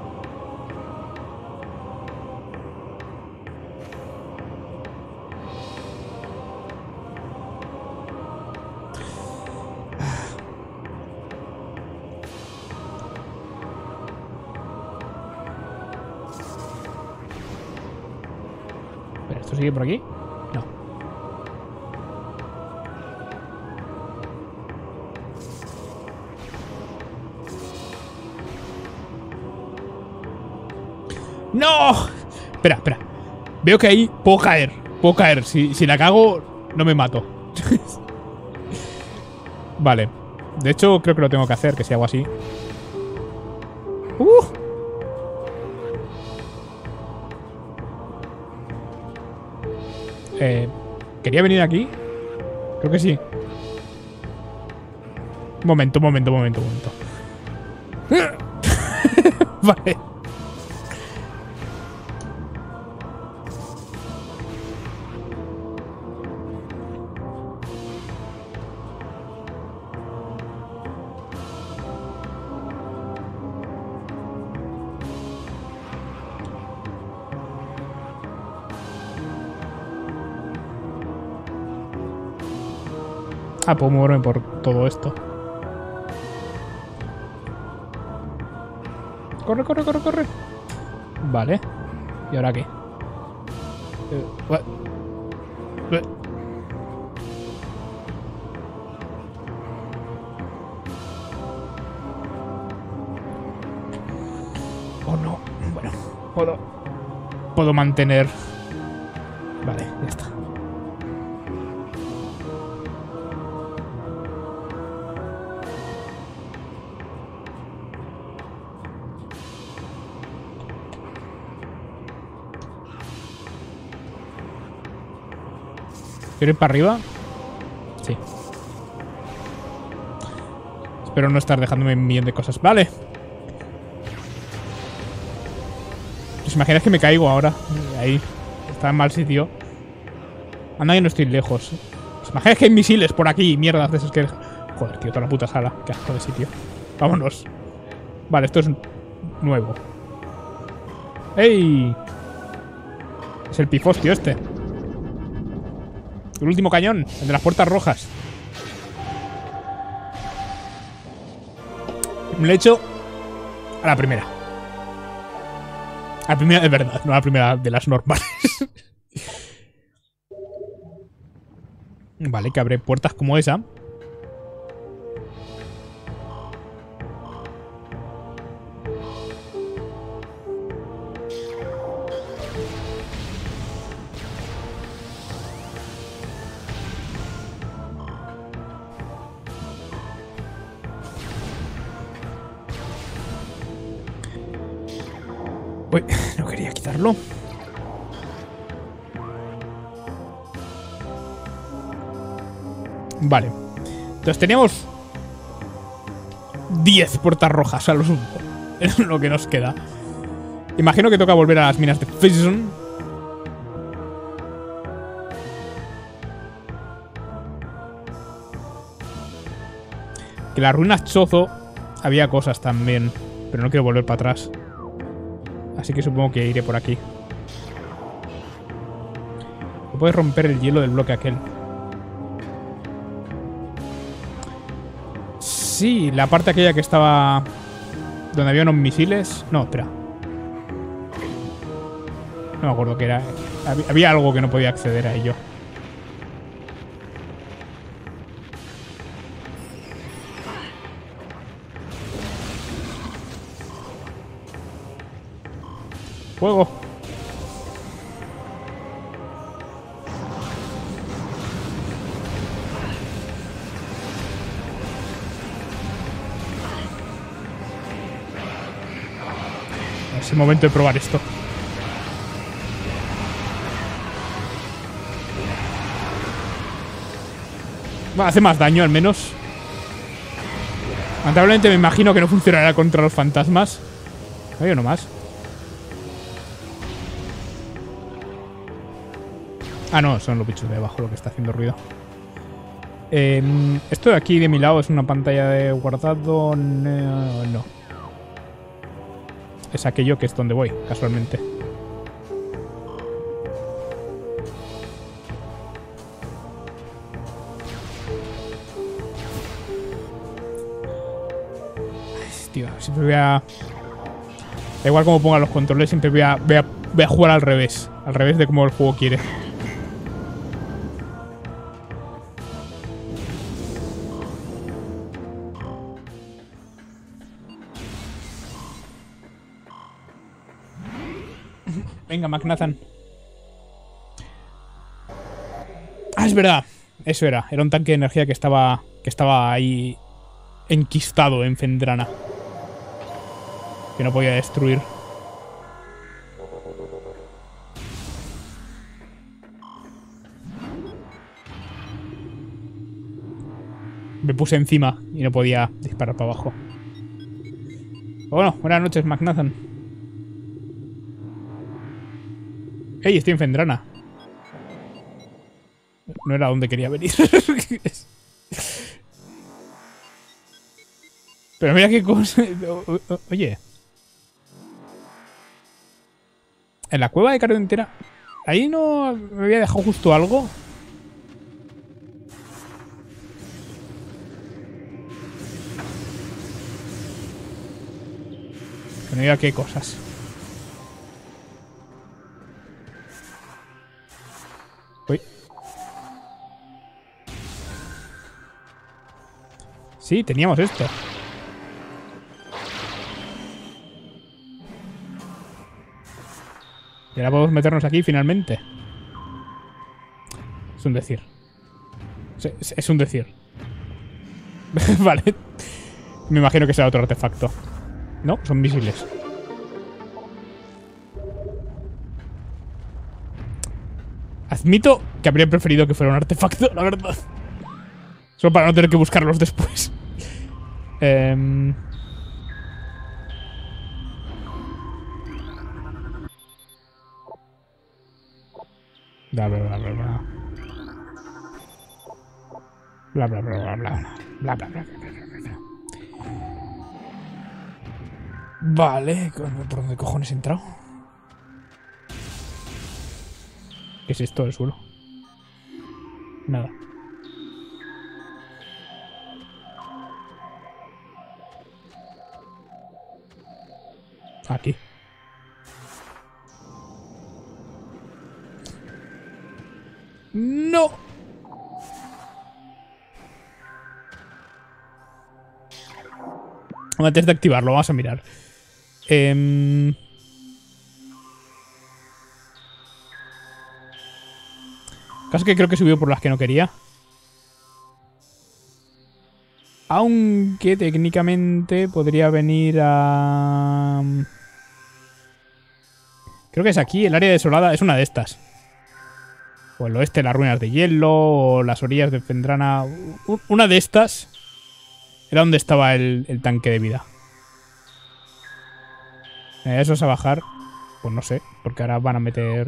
¿Pero esto sigue por aquí? No. ¡No! Espera, espera. Veo que ahí puedo caer. Puedo caer. Si, si la cago, no me mato. Vale. De hecho, creo que lo tengo que hacer, que si hago así. ¡Uh! Eh, ¿Quería venir aquí? Creo que sí. Un momento, un momento, un momento, un momento. Vale. Ah, puedo moverme por todo esto. Corre, corre, corre, corre. Vale. ¿Y ahora qué? Eh, what? Eh. Oh, no. Bueno, puedo... Puedo mantener... Vale, ya está. ¿Quiero ir para arriba? Sí. Espero no estar dejándome un millón de cosas. Vale. ¿Os imagináis que me caigo ahora? Ahí. Está en mal sitio. Anda que no estoy lejos. ¿Os imagináis que hay misiles por aquí? Mierdas de esos que... Joder, tío, toda la puta sala. Qué asco de sitio. Vámonos. Vale, esto es nuevo. ¡Ey! Es el pifostio este. El último cañón, el de las puertas rojas. Me lo he hecho a la primera. A la primera de verdad, no a la primera de las normales. Vale, que abre puertas como esa. Uy, no quería quitarlo. Vale. Entonces teníamos diez puertas rojas a lo sumo. Es lo que nos queda. Imagino que toca volver a las minas de Fission. Que las ruinas Chozo había cosas también. Pero no quiero volver para atrás. Así que supongo que iré por aquí. No puedes romper el hielo del bloque aquel. Sí, la parte aquella que estaba... donde había unos misiles... No, espera. No me acuerdo qué era. Había, había algo que no podía acceder a ello. Fuego. Es el momento de probar esto. Va, hace más daño al menos. Lamentablemente me imagino que no funcionará contra los fantasmas. Hay uno más. Ah, no, son los bichos de abajo lo que está haciendo ruido. Eh, esto de aquí de mi lado es una pantalla de guardado. No, no. Es aquello que es donde voy, casualmente. Ay, tío, siempre voy a... Da igual como ponga los controles, siempre voy a, voy a, voy a jugar al revés. Al revés de como el juego quiere. Venga, McNathan. Ah, es verdad. Eso era. Era un tanque de energía que estaba, que estaba ahí enquistado en Fendrana. Que no podía destruir. Me puse encima y no podía disparar para abajo. Bueno, buenas noches, McNathan. ¡Ey! Estoy en Fendrana. No era donde quería venir. Pero mira qué cosa... Oye. En la cueva de Carretera... ¿Ahí no me había dejado justo algo? Que no diga qué cosas. Uy. Sí, teníamos esto. Y ahora podemos meternos aquí finalmente. Es un decir. Es, es un decir. Vale. Me imagino que sea otro artefacto. No, son misiles. Admito que habría preferido que fuera un artefacto, la verdad. Solo para no tener que buscarlos después. Eh... Bla bla bla bla bla. Bla bla bla bla bla. Bla bla bla bla bla bla. Vale, ¿por dónde cojones he entrado? ¿Qué es esto del suelo? Nada. Aquí. ¡No! Antes de activarlo, vamos a mirar. Eh... Caso que creo que subió por las que no quería. Aunque técnicamente podría venir a... Creo que es aquí, el área desolada. Es una de estas. O el oeste, las ruinas de hielo. O las orillas de Fendrana. Una de estas era donde estaba el, el tanque de vida. Eso es a bajar. Pues no sé, porque ahora van a meter...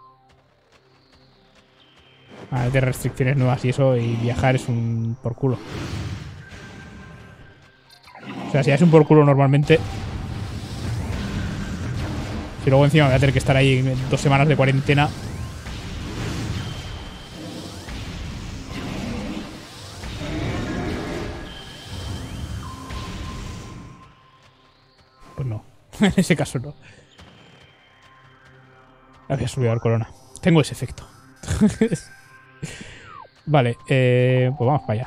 Van a meter restricciones nuevas y eso. Y viajar es un por culo. O sea, si es un por culo normalmente... Si luego encima voy a tener que estar ahí dos semanas de cuarentena... Pues no. En ese caso no. Había subido al corona. Tengo ese efecto. Vale, eh, pues vamos para allá.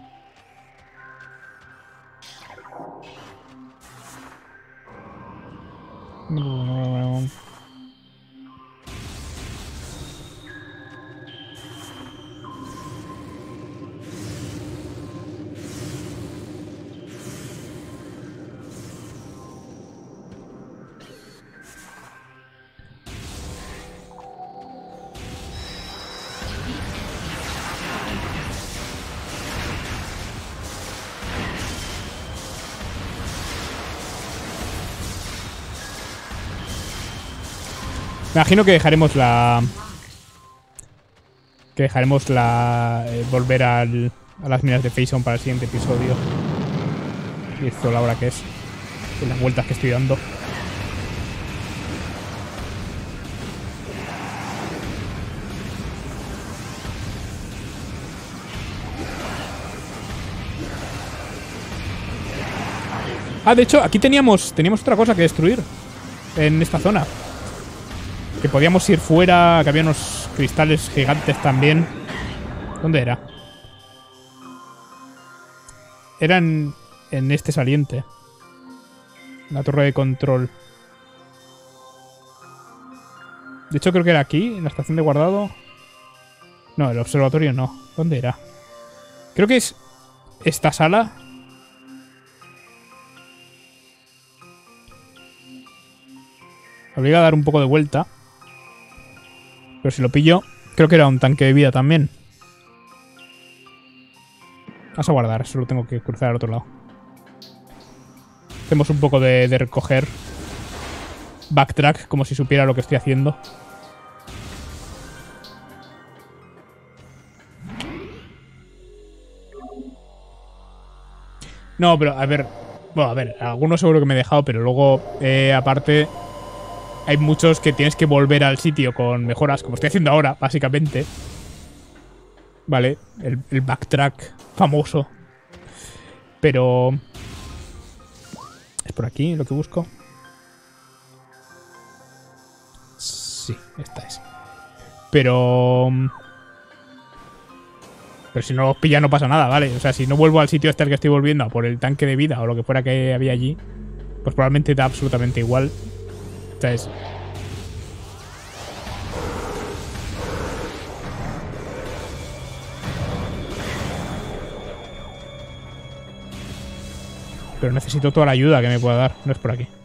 Me imagino que dejaremos la... Que dejaremos la... Eh, volver al, a las minas de Faison para el siguiente episodio. Y esto la hora que es. Y las vueltas que estoy dando. Ah, de hecho, aquí teníamos, teníamos otra cosa que destruir. En esta zona. Que podíamos ir fuera, que había unos cristales gigantes también. ¿Dónde era? Era en, en este saliente. La torre de control. De hecho creo que era aquí, en la estación de guardado. No, el observatorio no. ¿Dónde era? Creo que es esta sala. Me obliga a dar un poco de vuelta. Pero si lo pillo, creo que era un tanque de vida también. Vamos a guardar, solo tengo que cruzar al otro lado. Hacemos un poco de, de recoger. Backtrack, como si supiera lo que estoy haciendo. No, pero a ver... Bueno, a ver, algunos seguro que me he dejado, pero luego, eh, aparte... Hay muchos que tienes que volver al sitio con mejoras, como estoy haciendo ahora, básicamente. Vale, el, el backtrack famoso. Pero... ¿Es por aquí lo que busco? Sí, esta es. Pero... Pero si no los pilla no pasa nada, ¿vale? O sea, si no vuelvo al sitio este al que estoy volviendo a por el tanque de vida o lo que fuera que había allí, pues probablemente da absolutamente igual. Es... Pero necesito toda la ayuda que me pueda dar. No es por aquí.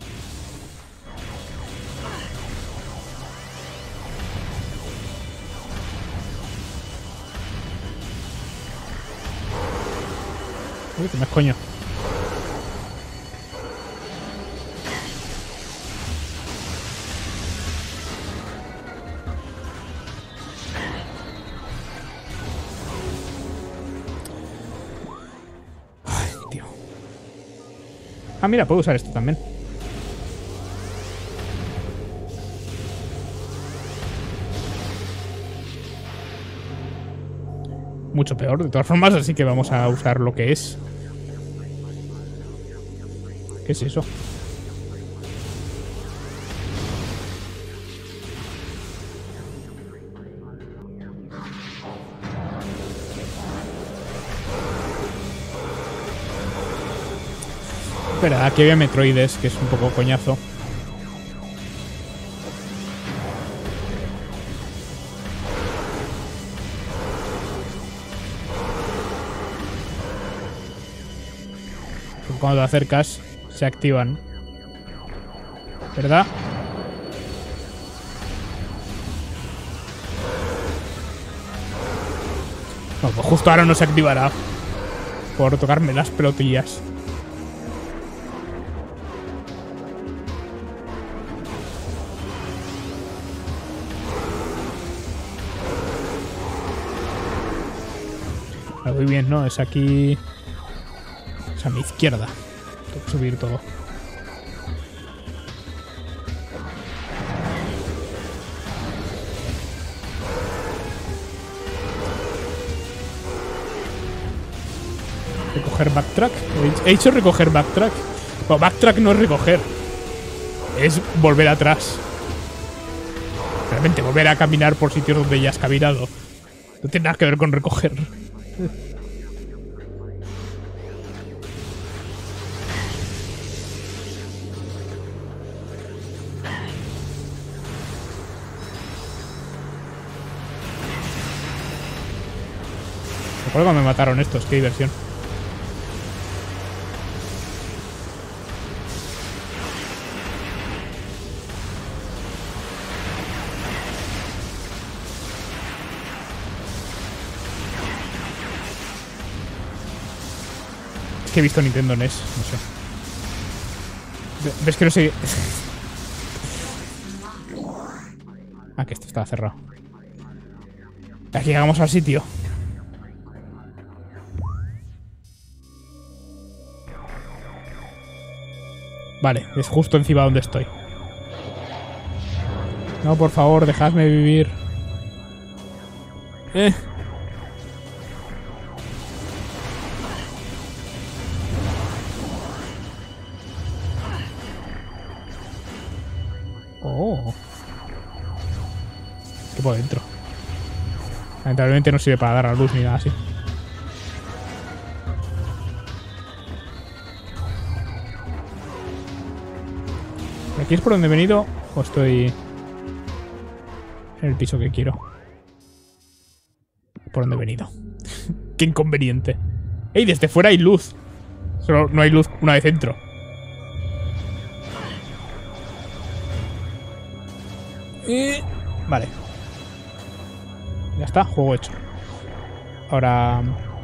Uy, que me es coño. Ah, mira, puedo usar esto también. Mucho peor, de todas formas, así que vamos a usar lo que es. ¿Qué es eso? Espera, aquí había Metroides, que es un poco coñazo. Cuando te acercas, se activan. ¿Verdad? No, pues justo ahora no se activará. Por tocarme las pelotillas. Muy bien, ¿no? Es aquí... Es a mi izquierda. Tengo que subir todo. Recoger backtrack. He hecho recoger backtrack. Bueno, backtrack no es recoger. es volver atrás. Realmente volver a caminar por sitios donde ya has caminado. No tiene nada que ver con recoger. Me acuerdo cuando me mataron estos, qué diversión. Es que he visto Nintendo N E S, no sé. ¿Ves que no sé? Ah, que esto estaba cerrado. Aquí llegamos al sitio. Vale, es justo encima donde estoy. No, por favor, dejadme vivir. Eh. Oh. ¿Qué por dentro? Lamentablemente no sirve para dar a luz ni nada así. ¿Aquí es por donde he venido o estoy en el piso que quiero? Por donde he venido. Qué inconveniente. ¡Ey! Desde fuera hay luz. Solo no hay luz una vez entro. Y... Vale. Ya está, juego hecho. Ahora...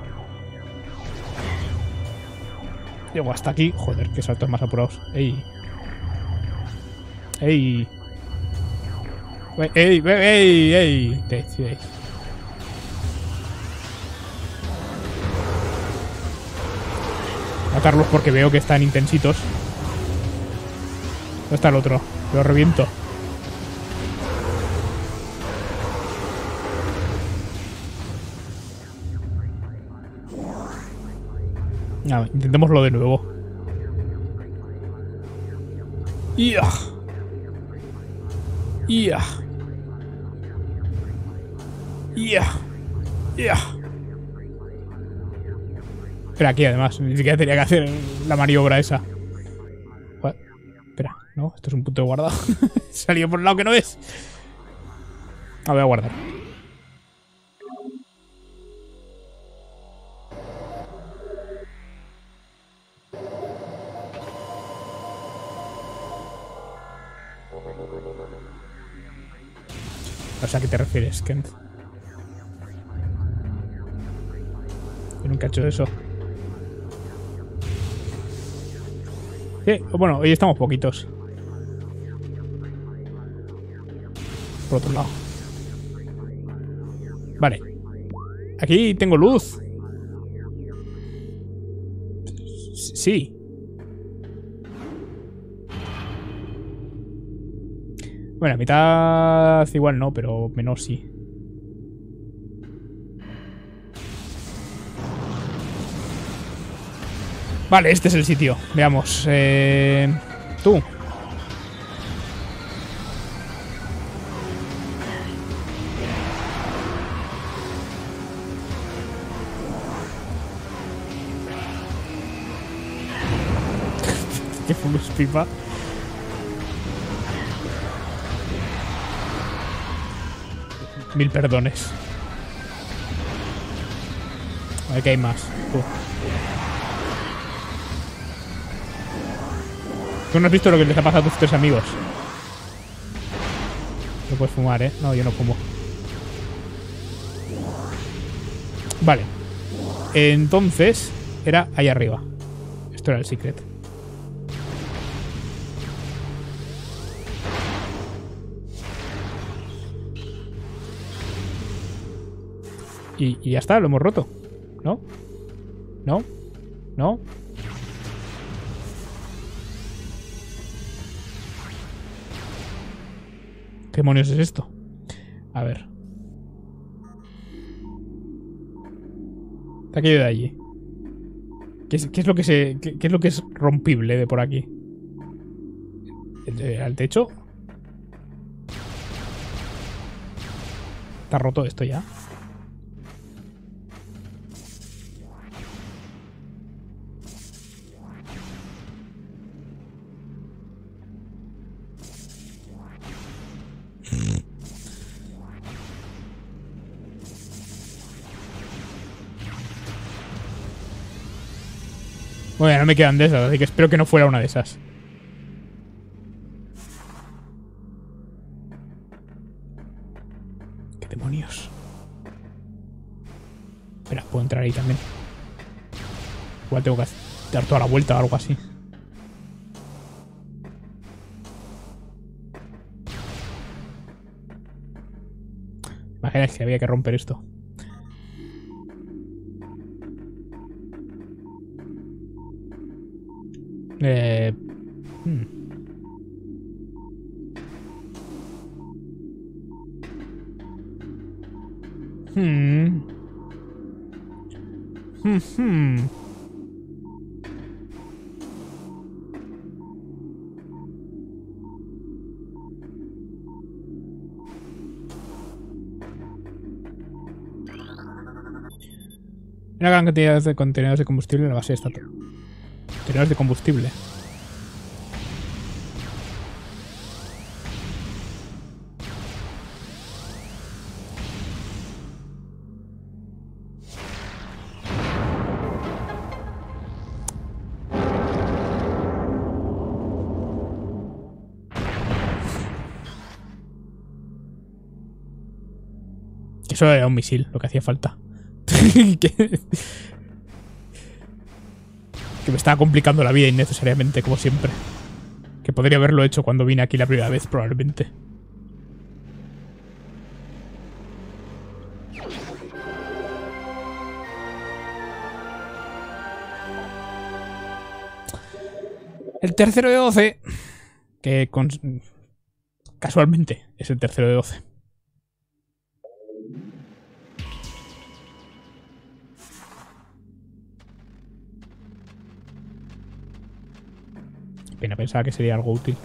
Llego hasta aquí. Joder, qué saltos más apurados. ¡Ey! ¡Ey! ¡Ey! ¡Ey! ¡Ey! ¡Ey! ¡Ey! Matarlos porque veo que están intensitos. ¿Dónde está el otro? Lo reviento. Nada, intentémoslo de nuevo. ¡Ya! ¡Ya! ¡Ya! ¡Ya! Espera, aquí además, ni siquiera tenía que hacer la maniobra esa. What? Espera, no, esto es un punto de guardado. Salió por el lado que no es. Ah, voy a guardar. No sé a qué te refieres, Kent. Yo nunca he hecho eso. Sí, bueno, hoy estamos poquitos. Por otro lado. Vale. Aquí tengo luz. Sí. Bueno, a mitad igual no, pero menos sí. Vale, este es el sitio. Veamos. Eh... Tú. Qué full pipa. Mil perdones. A ver que hay más. Uh. Tú no has visto lo que les ha pasado a tus tres amigos. No puedes fumar, ¿eh? No, yo no fumo. Vale. Entonces, era ahí arriba. Esto era el secret. Y, y ya está, lo hemos roto. ¿No? ¿No? ¿No? ¿Qué demonios es esto? A ver. De aquello de allí. ¿Qué es, qué es lo que se. Qué, qué es lo que es rompible de por aquí? al techo. Está roto esto ya. Bueno, no me quedan de esas, así que espero que no fuera una de esas. ¿Qué demonios? Espera, puedo entrar ahí también. Igual tengo que dar toda la vuelta o algo así. Imagina que había que romper esto. Eh... Hmm. Hmm. Hmm. Hmm. Una gran cantidad de contenedores de combustible en la base de esta torre. Contenedores de combustible. Eso era un misil, lo que hacía falta. que, que me estaba complicando la vida innecesariamente, como siempre. Que podría haberlo hecho cuando vine aquí la primera vez, probablemente. El tercero de doce. Que con... casualmente es el tercero de doce. Pena, pensaba que sería algo útil.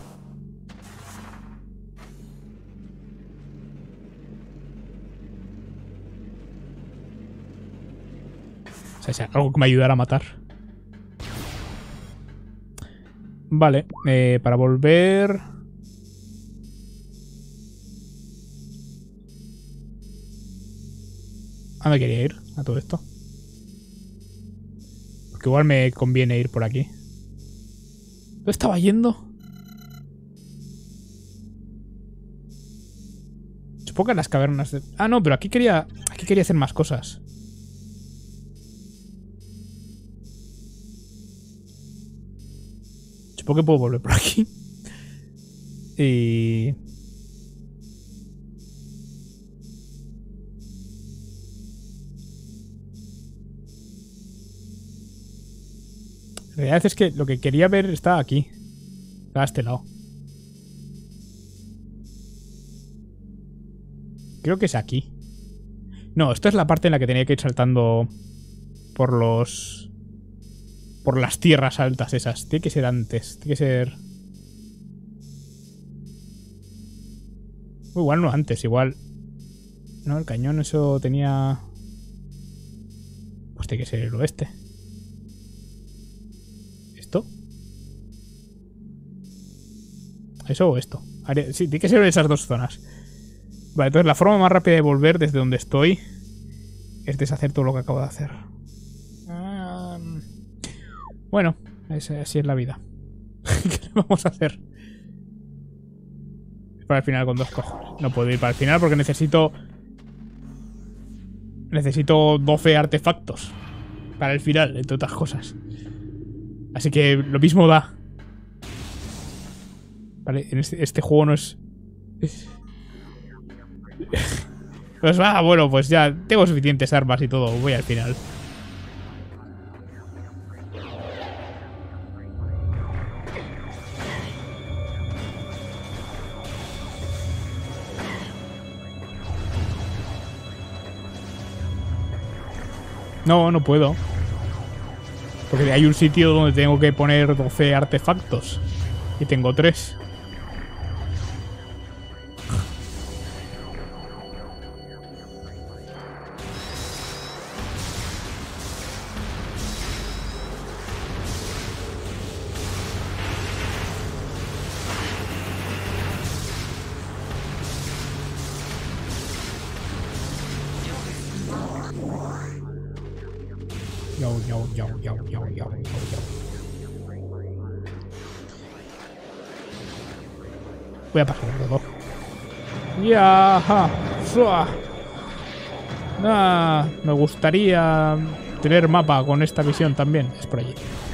O sea, sea algo que me ayudara a matar. Vale, eh, para volver... ¿A dónde quería ir a todo esto? Porque igual me conviene ir por aquí. ¿Dónde estaba yendo? Supongo que en las cavernas de... Ah, no, pero aquí quería... Aquí quería hacer más cosas. Supongo que puedo volver por aquí. Y... La realidad es que lo que quería ver está aquí. Está a este lado. Creo que es aquí. No, esto es la parte en la que tenía que ir saltando por los... por las tierras altas esas. Tiene que ser antes. Tiene que ser... Igual no antes, igual... No, el cañón eso tenía... Pues tiene que ser el oeste. ¿Esto? ¿Eso o esto? Sí, tiene que ser esas dos zonas. Vale, entonces la forma más rápida de volver desde donde estoy es deshacer todo lo que acabo de hacer. Um, bueno, es, así es la vida. ¿Qué le vamos a hacer? Es para el final con dos cojones. No puedo ir para el final porque necesito... Necesito doce artefactos para el final, entre otras cosas. Así que lo mismo da. Vale, en este, este juego no es... Pues va, bueno, pues ya tengo suficientes armas y todo. Voy al final. No, no puedo. Porque hay un sitio donde tengo que poner doce artefactos. Y tengo tres. yau, yau, yau, yau, yau, yau. Voy a pasar todo. Ya, ja, sua. Ah, me gustaría tener mapa con esta visión también. Es por allí.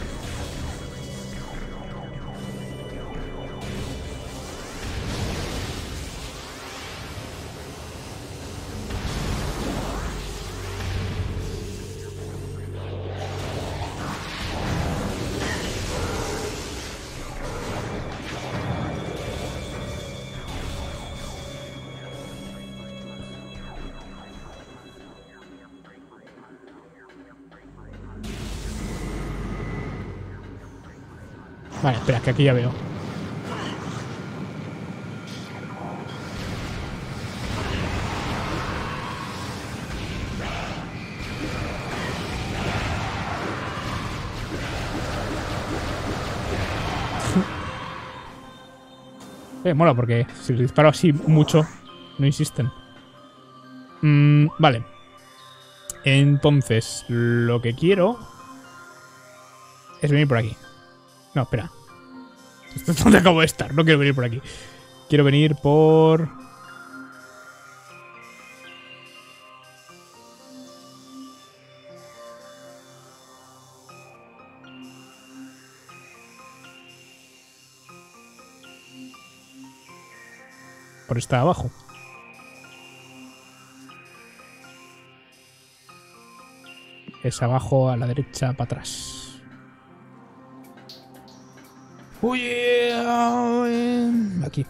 Vale, espera, que aquí ya veo. Eh, mola porque si les disparo así mucho, no insisten. Mm, vale. Entonces, lo que quiero es venir por aquí. No, espera. Esto es donde acabo de estar. No quiero venir por aquí. Quiero venir por... por esta de abajo. Es abajo, a la derecha, para atrás. Uy, aquí.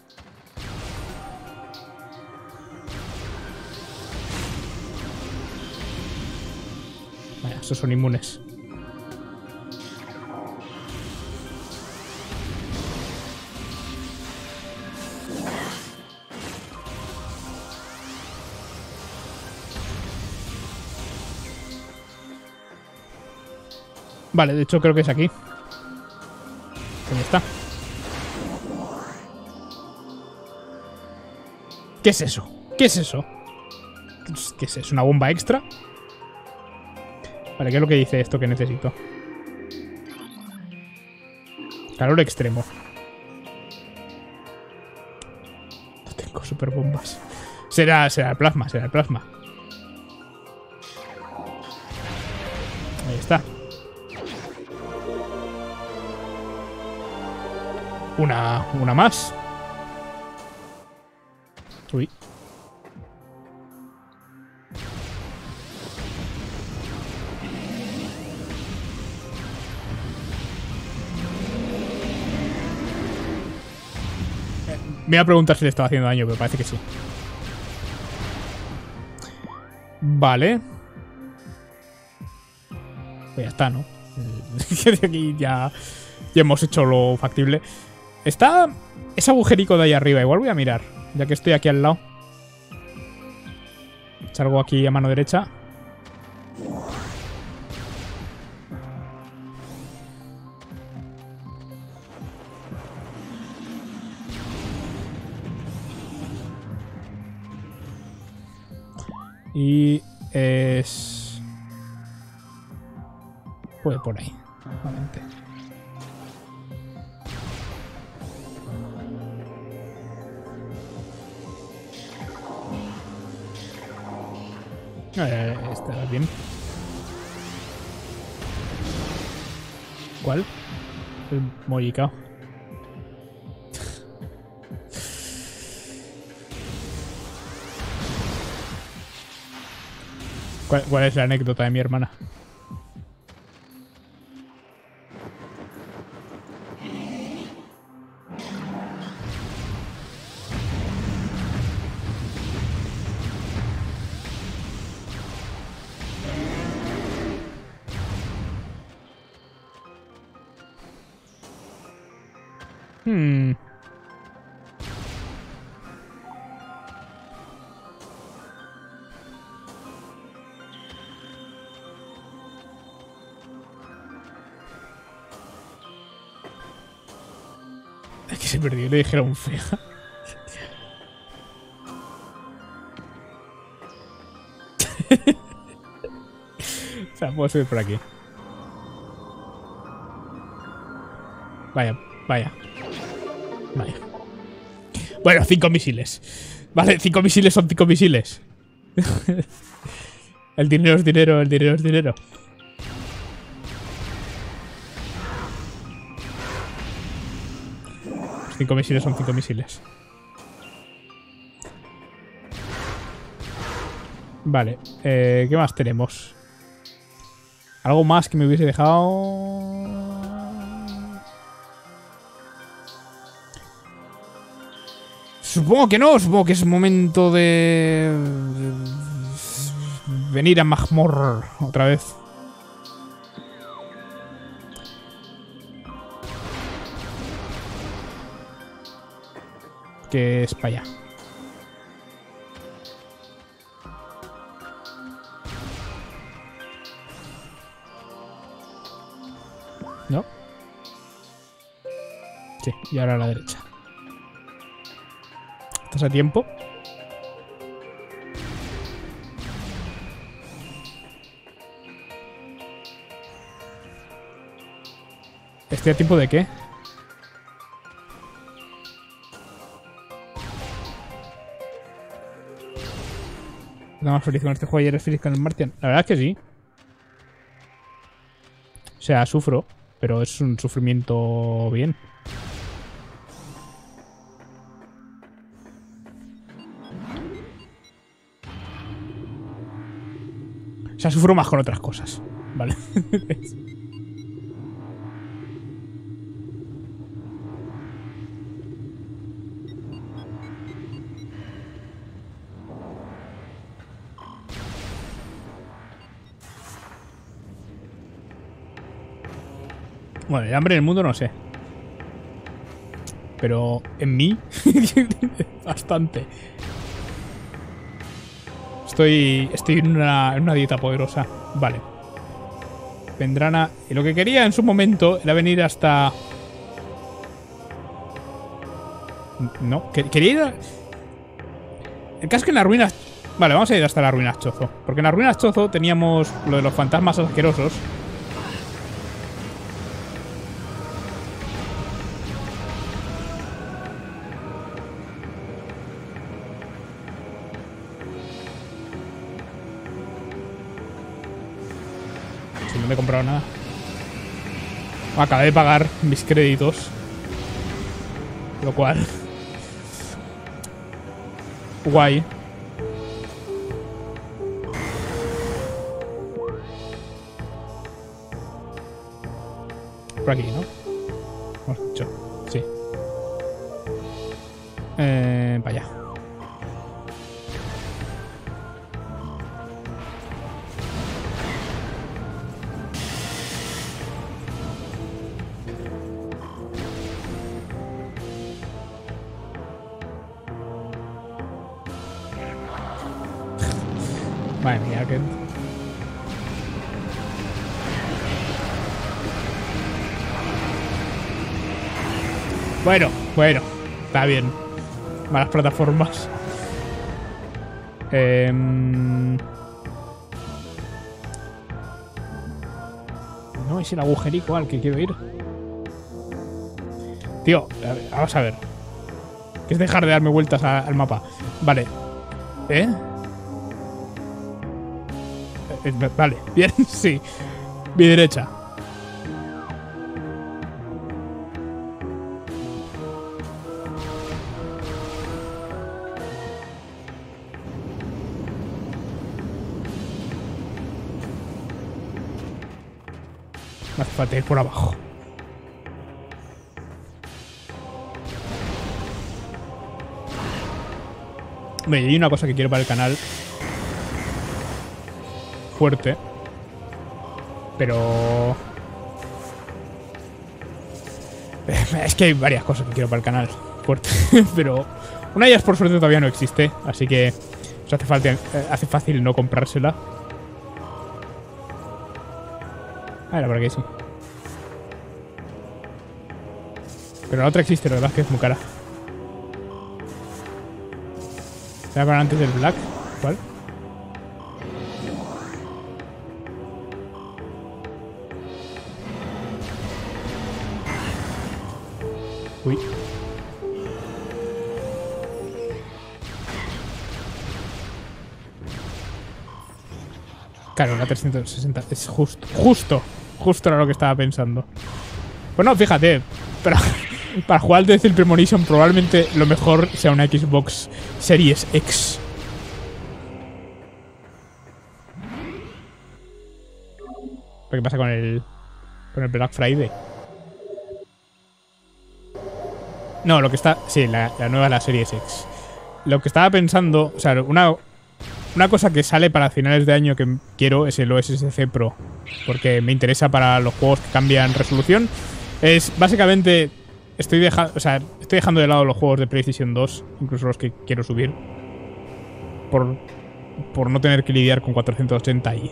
Vaya, esos son inmunes. Vale, de hecho creo que es aquí. ¿Dónde está? ¿Qué es eso? ¿Qué es eso? ¿Qué es eso? ¿Una bomba extra? Vale, ¿qué es lo que dice esto que necesito? Calor extremo. No tengo super bombas. Será, será el plasma, será el plasma. Ahí está. Una, una más. Uy. Me voy a preguntar si le estaba haciendo daño, pero parece que sí. Vale. Pues ya está, ¿no? De aquí ya, ya hemos hecho lo factible. Está ese agujerico de ahí arriba. Igual voy a mirar, ya que estoy aquí al lado. Salgo aquí a mano derecha. Y es... puede por ahí, normalmente. Eh, está bien. ¿Cuál? El mollicao. ¿Cuál, ¿Cuál es la anécdota de mi hermana? Hmm. Es que se perdió y le dijeron fea. O sea, puedo subir por aquí. Vaya, vaya. Vaya. Bueno, cinco misiles. Vale, cinco misiles son cinco misiles. El dinero es dinero, el dinero es dinero. Cinco misiles son cinco misiles. Vale, eh, ¿qué más tenemos? ¿Algo más que me hubiese dejado? Supongo que no, supongo que es momento de venir a Magmor otra vez. Que es para allá. ¿No? Sí, y ahora a la derecha. ¿Estás a tiempo? ¿Estoy a tiempo de qué? ¿Estás más feliz con este juego y eres feliz con el Martian? La verdad es que sí. O sea, sufro, pero es un sufrimiento bien. O sea, sufro más con otras cosas. Vale. Bueno, el hambre en el mundo no sé. Pero en mí, bastante. Estoy, estoy en una, en una dieta poderosa. Vale. Vendrán a... Y lo que quería en su momento era venir hasta... No, que, quería ir a... El caso es que en las ruinas... Vale, vamos a ir hasta las ruinas Chozo. Porque en las ruinas Chozo teníamos lo de los fantasmas asquerosos. Si no me he comprado nada. Acabé de pagar mis créditos. Lo cual... Guay. Por aquí, ¿no? Hemos dicho. Sí. Eh, para allá. Madre mía, que... Bueno, bueno. Está bien. Malas plataformas. Eh... No, es el agujerico al que quiero ir. Tío, a ver, vamos a ver. Que es dejar de darme vueltas a, al mapa. Vale. ¿Eh? Eh, Vale, bien, sí. Mi derecha. Me hace falta ir por abajo. Hombre, hay una cosa que quiero para el canal. Fuerte. Pero... Es que hay varias cosas que quiero para el canal. Fuerte. Pero... Una de ellas por suerte todavía no existe. Así que... Os hace, falta, hace fácil no comprársela. Ah, era por aquí, sí. Pero la otra existe, la verdad es que es muy cara. ¿Era para antes del Black? ¿Cuál? Uy. Claro, la trescientos sesenta es justo, justo, justo era lo que estaba pensando. Bueno, fíjate, para, para jugar al Death Premonition probablemente lo mejor sea una Xbox Series X. ¿Qué pasa con el, con el Black Friday? No, lo que está... Sí, la, la nueva, la Series X. Lo que estaba pensando... O sea, una... Una cosa que sale para finales de año que quiero es el O S S C Pro, porque me interesa para los juegos que cambian resolución. Es básicamente estoy dejando, o sea, estoy dejando de lado los juegos de PlayStation dos, incluso los que quiero subir, por, por no tener que lidiar con cuatrocientos ochenta i.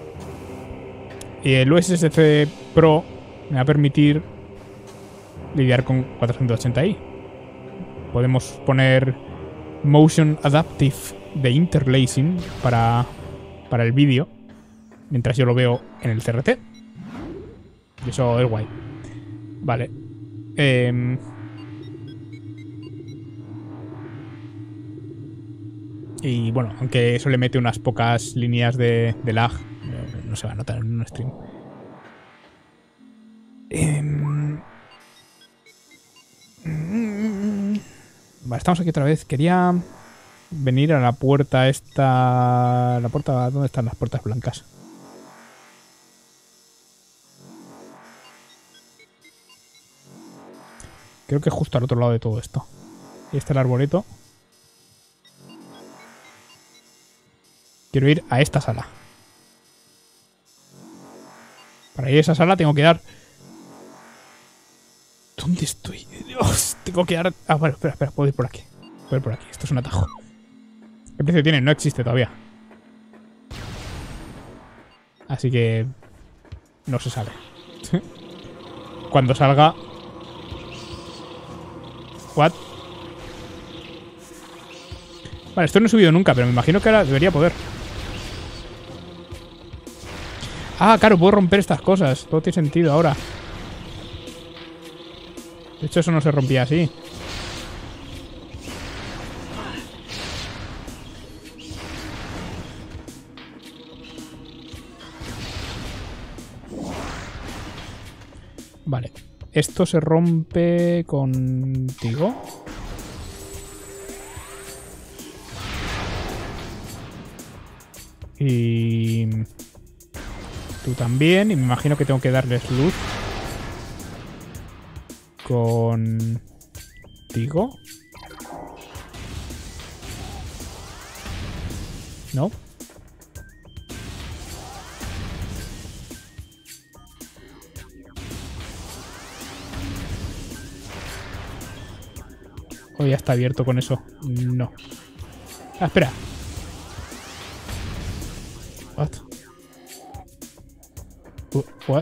Y el O S S C Pro me va a permitir lidiar con cuatrocientos ochenta i. Podemos poner Motion Adaptive de interlacing para, para el vídeo mientras yo lo veo en el C R T. Y eso es guay. Vale. Eh, y bueno, aunque eso le mete unas pocas líneas de, de lag, no se va a notar en un stream. Eh, vale, estamos aquí otra vez. Quería venir a la puerta esta... La puerta... ¿Dónde están las puertas blancas? Creo que justo al otro lado de todo esto. Y está el arboreto. Quiero ir a esta sala. Para ir a esa sala tengo que dar... ¿Dónde estoy? Dios, tengo que dar... Ah, bueno, espera, espera, puedo ir por aquí. Puedo ir por aquí, esto es un atajo. ¿Qué precio tiene? No existe todavía. Así que... no se sale. Cuando salga... What? Vale, esto no he subido nunca, pero me imagino que ahora debería poder. Ah, claro, puedo romper estas cosas. Todo tiene sentido ahora. De hecho, eso no se rompía así. Vale. Esto se rompe contigo. Y... tú también. Y me imagino que tengo que darles luz. Contigo. ¿No? ¿O ya está abierto con eso? No. Ah, espera. What? Uh, what?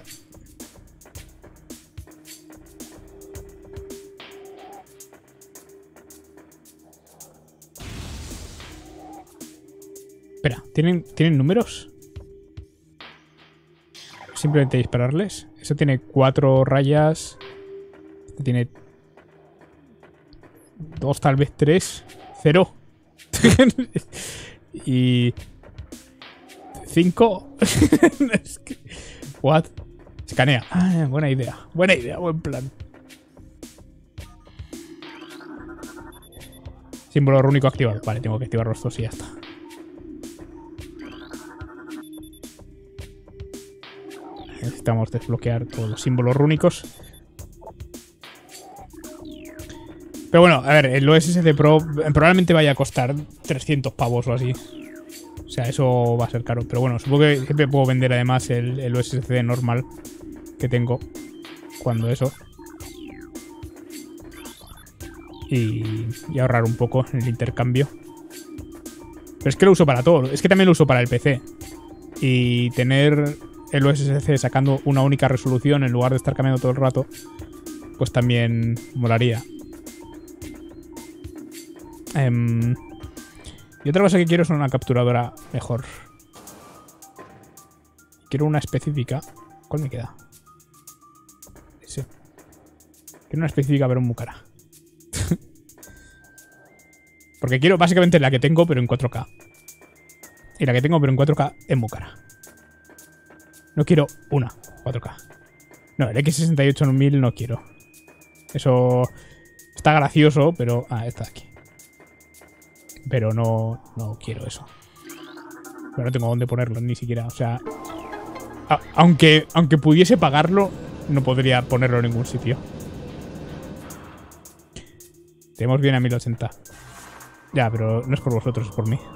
Espera, ¿tienen, ¿tienen números? Simplemente dispararles. Eso tiene cuatro rayas. Este tiene dos, tal vez tres. Cero. Y... cinco. Es que... What? Escanea. Ah, buena idea. Buena idea, buen plan. Símbolo rúnico activado. Vale, tengo que activar los dos y ya está. Necesitamos desbloquear todos los símbolos rúnicos. Pero bueno, a ver, el O S S C Pro probablemente vaya a costar trescientos pavos o así. O sea, eso va a ser caro. Pero bueno, supongo que siempre puedo vender además el, el O S S C normal que tengo cuando eso. Y, y ahorrar un poco en el intercambio. Pero es que lo uso para todo. Es que también lo uso para el P C. Y tener el O S S C sacando una única resolución en lugar de estar cambiando todo el rato, pues también molaría. Um, y otra cosa que quiero es una capturadora mejor. Quiero una específica. ¿Cuál me queda? Sí. Quiero Quiero una específica, pero muy cara. Porque quiero básicamente la que tengo, pero en cuatro K. Y la que tengo, pero en cuatro K, es muy cara. No quiero una cuatro K. No, el X sesenta y ocho mil no quiero. Eso está gracioso, pero... Ah, está aquí. Pero no, no quiero eso. Pero no tengo dónde ponerlo, ni siquiera. O sea... A, aunque, aunque pudiese pagarlo, no podría ponerlo en ningún sitio. Tenemos bien a mil ochenta. Ya, pero no es por vosotros, es por mí.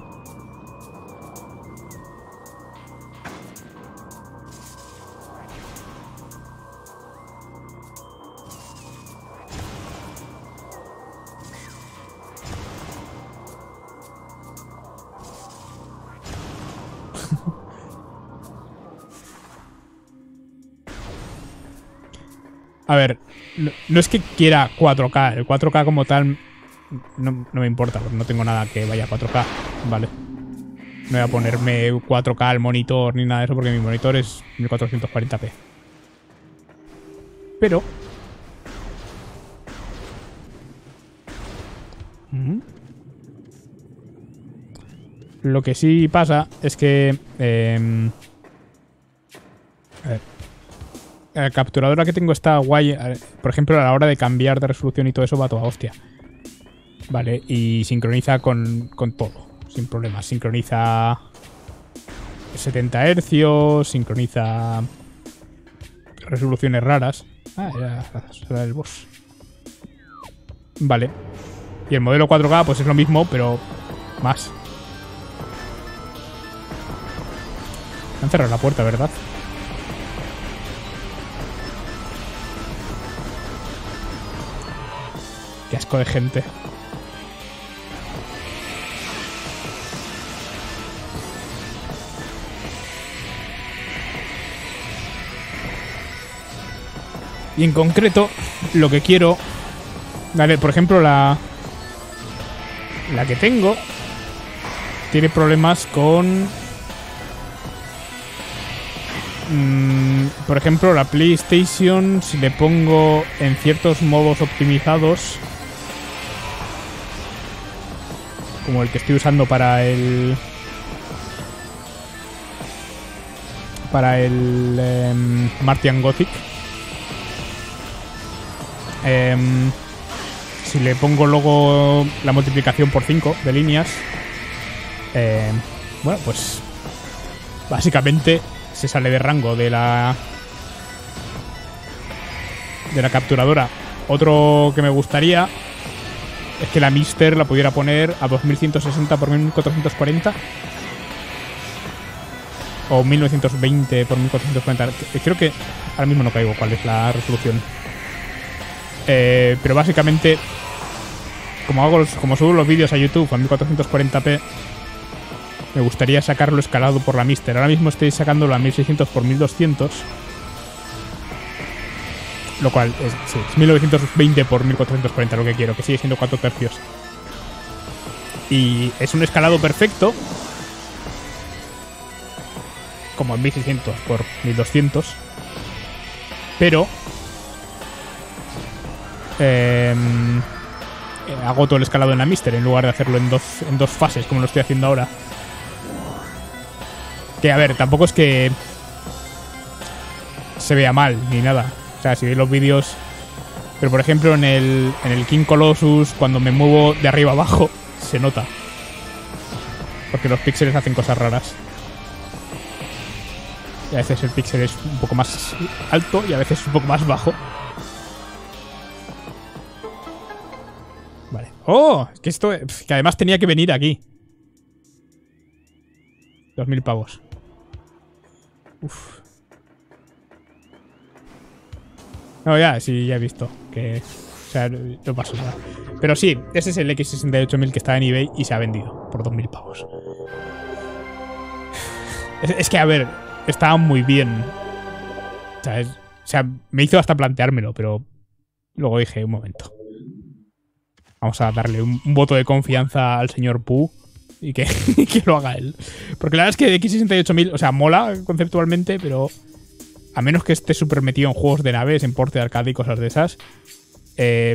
A ver, no, no es que quiera cuatro K. El cuatro K como tal no, no me importa, porque no tengo nada que vaya a cuatro K. Vale. No voy a ponerme cuatro K al monitor ni nada de eso, porque mi monitor es mil cuatrocientos cuarenta p. Pero... lo que sí pasa es que... Eh, a ver. La capturadora que tengo está guay. Por ejemplo, a la hora de cambiar de resolución y todo eso va toda hostia. Vale, y sincroniza con, con todo, sin problemas. Sincroniza setenta hercios, sincroniza resoluciones raras. Ah, ya será el boss. Vale. Y el modelo cuatro K pues es lo mismo, pero más. Han cerrado la puerta, ¿verdad? Qué asco de gente. Y en concreto, lo que quiero... Vale, por ejemplo, la... La que tengo... Tiene problemas con... Mmm, por ejemplo, la PlayStation, si le pongo en ciertos modos optimizados... Como el que estoy usando para el... Para el... Eh, Martian Gothic. Eh, si le pongo luego la multiplicación por cinco de líneas... Eh, bueno, pues... Básicamente se sale de rango de la... De la capturadora. Otro que me gustaría... Es que la Mister la pudiera poner a dos mil ciento sesenta por mil cuatrocientos cuarenta. O mil novecientos veinte por mil cuatrocientos cuarenta. Creo que ahora mismo no caigo cuál es la resolución. Eh, pero básicamente, como hago los, como subo los vídeos a YouTube a mil cuatrocientos cuarenta p, me gustaría sacarlo escalado por la Mister. Ahora mismo estoy sacándolo a mil seiscientos por mil doscientos. Lo cual es, sí, es mil novecientos veinte por mil cuatrocientos cuarenta lo que quiero, que sigue siendo cuatro tercios. Y es un escalado perfecto. Como en mil seiscientos por mil doscientos. Pero... Eh, hago todo el escalado en la Mister en lugar de hacerlo en dos, en dos fases, como lo estoy haciendo ahora. Que, a ver, tampoco es que se vea mal ni nada. O sea, si veis los vídeos... Pero, por ejemplo, en el, en el King Colossus, cuando me muevo de arriba abajo, se nota. Porque los píxeles hacen cosas raras. Y a veces el píxel es un poco más alto y a veces un poco más bajo. Vale. ¡Oh! Es que esto... Que además tenía que venir aquí. Dos mil pavos. Uf. No, ya, sí, ya he visto que... O sea, no pasó nada. Pero sí, ese es el X sesenta y ocho mil que estaba en eBay y se ha vendido por dos mil pavos. Es, es que, a ver, estaba muy bien. O sea, es, o sea, me hizo hasta planteármelo, pero luego dije, un momento. Vamos a darle un, un voto de confianza al señor Pooh y que, que lo haga él. Porque la verdad es que X sesenta y ocho mil, o sea, mola conceptualmente, pero... A menos que esté súper metido en juegos de naves, en porte de arcade y cosas de esas, Eh...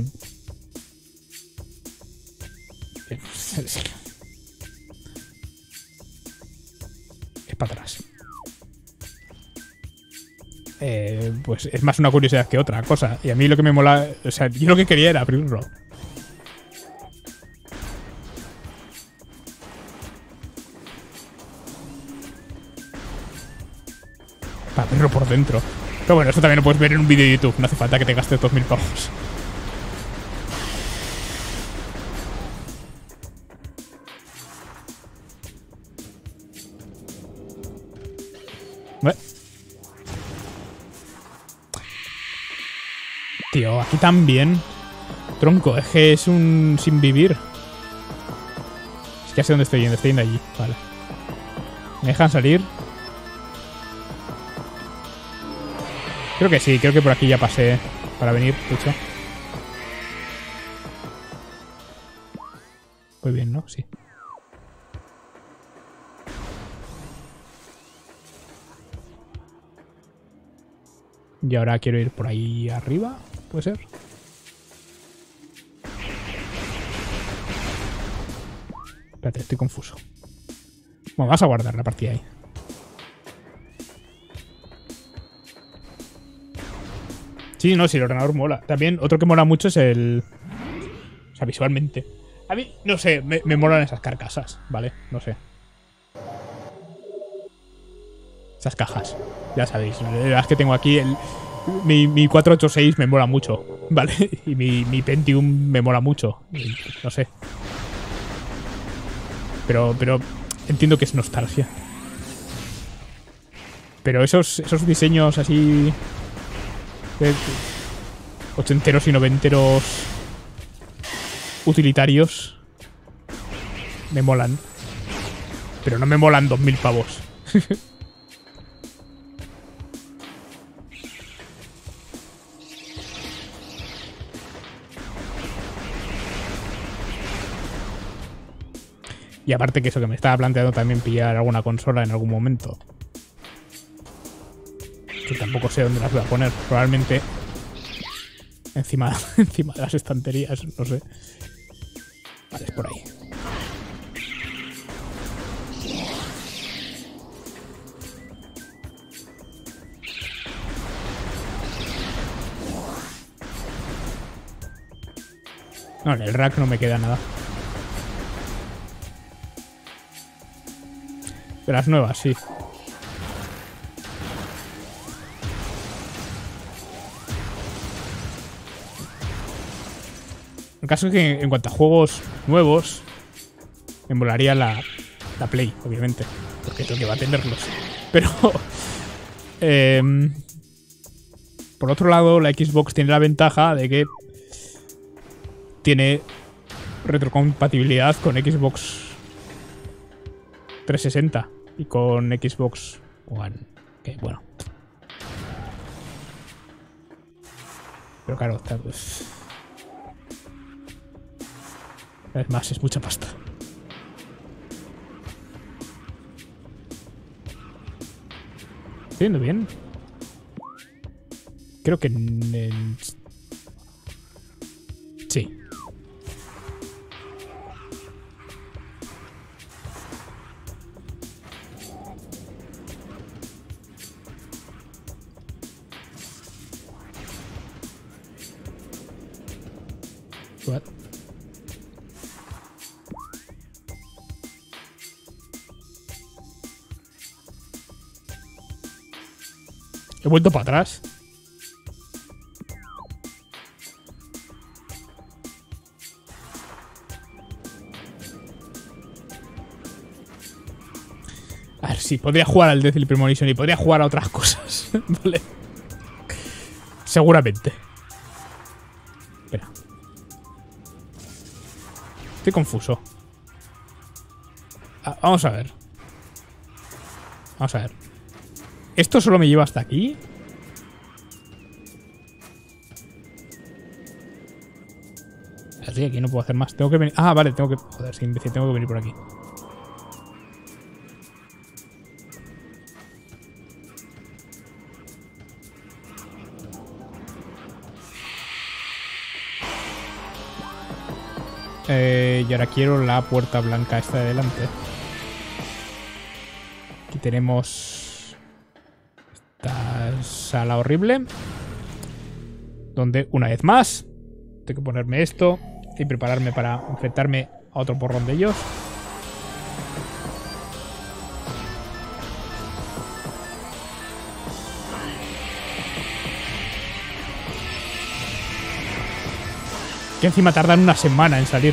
Es para atrás. Eh, pues es más una curiosidad que otra cosa. Y a mí lo que me mola... O sea, yo lo que quería era abrirlo. Para abrirlo por dentro. Pero bueno, eso también lo puedes ver en un vídeo de YouTube. No hace falta que te gastes dos mil pavos. ¿Vale? Tío, aquí también. Tronco, es que es un sin vivir. Es que ya sé dónde estoy yendo. Estoy yendo allí. Vale. ¿Me dejan salir? Creo que sí. Creo que por aquí ya pasé para venir, de hecho. Muy bien, ¿no? Sí. Y ahora quiero ir por ahí arriba. ¿Puede ser? Espérate, estoy confuso. Bueno, vas a guardar la partida ahí. Sí, no, sí, el ordenador mola. También otro que mola mucho es el... O sea, visualmente. A mí, no sé, me, me molan esas carcasas, ¿vale? No sé. Esas cajas, ya sabéis. Las que tengo aquí, el, mi, mi cuatrocientos ochenta y seis me mola mucho, ¿vale? Y mi, mi Pentium me mola mucho. Y, no sé. Pero, pero entiendo que es nostalgia. Pero esos, esos diseños así... De, ochenteros y noventeros utilitarios me molan. Pero no me molan dos mil pavos. Y aparte que eso, que me estaba planteando también pillar alguna consola en algún momento. Que tampoco sé dónde las voy a poner. Probablemente encima, encima de las estanterías, no sé. Vale, es por ahí. No, en el rack no me queda nada. De las nuevas, sí. El caso es que en cuanto a juegos nuevos, me molaría la, la Play, obviamente. Porque tengo que va a tenerlos. Pero... eh, por otro lado, la Xbox tiene la ventaja de que tiene retrocompatibilidad con Xbox trescientos sesenta y con Xbox One. Que bueno. Pero claro, está, pues... es más, es mucha pasta. ¿Estoy yendo bien? Creo que en el... Sí. What? He vuelto para atrás. A ver, sí, podría jugar al Deathly Premonition y podría jugar a otras cosas. Vale. Seguramente. Espera. Estoy confuso. Ah, vamos a ver. Vamos a ver. ¿Esto solo me lleva hasta aquí? Así, aquí no puedo hacer más. Tengo que venir... Ah, vale, tengo que... Joder, sí, imbécil, tengo que venir por aquí. Eh, y ahora quiero la puerta blanca esta de delante. Aquí tenemos esta sala horrible. Donde, una vez más, tengo que ponerme esto y prepararme para enfrentarme a otro porrón de ellos. Que encima tardan una semana en salir.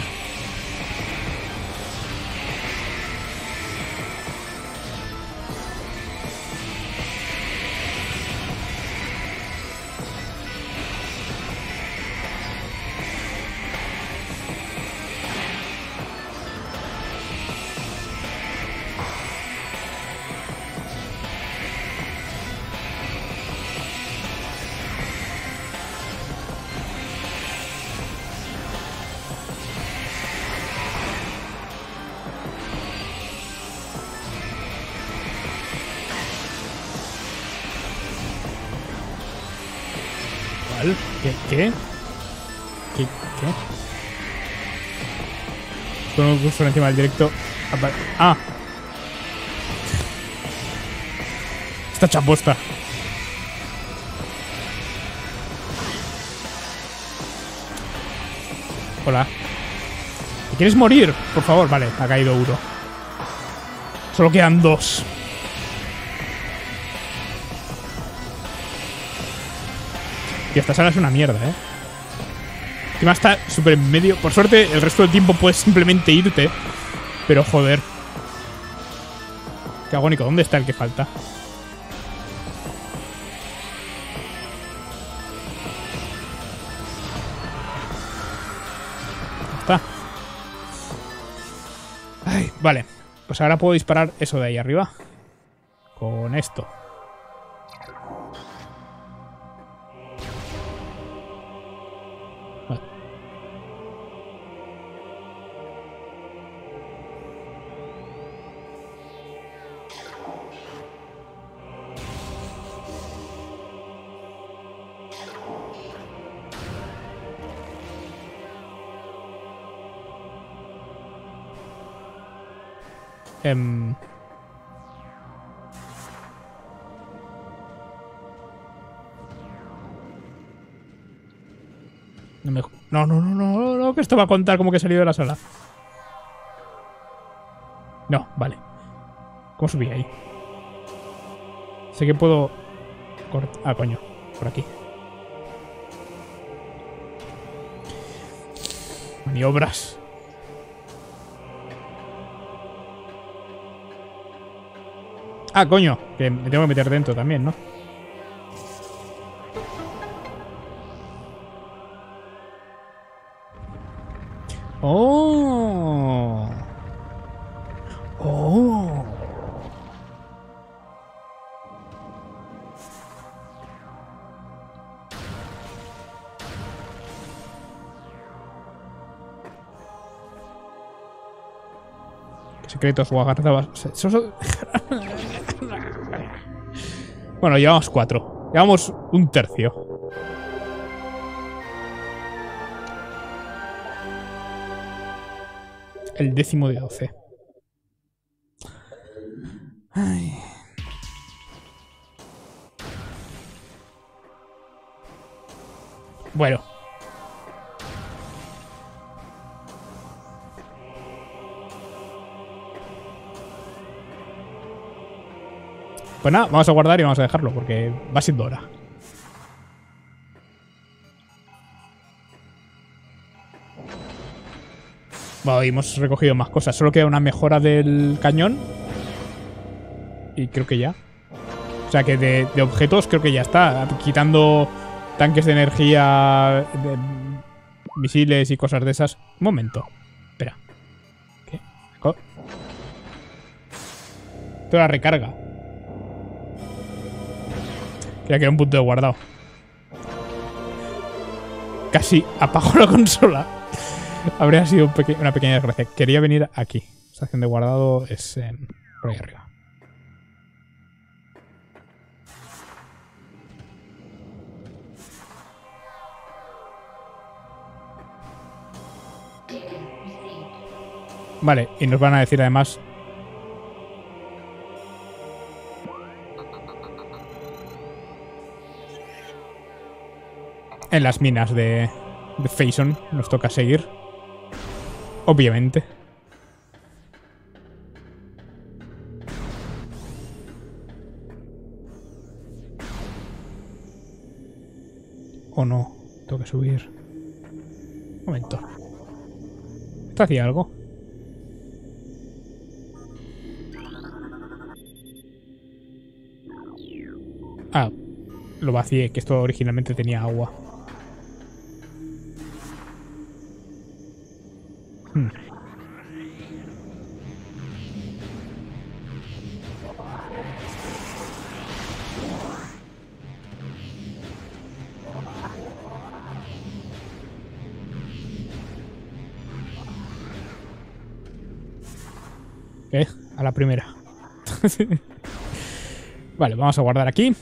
¿Qué? ¿Qué? ¿Qué? ¿Qué? Con un curso encima del directo. ¡Ah! Está chaposta. Hola. ¿Te quieres morir? Por favor. Vale, ha caído uno. Solo quedan dos. Y esta sala es una mierda, ¿eh? Encima está súper en medio. Por suerte, el resto del tiempo puedes simplemente irte. Pero joder. Qué agónico. ¿Dónde está el que falta? Ya está. Ay, vale. Pues ahora puedo disparar eso de ahí arriba. Con esto. Um, no, me, no, no, no, no, no, que esto va a contar como que he salido de la sala. No, vale. ¿Cómo subí ahí? Sé que puedo... Ah, coño, por aquí. Maniobras. Ah, coño, que me tengo que meter dentro también, ¿no? ¡Oh! ¡Oh! ¿Qué secretos guardabas? Bueno, llevamos cuatro. Llevamos un tercio. El décimo de doce. Ay. Bueno. Pues nada, vamos a guardar y vamos a dejarlo porque va siendo hora. Bueno, hemos recogido más cosas. Solo queda una mejora del cañón. Y creo que ya. O sea que de, de objetos creo que ya está. Quitando tanques de energía, de misiles y cosas de esas. Un momento. Espera. ¿Qué? Toda la recarga. Creía que era un punto de guardado. Casi apago la consola. Habría sido un peque una pequeña desgracia. Quería venir aquí. Estación de guardado es eh, por ahí arriba. Vale, y nos van a decir además... En las minas de, de Faison nos toca seguir. Obviamente. ¿O no? Tengo que subir. Un momento. ¿Esto hacía algo? Ah, lo vacié, que esto originalmente tenía agua. Hmm. ¿Qué? A la primera. Vale, vamos a guardar aquí.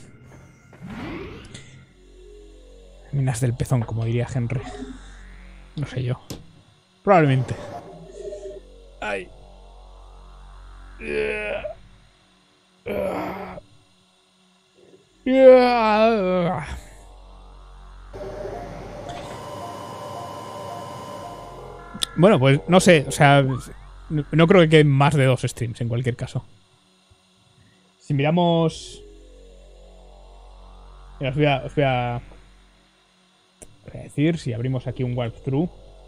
Minas del pezón, como diría Henry. No sé yo. Probablemente. Ay. Bueno, pues no sé, o sea, no creo que queden más de dos streams en cualquier caso. Si miramos... Mira, os voy a, os voy a... voy a decir, si abrimos aquí un walkthrough.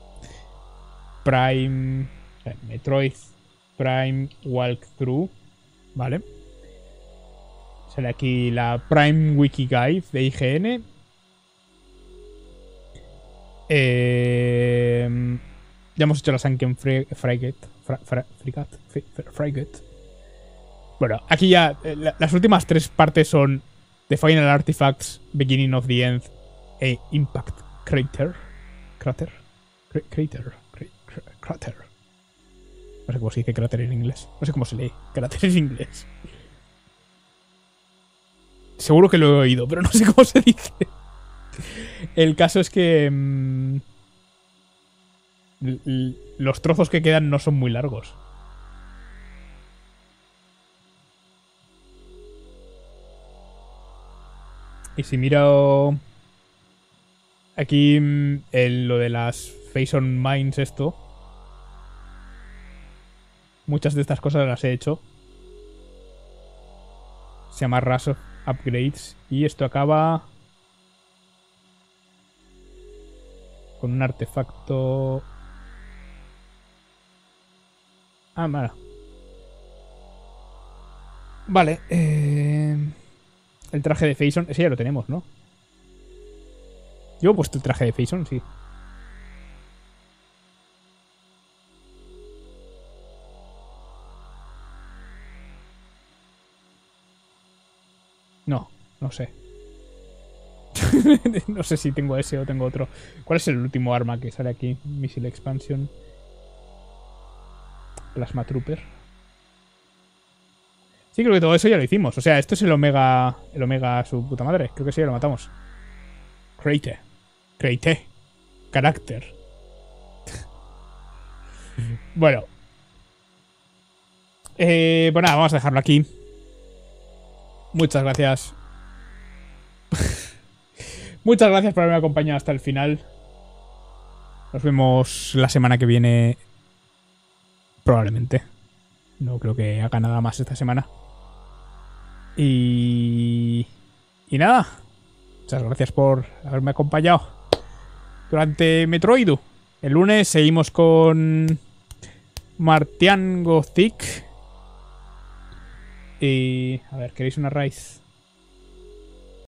Prime... Eh, Metroid Prime Walkthrough. Vale. Sale aquí la Prime Wiki Guide de I G N. Eh... Ya hemos hecho la Sunken Frigate. Frigate. Frigate. Bueno, aquí ya eh, la, las últimas tres partes son The Final Artifacts, Beginning of the End e Impact Crater. Crater. Crater. Crater. No sé cómo se dice cráter en inglés. No sé cómo se lee cráter en inglés. Seguro que lo he oído, pero no sé cómo se dice. El caso es que... Mmm, los trozos que quedan no son muy largos. Y si miro aquí en lo de las Faison Mines, esto, muchas de estas cosas las he hecho. Se llama Rush of Upgrades. Y esto acaba con un artefacto... Ah, vale. Vale. Eh... El traje de Faison. Ese ya lo tenemos, ¿no? Yo he puesto el traje de Faison, sí. No, no sé. No sé si tengo ese o tengo otro. ¿Cuál es el último arma que sale aquí? Missile Expansion. Plasma Trooper. Sí, creo que todo eso ya lo hicimos. O sea, esto es el Omega... El Omega su puta madre. Creo que sí, ya lo matamos. Crate. Crate. Carácter. Bueno. Eh, pues nada, vamos a dejarlo aquí. Muchas gracias. Muchas gracias por haberme acompañado hasta el final. Nos vemos la semana que viene. Probablemente. No creo que haga nada más esta semana. Y... Y nada. Muchas gracias por haberme acompañado durante Metroid. El lunes seguimos con Martian Gothic. Y... A ver, ¿queréis una raíz?